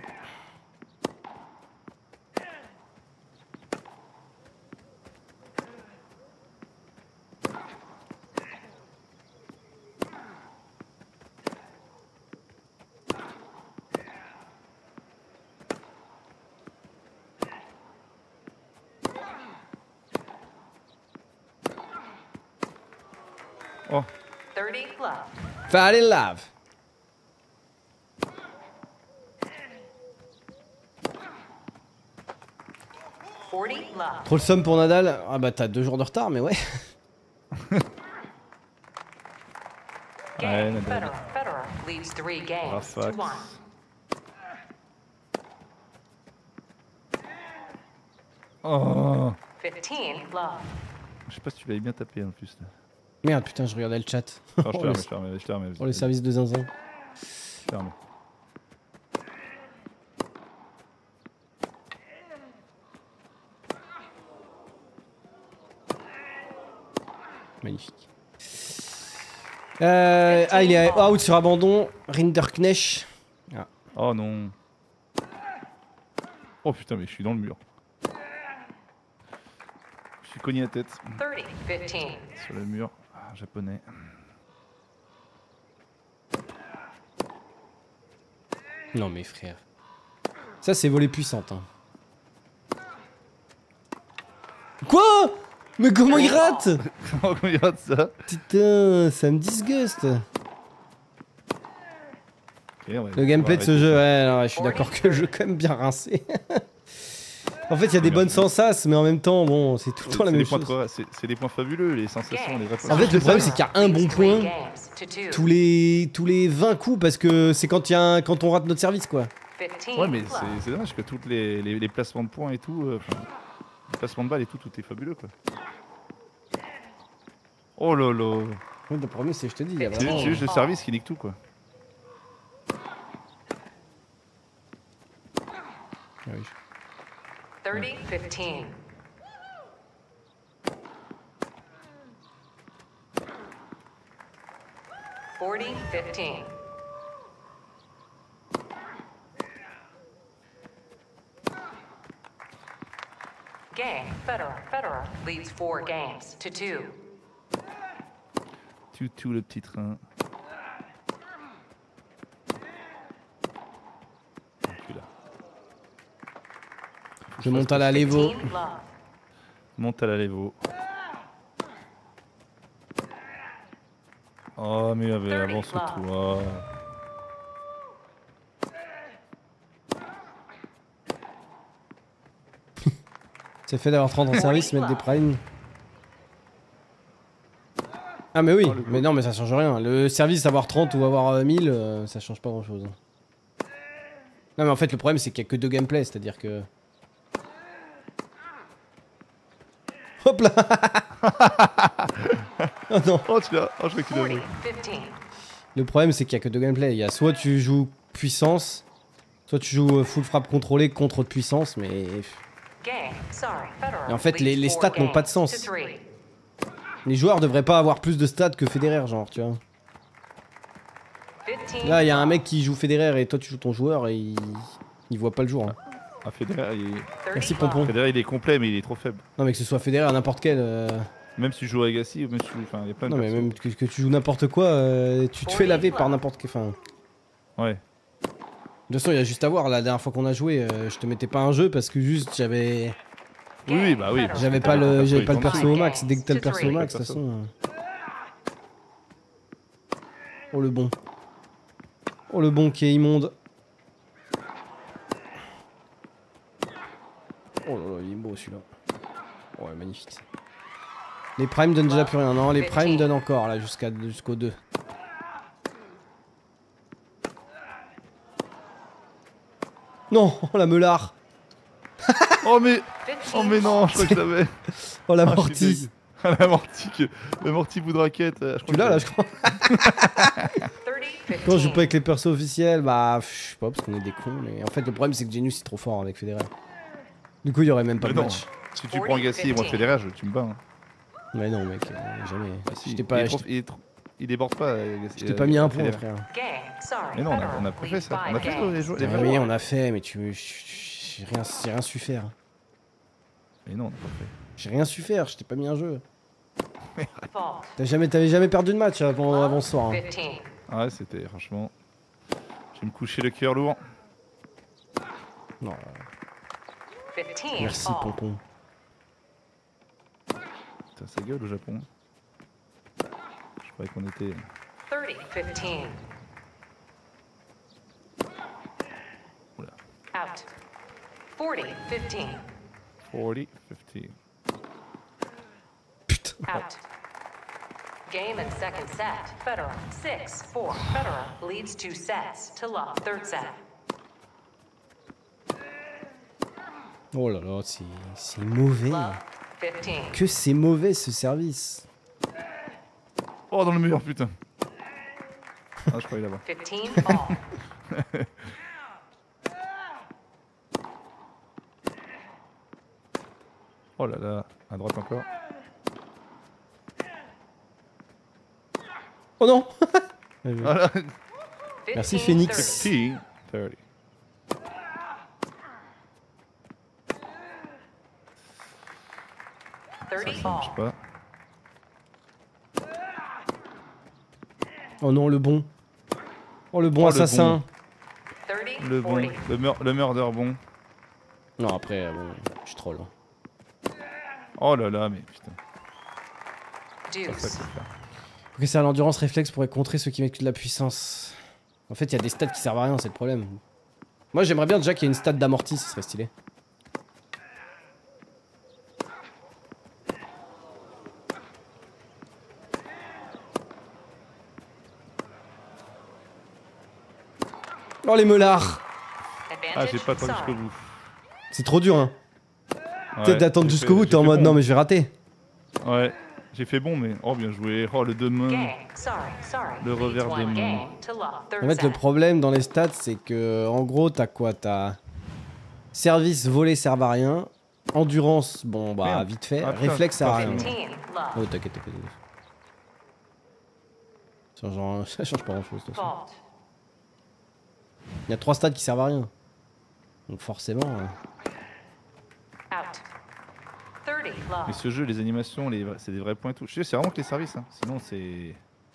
Oh, thirty love. Fall in love. forty love. Trop le somme pour Nadal. Ah bah t'as deux jours de retard, mais ouais. Game. Nadal. Federer. Federer leads three games Rafax. to one. Oh. fifteen love. Je sais pas si tu l'avais bien tapé en plus. Là. Merde, putain, je regardais le chat. Non, je te Oh, remets, le- je te remets, je te remets. Oh, les services de zinzin. Je te remets. Magnifique. Euh, ah, il est out sur abandon. Rinderknecht. Oh non. Oh putain, mais je suis dans le mur. Je suis cogné la tête thirty fifteen. sur le mur. Ah, japonais. Non, mais frère. Ça, c'est volée puissante. Hein. Quoi? Mais comment il rate? Comment on regarde ça? Putain, ça me disguste. Ok, on va- Le on gameplay va de ce arrêter. jeu, ouais, non, ouais, je suis d'accord que le jeu est quand même bien rincé. En fait, il y a des bonnes sensations, mais en même temps, bon, c'est tout le temps la C'est même des points chose. trop- C'est c'est des points fabuleux, les sensations, les vrais En fait, le problème, c'est qu'il y a un bon point tous les, tous les vingt coups, parce que c'est quand, il y a un- quand on rate notre service, quoi. Ouais, mais c'est c'est dommage que tous les, les, les placements de points et tout, euh, enfin, les placements de balles et tout, tout est fabuleux, quoi. Oh là là. Oui, le problème, c'est, je te dis, il y a C'est vraiment... c'est juste le service qui nique tout, quoi. Ah oui. thirty fifteen. forty fifteen. Game. Federer. Federer leads four games to two. Tu tout le petit train. Celui-là. Je monte à la Levo. fifteen love. Monte à la Levo. Oh, mais avait- avance-toi. C'est fait d'avoir trente en service, mettre des primes. Ah mais oui, mais non mais ça change rien. Le service avoir trente ou avoir euh, mille, euh, ça change pas grand chose. Non mais en fait le problème c'est qu'il y a que deux gameplays, c'est-à-dire que... Hop là. Oh non. Oh, tu l'as. Oh, je crois qu'il forty l'avait. fifteen. Le problème c'est qu'il y a que deux gameplays. Il y a soit tu joues puissance, soit tu joues euh, full frappe contrôlée contre de puissance, mais... Game. Sorry. Federer Et en fait, les- leads les four stats n'ont pas de games sens. to three. Les joueurs devraient pas avoir plus de stats que Federer, genre, tu vois. fifteen Là, il y a un mec qui joue Federer et toi tu joues ton joueur et il, il voit pas le jour. Hein. Ah, Federer, il... Merci thirty Pompon. Federer, il est complet, mais il est trop faible. Non mais que ce soit Federer, n'importe quel... euh, Même si tu joues Agassi, ou même si tu... Enfin, il y a plein de Non mais persos. même que, que tu joues n'importe quoi, euh, tu te fais laver par n'importe quel... Enfin... Ouais. De toute façon, il y a juste à voir, la dernière fois qu'on a joué, euh, je te mettais pas un jeu parce que juste j'avais... Oui, oui, bah oui. J'avais pas le, j'avais pas le perso, perso au max. Dès que t'as le perso au max, de toute Perso. façon... euh. Oh le bon. Oh le bon qui est immonde. Oh là là, il est beau celui-là. Ouais, magnifique. Les primes donnent déjà plus rien. Non, les primes donnent encore là jusqu'à jusqu'au deux. Non, oh, la meulard. Oh mais... fifteen Oh mais non, je crois que je l'avais. Oh la Ah, je suis mortie. deg. La mortie, que... la mortie bout de raquette. euh, je crois Tu l'as que- là, je crois. thirty Quand je joue pas fifteen. avec les persos officiels, bah pff, je sais pas parce qu'on est des cons. Mais en fait, le problème c'est que Genius est trop fort avec Federer. Du coup, il y aurait même pas Mais de non. match. Si tu prends Agassi et moi Federer, je... tu me bats. Hein. Mais non, mec, euh, jamais. Ah, si, Je t'ai il, pas, est je trop- t'ai- il, est trop- il déborde pas. Agassi, je t'ai euh, pas mis un point, Federer. frère. Game. Sorry. Mais non, on a, Federer on a pas fait leads ça. five On a fait ça, les games joueurs. to Les Ah two. oui, on a fait, mais tu, j'ai rien, j'ai rien su faire. Mais non, on a pas fait. J'ai rien su faire. Je t'ai pas mis un jeu. Fault. T'as jamais, t'avais jamais perdu de match avant, avant ce soir. Hein. fifteen. Ah ouais, c'était franchement... Je vais me coucher le cœur lourd. Non, fifteen. merci all. Pompon. Putain, ça gueule au Japon. Je croyais qu'on était... thirty fifteen. Oula. Out. forty fifteen. forty fifteen. Putain. Out. Game and second set. Federer. six four. Federer leads two sets to love. Third set. Oh là là, c'est, c'est mauvais. Love. fifteen. Que c'est mauvais ce service. Oh, dans le mur, putain. Ah, je croyais là-bas. fifteen all. Oh là là, à droite encore. Oh non. Voilà. Merci, fifteen Phoenix. thirty. T, thirty. Ça, thirty ça marche all. pas. Oh non, le bon. Oh le bon Oh, le assassin. thirty Le bon, forty. le, meur le murder bon. Non, après, euh, bon, je troll. hein. Oh là là, mais putain. C'est ça Deuce. qu'il faut faire. Faut que c'est à l'endurance réflexe pour contrer ceux qui mettent que de la puissance. En fait, il y a des stats qui servent à rien, c'est le problème. Moi, j'aimerais bien déjà qu'il y ait une stat d'amorti, ce serait stylé. Oh les meulards. Ah, j'ai Advantage. pas attendu Sorry. jusqu'au bout. C'est trop dur, hein. Ouais, Peut-être d'attendre j'ai jusqu'au fait- bout, j'ai t'es en fait mode bon. non, mais je vais rater. Ouais, j'ai fait bon, mais. Oh, bien joué. Oh, le deux mains. Game. Sorry. Sorry. Le Leads revers de one main. game to lock. Third En fait, le set. problème dans les stats, c'est que en gros, t'as quoi? T'as service, volé, servent à rien. Endurance, bon bah Merde. vite fait. Ah, putain, Réflexe, sert à rien. fifteen. Lock. Oh, t'inquiète, t'inquiète. Ça change, ça change pas grand chose. Fault. Il y a trois stats qui servent à rien. Donc forcément. euh, Out. thirty. Lock. Mais ce jeu, les animations, les... c'est des vrais points et tout. Je sais, c'est vraiment que les services. Hein. Sinon, c'est.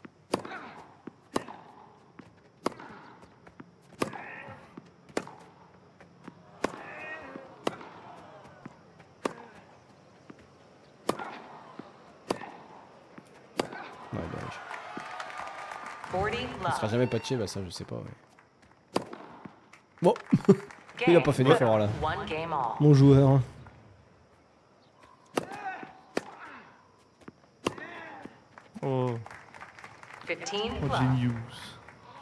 Ouais, bah, je- forty. ça sera Lock. jamais patché, bah ça je sais pas. Ouais. Bon, il a Game. pas fait d'effort là. One game all. Mon joueur. Oh, fifteen. oh Lock. genius.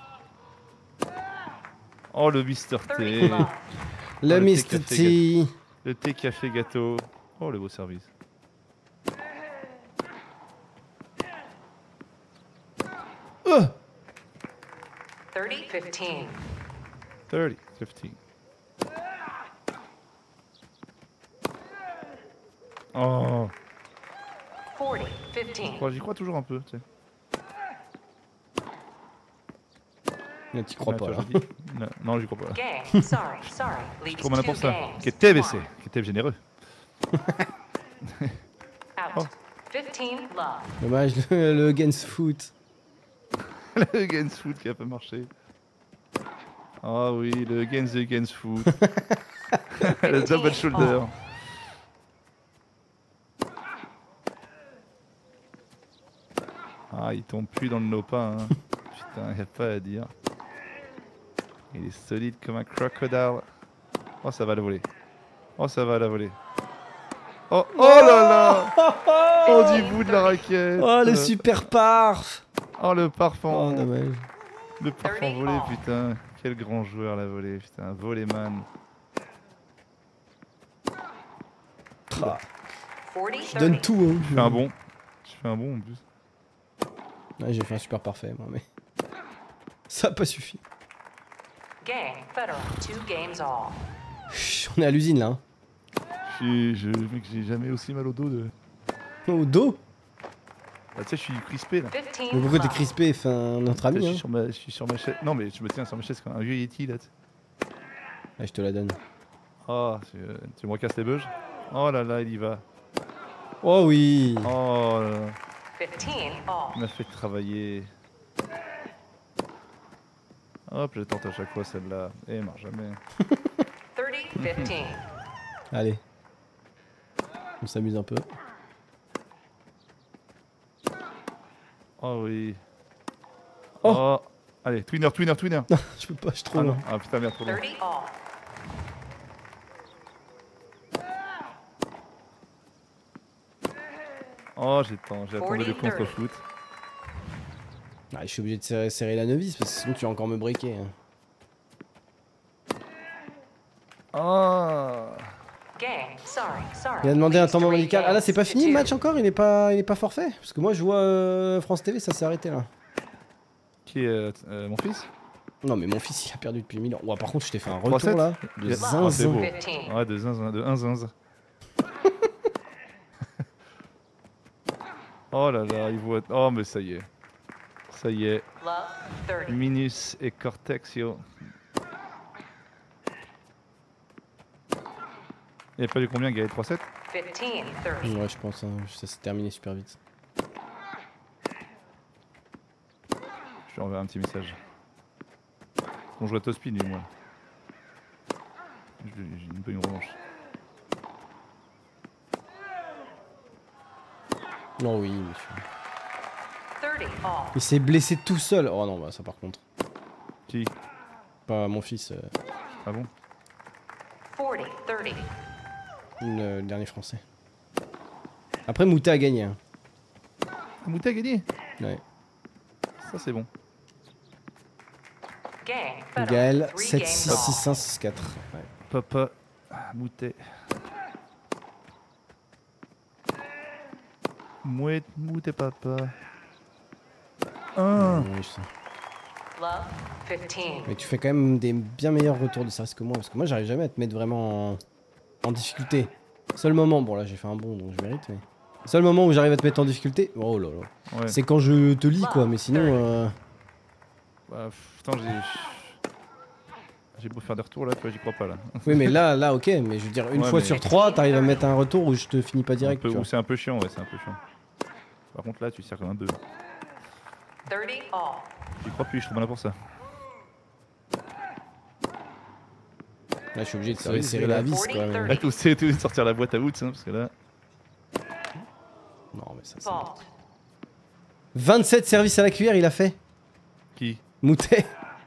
Oh, le Mister thirty. T. Lock. Le le mister T T. Le thé, café, gâteau. Oh, le beau service. Euh, thirty. fifteen. thirty, fifteen. Oh, forty. fifteen. oh, j'y crois toujours un peu, tu sais. Mais t'y crois Ouais, pas tu là. vois, je dis. Non, non, j'y crois pas. Game. Sorry. Sorry. Leads Trop malin two pour ça. games. Qui était to baissé, one. qui était généreux. Out. Oh. fifteen. Lock. Dommage, le, le Gens Foot. Le Gens Foot qui a pas marché. Ah oui, le Gens the Gens Foot. Le double shoulder. Ah, il tombe plus dans le nopin. Hein. Putain, y a pas à dire. Il est solide comme un crocodile. Oh, ça va la voler. Oh, ça va la voler. Oh, oh là là. Oh, du bout de la raquette. Oh le super parf. Oh, le Oh parfum. dommage. Le parfum volé, putain. Quel grand joueur l'a volé, putain. Voléman. Ah, forty. je donne tout hein. Je fais un bon. Je fais un bon en plus. Ouais, j'ai fait un super parfait moi mais. Ça a pas suffi. Game. Federal. Two games all. Chut, on est à l'usine là. Hein. Je, je, mec, j'ai jamais aussi mal au dos de. Au dos. Bah, tu sais, je suis crispé là. fifteen. Mais pourquoi t'es lock. crispé? Enfin, notre Tu sais, ami je, hein. suis sur ma, je suis sur ma chaise. Non, mais je me tiens sur ma chaise comme un vieux Yeti là. tu sais. Ah, je te la donne. Oh, tu, euh, tu me recasses les bugs. Oh là là, il y va. Oh oui. Oh là là. fifteen. All. Il m'a fait travailler. Hop, je tente à chaque fois celle-là. Et elle marche jamais. thirty. fifteen. Allez. On s'amuse un peu. Oh oui. Oh. Oh. Allez, twinner, twinner, twinner. Non, je peux pas, je suis trop Ah loin. non, ah putain, merde, trop loin. thirty. All. Oh, j'ai tant- j'ai attendu le forty, contre-foot. Ah, je suis obligé de serrer, serrer la novice parce que sinon tu vas encore me breaker. Hein. Oh. Game. Sorry. Sorry. Il a demandé un Leads temps three médical. Ah là, c'est pas games fini to le two. match encore? Il est pas, il est pas forfait? Parce que moi je vois euh, France T V, ça s'est arrêté là. Qui est euh, euh, mon fils? Non, mais mon fils il a perdu depuis mille ans. Ouais, par contre, je t'ai fait un trois retour sept là. De Ah, c'est zinzin. beau. fifteen. Ouais, de zinzin, de un zinzin. Oh là là, il voit. Oh, mais ça y est. Ça y est. Love. thirty. Minus et Cortexio. Il a pas eu combien, Gaël? trois sept? fifteen. thirty. Ouais, je pense. Hein. Ça s'est terminé super vite. Je lui enverrai un petit message. On joue à Tospin, lui, moi. Je- J'ai une peu une revanche. Non, oui, monsieur. thirty. All. Il s'est blessé tout seul. Oh non, bah ça par contre. Qui? Pas mon fils, euh, Ah bon? forty. thirty. le, le dernier français. Après, Mouta a gagné. Hein. Ah, Moutet a gagné? Ouais. Ça, c'est bon. Game. Federal. Gaël, Three sept games six all. six un six quatre. Ouais. Papa. Ah, Moutet. Mouet, Moutet papa. Un. Ouais, je sais. Love, fifteen. Mais tu fais quand même des bien meilleurs retours de service que moi, parce que moi j'arrive jamais à te mettre vraiment en, en difficulté. Seul moment, bon là j'ai fait un bon donc je mérite, mais... Seul moment où j'arrive à te mettre en difficulté, oh là là, Ouais. c'est quand je te lis quoi, mais sinon... Euh... Bah, putain, j'ai. J'ai beau faire des retours là, tu vois, j'y crois pas là. Oui mais là, là ok, mais je veux dire une Ouais, fois mais- sur trois, t'arrives à mettre un retour où je te finis pas Un direct. peu- tu ou vois. c'est un peu chiant, ouais, c'est un peu chiant. Par contre là, tu sers comme un bœuf. thirty all. J'y crois plus, je suis trop malin pour ça. Là je suis obligé de Sérieux, serrer là. la vis quoi. forty, mais- Là, tout c'est de sortir la boîte à outils, hein, parce que là. Non mais ça c'est... Fault. vingt-sept services à la cuillère il a fait. Qui Moutet.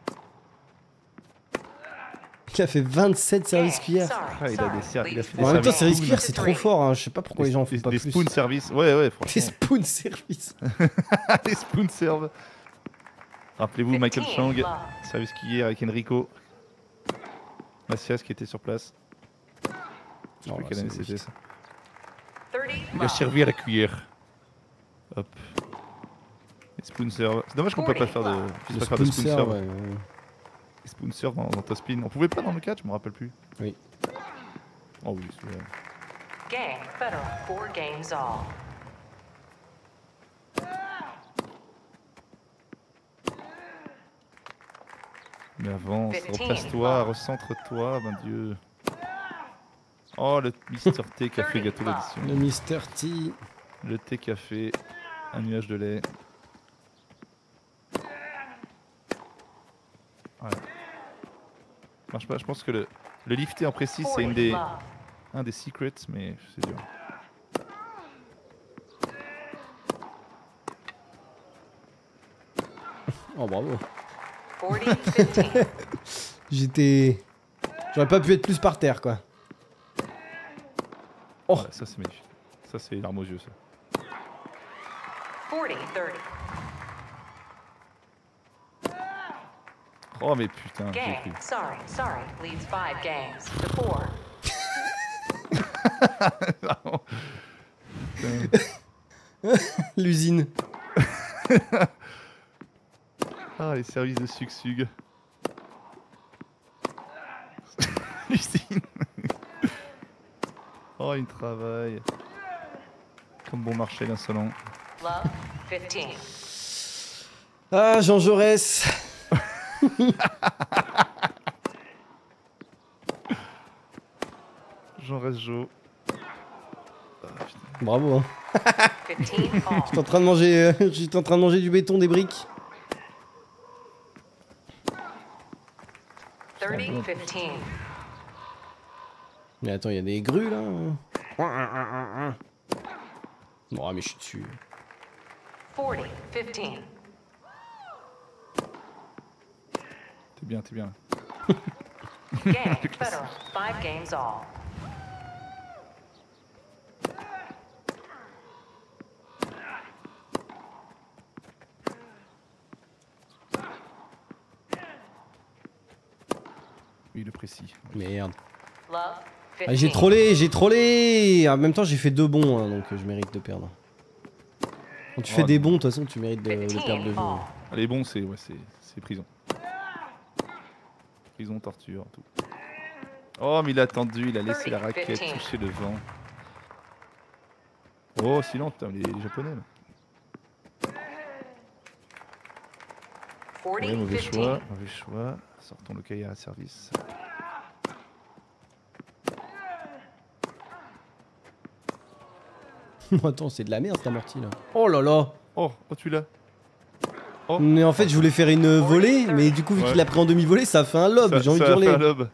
Il a fait vingt-sept services Game. cuillère. Sorry, Ah, il a sorry. des ser- il a Leads fait Bon, des en même temps services service spoon. cuillère c'est trop fort, hein. Je sais pas pourquoi les gens en font Des, pas des plus. spoon service, ouais, ouais, Des franchement. spoon service. Des spoon serve. Rappelez-vous Michael fifteen, Chang, love. service cuillère avec Enrico. Macias qui était sur place. Je sais Oh, plus là, quelle année c'est c'était ça. thirty Il a love. servi à la cuillère. Hop. Les spoon serve. C'est dommage qu'on peut pas faire de. Je Le sais pas faire de spoon sponsor, serve. ouais, ouais. Les spoon serve dans, dans Tospin. On pouvait pas dans le catch, je me rappelle plus. Oui. Oh oui, c'est vrai. Game. Federal. Four games all. Mais avance, fifteen, replace-toi, love. recentre-toi, ben Dieu. Oh, le Mister T qui a fait gâteau love. d'édition. Le Mister T. Le thé qui a fait un nuage de lait. Voilà. Marche pas, je pense que le, le lifté en précis c'est une forty des, love. un des secrets, mais c'est dur. Oh bravo. forty fifteen. J'étais... J'aurais pas pu être plus par terre quoi. Oh. Voilà, ça c'est magnifique. Ça c'est l'arme aux yeux ça. forty thirty. Oh mais putain, j'ai Game. pris. Sorry, sorry. Leads five games to four. L'usine. Ah les services de sugsug. L'usine. Oh il travaille. Comme bon marché l'insolent. Love, fifteen. Ah Jean Jaurès. Jean reste Jo. Bravo hein. fifteen all. J'étais en train de manger, euh, j'étais en train de manger du béton, des briques. thirty fifteen. Mais attends, il y a des grues là. Bon, mais je suis dessus. forty fifteen. T'es bien, t'es bien. Game. Federal. Five games all. Oui, le précis. Merde. Love, Ah, j'ai fifteen. trollé, j'ai trollé. En même temps, j'ai fait deux bons, hein, donc euh, je mérite de perdre. Quand tu Oh, fais des non. bons, de toute façon, tu mérites de, de perdre fifteen deux jeux. all. Allez, bon, c'est ouais, c'est c'est prison. Prison, torture, tout. Oh, mais il a attendu, il a laissé la raquette fifteen. toucher le vent. Oh, silence, putain, les, les japonais là. forty Ouais, mauvais fifteen. choix, mauvais choix. Sortons le cahier à service. Attends, c'est de la merde cette amorti là. Oh là là. Oh, oh, tu l'as. Oh. Mais en fait, je voulais faire une volée, mais du coup, vu Ouais. qu'il a pris en demi-volée, ça a fait un lob. Ça- J'ai envie ça de a hurler. fait un lob.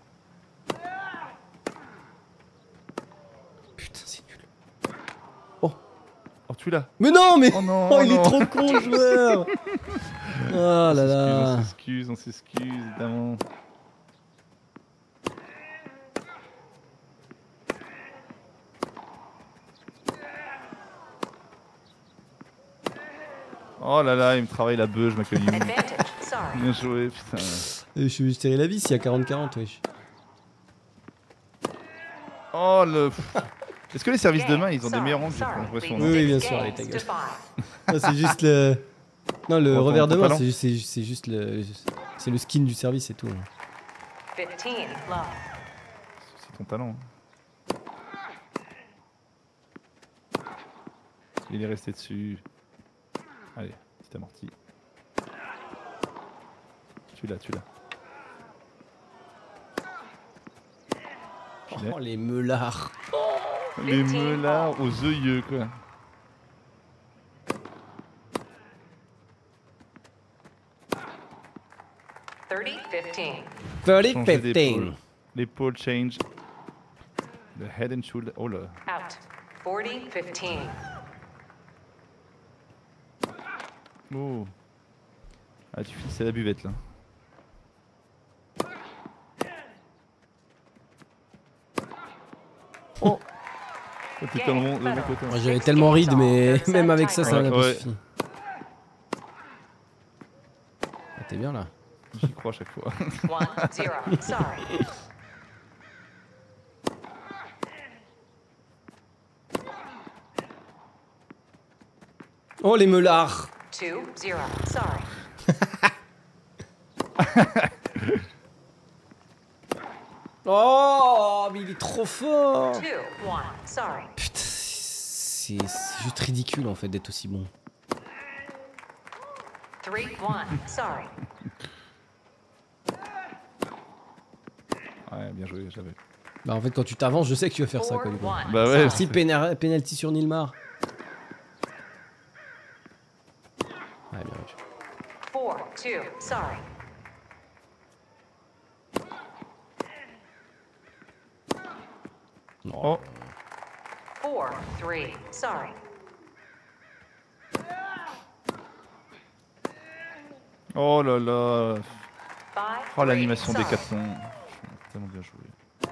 Putain, c'est nul. Oh, tu l'as. Mais non, mais Oh non, oh, il non. est trop con, le joueur. Oh là On là. s'excuse, on s'excuse, évidemment. Oh là là, il me travaille la beuge, ma conne. Advantage. Sorry. sorry. Bien joué, putain. Euh, Je suis serré la vis, il y a quarante quarante, wesh. Oh le. Est-ce que les services de Game, main ils ont des sorry, meilleurs angles? J'ai sorry. l'impression. Leads Oui, oui, six bien sûr, games allez, ta to gueule. five. Non, c'est juste le. Non, le Bon, revers ton de main, talent. c'est juste, c'est juste- c'est juste le. C'est le skin du service, c'est tout. fifteen love. C'est ton talent. Il est resté dessus. Allez, c'est amorti. Tu l'as, tu l'as. Tu l'as. Oh, les meulards. Les meulards aux œilleux quoi. thirty fifteen. thirty Changer fifteen. d'épaule. L'épaule change. Le head and shoulder. Oh là. Out. forty fifteen. Oh. Ah tu finis, c'est la buvette là. Oh. Oh, t'es dans le bon, le bon côté. Moi, j'avais tellement ride, mais même avec ça, ça n'a pas Ouais. suffi. Ah, T'es bien là. J'y crois à chaque fois. one zero. Sorry. Oh, les meulards. two zero. Sorry. Oh, mais il est trop fort. two one. Sorry. Putain, c'est c'est juste ridicule en fait d'être aussi bon. three one. Sorry. Ouais, bien joué, j'avais. Bah en fait quand tu t'avances, je sais que tu vas faire ça four quoi du coup. one. Bah ouais. Si péna- penalty sur Nilmar. Ouais, bien joué. four two. Sorry. Non. Oh, four three. Sorry. oh là là. five Oh l'animation three. des Sorry. quatre noms. Tellement bien joué.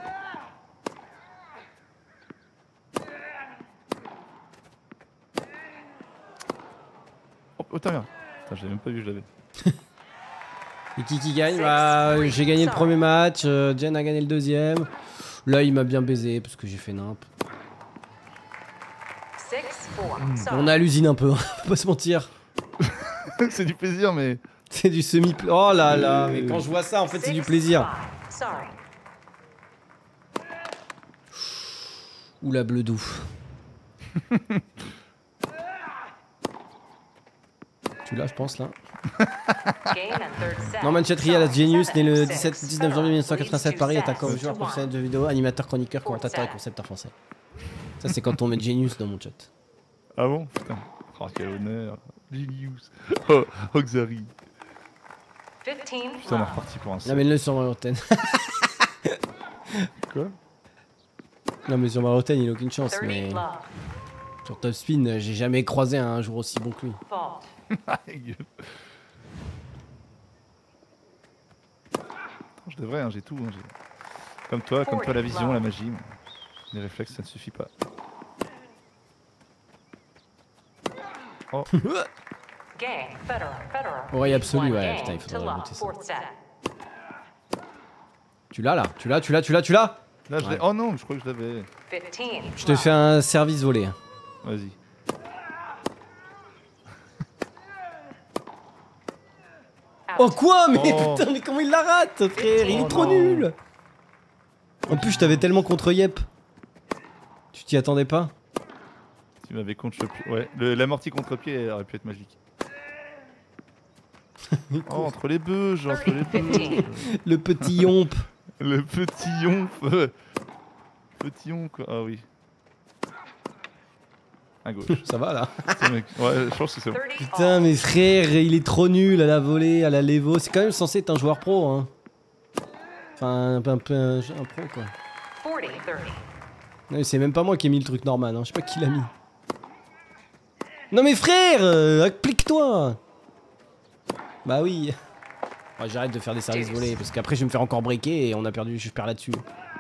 Oh, oh t'as rien. Putain, j'avais même pas vu, je l'avais. Et qui qui gagne? Six, Bah three, j'ai gagné le sorry. premier match, euh, Jen a gagné le deuxième. Là il m'a bien baisé parce que j'ai fait nimp. six four. Sorry. On a l'usine un peu, hein, faut pas se mentir. C'est du plaisir, mais. C'est du semi. Oh là là, Euh, mais quand je vois ça en fait c'est du Six, plaisir. five. Sorry. Ou la bleu doux. Tu l'as je pense là. Game and third set. Norman Chatria, la Genius, né le Seven, dix-sept six. dix-neuf janvier mille neuf cent quatre-vingt-sept Leads Paris, two est un sets joueur to professionnel one. de jeux vidéo, animateur, chroniqueur, Four commentateur et set. concepteur français. Ça c'est quand on met Genius dans mon chat. Ah bon? Putain. Oh, quel honneur. Genius. Oh, oh Xari. fifteen Putain, on est love. reparti pour un set. Amène-le sur Maroten. Quoi? Non mais sur Maroten il a aucune chance, thirty mais love. sur Top Spin j'ai jamais croisé un joueur aussi bon que lui. Fault. Ah, gueule. Je devrais, hein, j'ai tout. Hein, j'ai- comme toi, comme toi, la vision, la magie. mais Les réflexes, ça ne suffit pas. Oh, Game. Federer. Federer. Oreille leads absolue, one ouais, game putain, il to faudrait love. rajouter ça. Fourth set. Tu l'as là, tu l'as, tu l'as, tu l'as, tu l'as. là, je l'ai- Ouais. oh non, je crois que je l'avais. fifteen. Je te fais un service volé. Vas-y. Oh quoi? Mais Oh. putain, mais comment il la rate, frère? Il est Oh trop non. nul. En plus, je t'avais tellement contre Yep. Tu t'y attendais pas? Tu m'avais contre le pied. Ouais, le- l'amorti contre-pied elle aurait pu être magique. Oh, entre les bœufs, genre, entre les bœufs. Le petit yomp. Le petit yonf. euh, Petit yonf, quoi. Ah oui. À gauche. Ça va là? C'est mec. Ouais, je pense que c'est bon. thirty Putain, mais frère, il est trop nul à la volée, à la levo. C'est quand même censé être un joueur pro, hein. Enfin, un peu un, peu un, un pro, quoi. forty thirty. Non, mais c'est même pas moi qui ai mis le truc normal, hein. Je sais pas qui l'a mis. Non, mais frère, euh, applique-toi. Bah oui. Ouais, j'arrête de faire des services volés parce qu'après je vais me faire encore breaker et on a perdu, je perds là-dessus.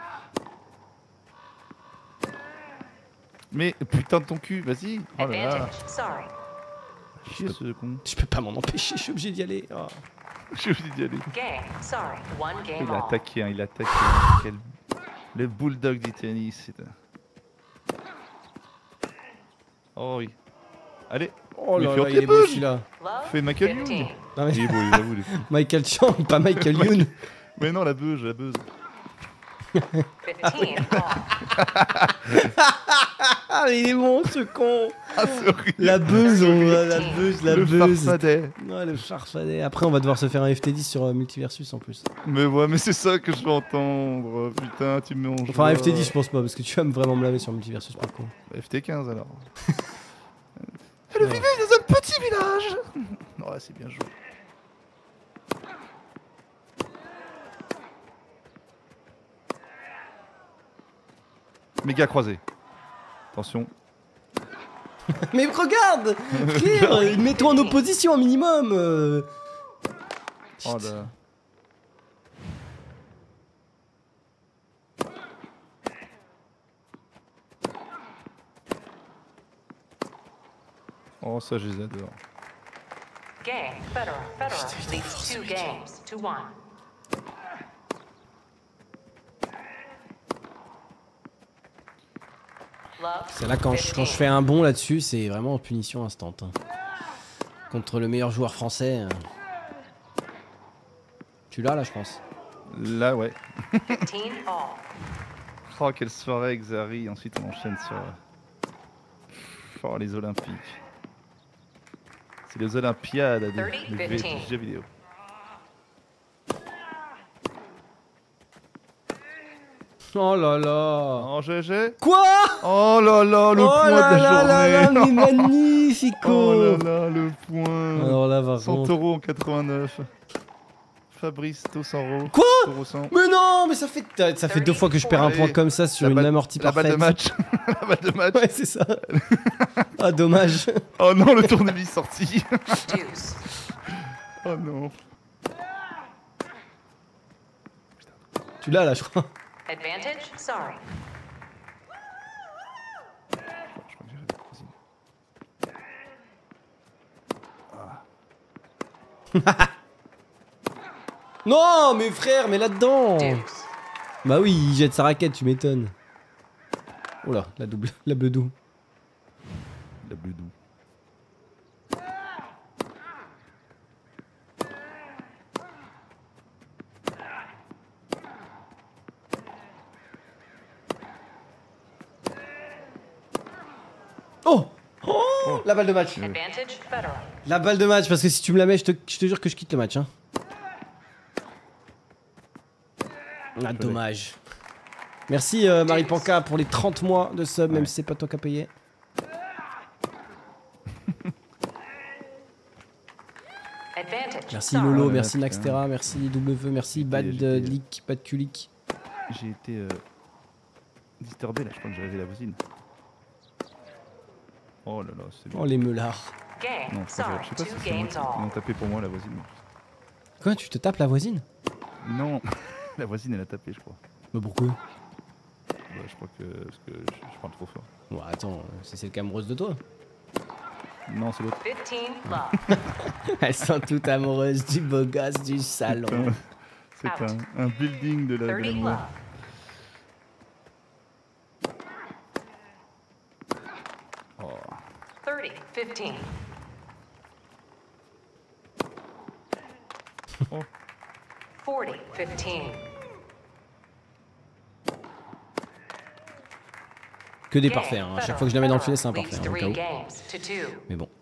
Mais putain de ton cul, vas-y. Oh là là. Advantage. Sorry. Chier ce con. Je peux pas m'en empêcher, je suis obligé d'y aller. Oh. J'ai oublié d'y aller. Game. Sorry. One game Il a all. attaqué, hein, il a attaqué. hein. Quel... Le bulldog du tennis. c'est un- Oh oui. Allez. Oh Mais là fais là, un il est beau triple. celui-là. Love. Fais Michael fifteen. Youn. Non, mais Il est beau, il est beau. il est- Michael Chang, pas Michael Youn. Mais non, la beuge, la beuge. fifteen all. Ah, il est bon ce con. Ah, c'est horrible. La buzz, on va, la buzz, la Le buzz. farfadet. Non, le farfadet. Après, on va devoir se faire un F T dix sur euh, Multiversus en plus. Mais ouais, mais c'est ça que je veux entendre. Putain, tu me manges. Enfin, F T dix, je pense pas, parce que tu vas me vraiment me laver sur Multiversus par contre. F T quinze alors. Elle vivait dans un petit village. Ouais, c'est bien joué. Méga croisé. Attention. Mais regarde, frère, mets-toi en opposition un minimum. euh. Oh là. Oh, ça, je les adore. Game. Federer. Federer leads two games to one. Love. C'est là quand je, quand je fais un bond là-dessus, c'est vraiment en punition instant. hein. Contre le meilleur joueur français. euh. Tu l'as là, je pense. Là, ouais. fifteen all. Oh, quelle soirée avec Zari. Ensuite, on enchaîne sur euh, oh, les Olympiques. C'est les Olympiades de, thirty, de fifteen. jeux vidéo. Oh là là. Oh, G G. Quoi? Oh là là, le Oh point là de la là là là, journée. mais magnifico. Oh là là, le point. Alors là, par cent contre. euros en quatre-vingt-neuf. Fabrice Tossaro. Quoi? Euro cent. Mais non, mais ça fait ça fait deux fois que je perds un point Allez, comme ça sur La une balle- amortie La balle parfaite. de match. La balle de match. Ouais, c'est ça. Ah, dommage. Oh non, le tournevis sorti. Deuce. Oh non. Tu l'as là, je crois. Advantage. Sorry. Je crois que j'ai la cuisine. Non, mais frère, mais là-dedans. Deuce. Bah oui, il jette sa raquette, tu m'étonnes. Oh là, la double, la bedou. La bleue doux. Oh, oh, la balle de match. Advantage. Federer. La balle de match, parce que si tu me la mets, je te, je te jure que je quitte le match. Hein. Ah, dommage. Merci euh, Marie Panka pour les trente mois de sub, même Ouais. si c'est pas toi qui as payé. Advantage. Merci Sorry. Lolo, Ouais, merci ouais, Naxtera, merci W, merci J'étais- Bad j'étais- euh, Leak, Bad Kulik. J'ai été euh, disturbé là, je crois que j'ai rêvé la voisine. Oh là là, c'est bien. Oh les meulards. Game. Non, je crois Sorry. que je sais pas Two si c'est moi games qui- ils m'ont all. tapé pour moi la voisine. Quoi, tu te tapes la voisine? Non, la voisine elle a tapé, je crois. Mais pourquoi? Bah, je crois que parce que je, je parle trop fort. Bon, attends, c'est celle qui est amoureuse de toi. Non, c'est l'autre. fifteen love. Elles sont toutes amoureuses du beau gosse du salon. Putain, C'est Out. un, un building de la- de thirty l'amour. love. Oh. thirty fifteen. Oh. forty fifteen. Que des parfaits, hein. À chaque fois que je la mets dans le filet, c'est un parfait. hein, au cas où. games to two. Mais bon.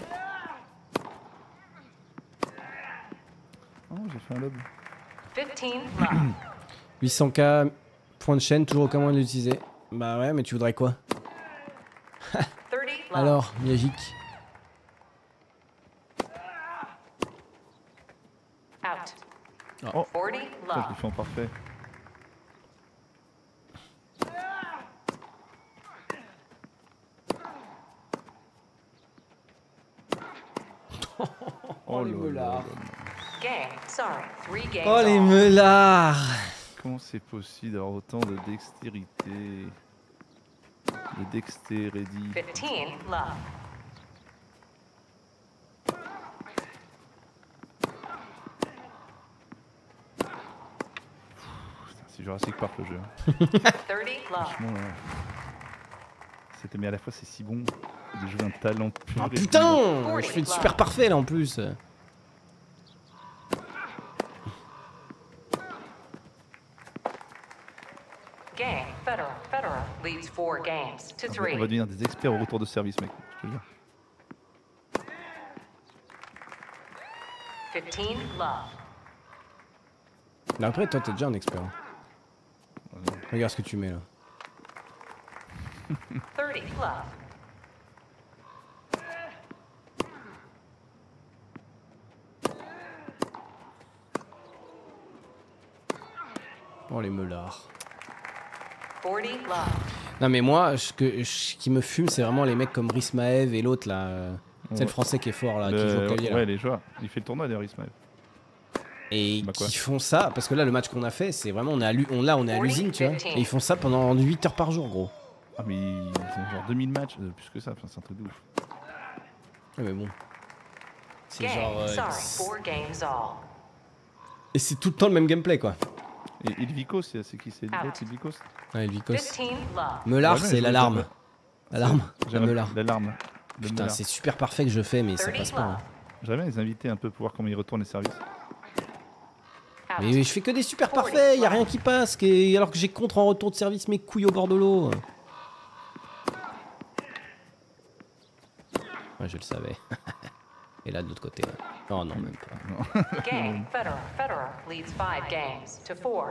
Oh, j'ai fait un lob. fifteen love. huit cents K, point de chaîne, toujours aucun moyen de l'utiliser. Bah ouais, mais tu voudrais quoi? thirty love. Alors, Miyagique. Out. Oh. forty Putain, je love. l'ai fait en parfait. Oh, les là là meulards. là là. Game. Sorry. Three games Oh les all. meulards. Comment c'est possible d'avoir autant de dextérité? De dextérité. fifteen love. c'est Jurassic Park le jeu. thirty love. Franchement, euh, c'était mais à la fois c'est si bon. Des jeux d'un talent pur. Ah et putain, je fais super parfait là en plus. Game. Federer. Federer leads four games to On va- three. on va devenir des experts au retour de service, mec. Je te jure. fifteen love. Mais après, toi, t'es déjà un expert. Voilà. Regarde ce que tu mets là. thirty love. Oh les meulards. forty love. Non mais moi, ce que, ce qui me fume, c'est vraiment les mecs comme Rismaev et l'autre là. euh, C'est Ouais. le français qui est fort là, qui joue Le- au clavier là. Ouais, les joueurs. Il fait le tournoi d'ailleurs, Ismaël. Et Bah quoi. qui font ça, parce que là le match qu'on a fait, c'est vraiment, on est à l'u- on, là on est à l'usine, tu vois. Et ils font ça pendant huit heures par jour gros. Ah, mais ils ont genre deux mille matchs, euh, plus que ça, enfin, c'est un truc de ouf. Ouais, mais bon. C'est Game. genre... euh, Sorry. c'est- Four games all. Et c'est tout le temps le même gameplay quoi. Et Ilvikos, c'est c'est qui c'est Ah. l'autre, Ilvikos? Ouais, Elvikos. fifteen love. Meulard, Ouais, mais c'est je- l'alarme. L'alarme, J'ai la Meulard. L'alarme. Le Putain, Meulard. c'est super parfait que je fais, mais ça thirty passe pas. hein. love. J'aimerais bien les inviter un peu pour voir comment ils retournent les services. Out. Mais je fais que des super parfaits, y a rien qui passe, que- alors que j'ai contre en retour de service mes couilles au bord de l'eau. Ouais, je le savais. Et là, de l'autre côté. Non, non, même pas. Game. Federer. Federer leads five games to four.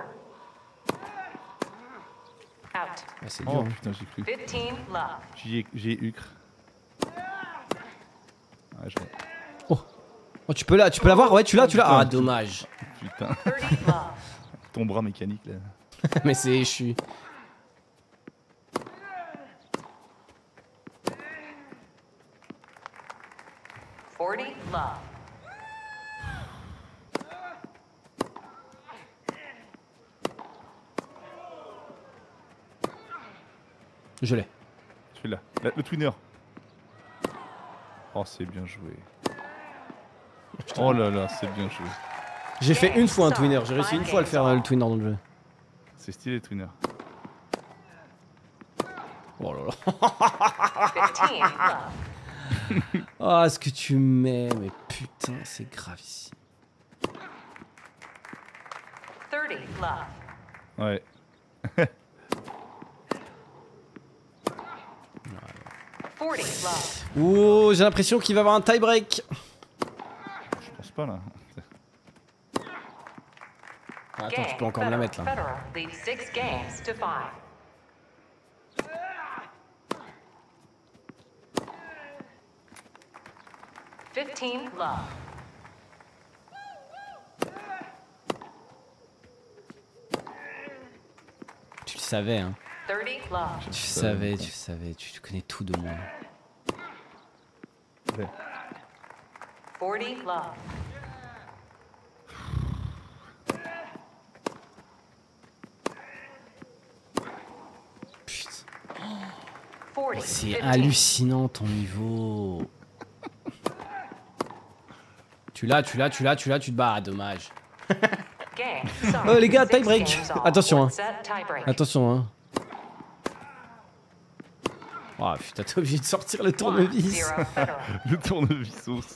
Out. Ouais, c'est dur. Oh hein. putain, j'ai cru. fifteen love. J'y ai, j'ai ucre. Ah, je... Oh. Oh, tu peux la, tu peux la voir? Ouais, tu l'as, tu l'as. Ah, dommage. Putain, thirty love. ton bras mécanique là. Mais c'est, je suis. forty love. Je l'ai. Je suis là. Là, le twinner. Oh, c'est bien joué. Oh là là, c'est bien joué. J'ai fait une fois un twinner. J'ai réussi une fois à le faire euh, le twinner dans le jeu. C'est stylé le twinner. Oh là là. fifteen love. Ah, ce que tu mets, mais putain, c'est grave ici. thirty love. Ouais. forty love. Oh, j'ai l'impression qu'il va y avoir un tie break. Je pense pas là. Ah, attends, tu peux encore me la mettre là. Federer leads six games to five. fifteen love. Tu le savais, hein. thirty love. Tu savais, tu savais, tu connais tout de moi. Ouais. forty love. Putain. forty. C'est fifteen. hallucinant ton niveau. Tu l'as, tu l'as, tu l'as, tu l'as, tu te bats, ah, dommage. Game. Sorry. Oh les gars, Six tie break. games all. Attention, hein. One set, tie break. Attention, hein. Oh putain, t'es obligé de sortir le One, tournevis. zero, Federer. Le tournevis.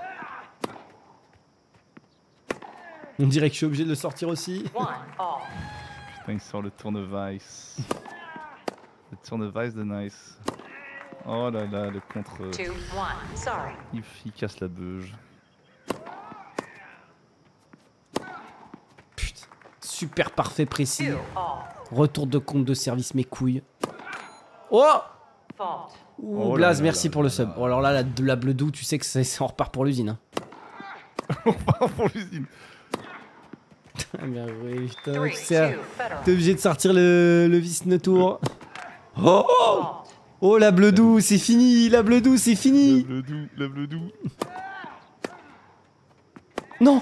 On dirait que je suis obligé de le sortir aussi. One all. Putain, il sort le tournevis. Le tournevis de nice. Oh là là, le contre. Two one. Sorry. Il, il casse la beuge. Putain. Super parfait, précis. Two all. Retour de compte de service, mes couilles. Oh Fault. Ouh, Oh là Blaze, là merci là pour le là sub. là. Oh, alors là, la, de la bleudou, tu sais que ça, ça en repart pour l'usine. Hein. On part pour l'usine. Ah, bien oui, putain, Three tu sais, two. Federer. t'es obligé de sortir le, le vis tour. Oh Fault. Oh, la bleudou, c'est fini. La bleudou, c'est La fini. bleu doux, la bleu doux. Non.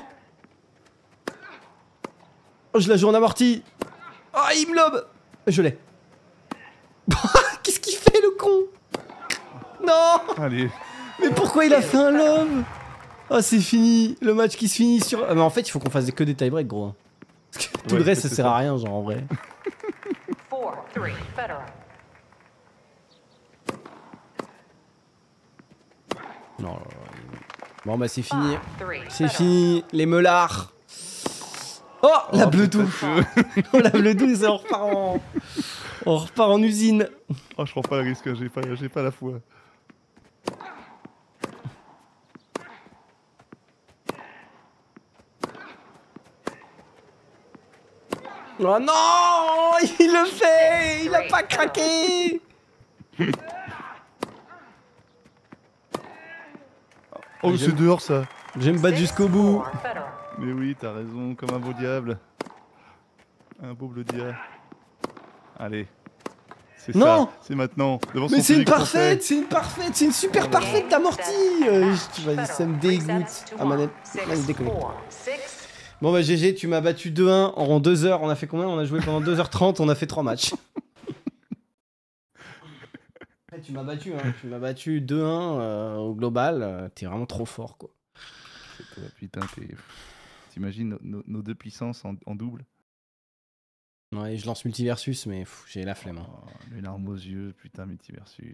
Oh, je la joue en amorti. Oh, il me lobe. Je l'ai. Qu'est-ce qu'il fait, le con? Non. Allez. Mais pourquoi il a fait un lobe? Oh, c'est fini. Le match qui se finit sur... Ah, mais en fait, il faut qu'on fasse que des tie-breaks, gros. hein. Parce que Tout Ouais, le reste, c'est ça sert ça. à rien, genre en vrai. four three Federer. Non, là, là, il- Bon, bah, c'est fini. five three C'est Federer. fini, les meulards. Oh, la Oh, bleue c'est pas douce. chaud. Oh, la bleue douce, on repart en... On repart en usine. Oh, je prends pas le risque, j'ai pas, j'ai pas la foi. Oh non, il le fait. Il a pas craqué. Oh, j'aime- c'est dehors ça. Je vais me battre Six, jusqu'au bout. four Federer. Mais oui, t'as raison, comme un beau diable. Un beau bleu diable. Allez. C'est Non. ça, c'est maintenant. Devant Mais son c'est une public français. parfaite, c'est une parfaite, c'est une super parfaite d'amorti. Euh, je- Vas-y, ça me dégoûte. Ah, manette, manette déconne. Bon bah G G, tu m'as battu deux un en deux heures. On a fait combien? On a joué pendant deux heures trente, on a fait trois matchs. Ouais, tu m'as battu, hein. Tu m'as battu deux un euh, au global. euh, T'es vraiment trop fort, quoi. C'est toi, putain, t'es- t'imagines nos, nos- nos deux puissances en, en double. Ouais, je lance Multiversus, mais pff, j'ai la flemme. hein. Oh, les larmes aux yeux, putain, Multiversus.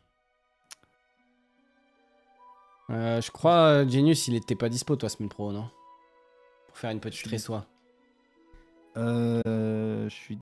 Euh, je crois, euh, Genius, il était pas dispo, toi, semaine pro, non? Pour faire une petite résoie. Euh, je suis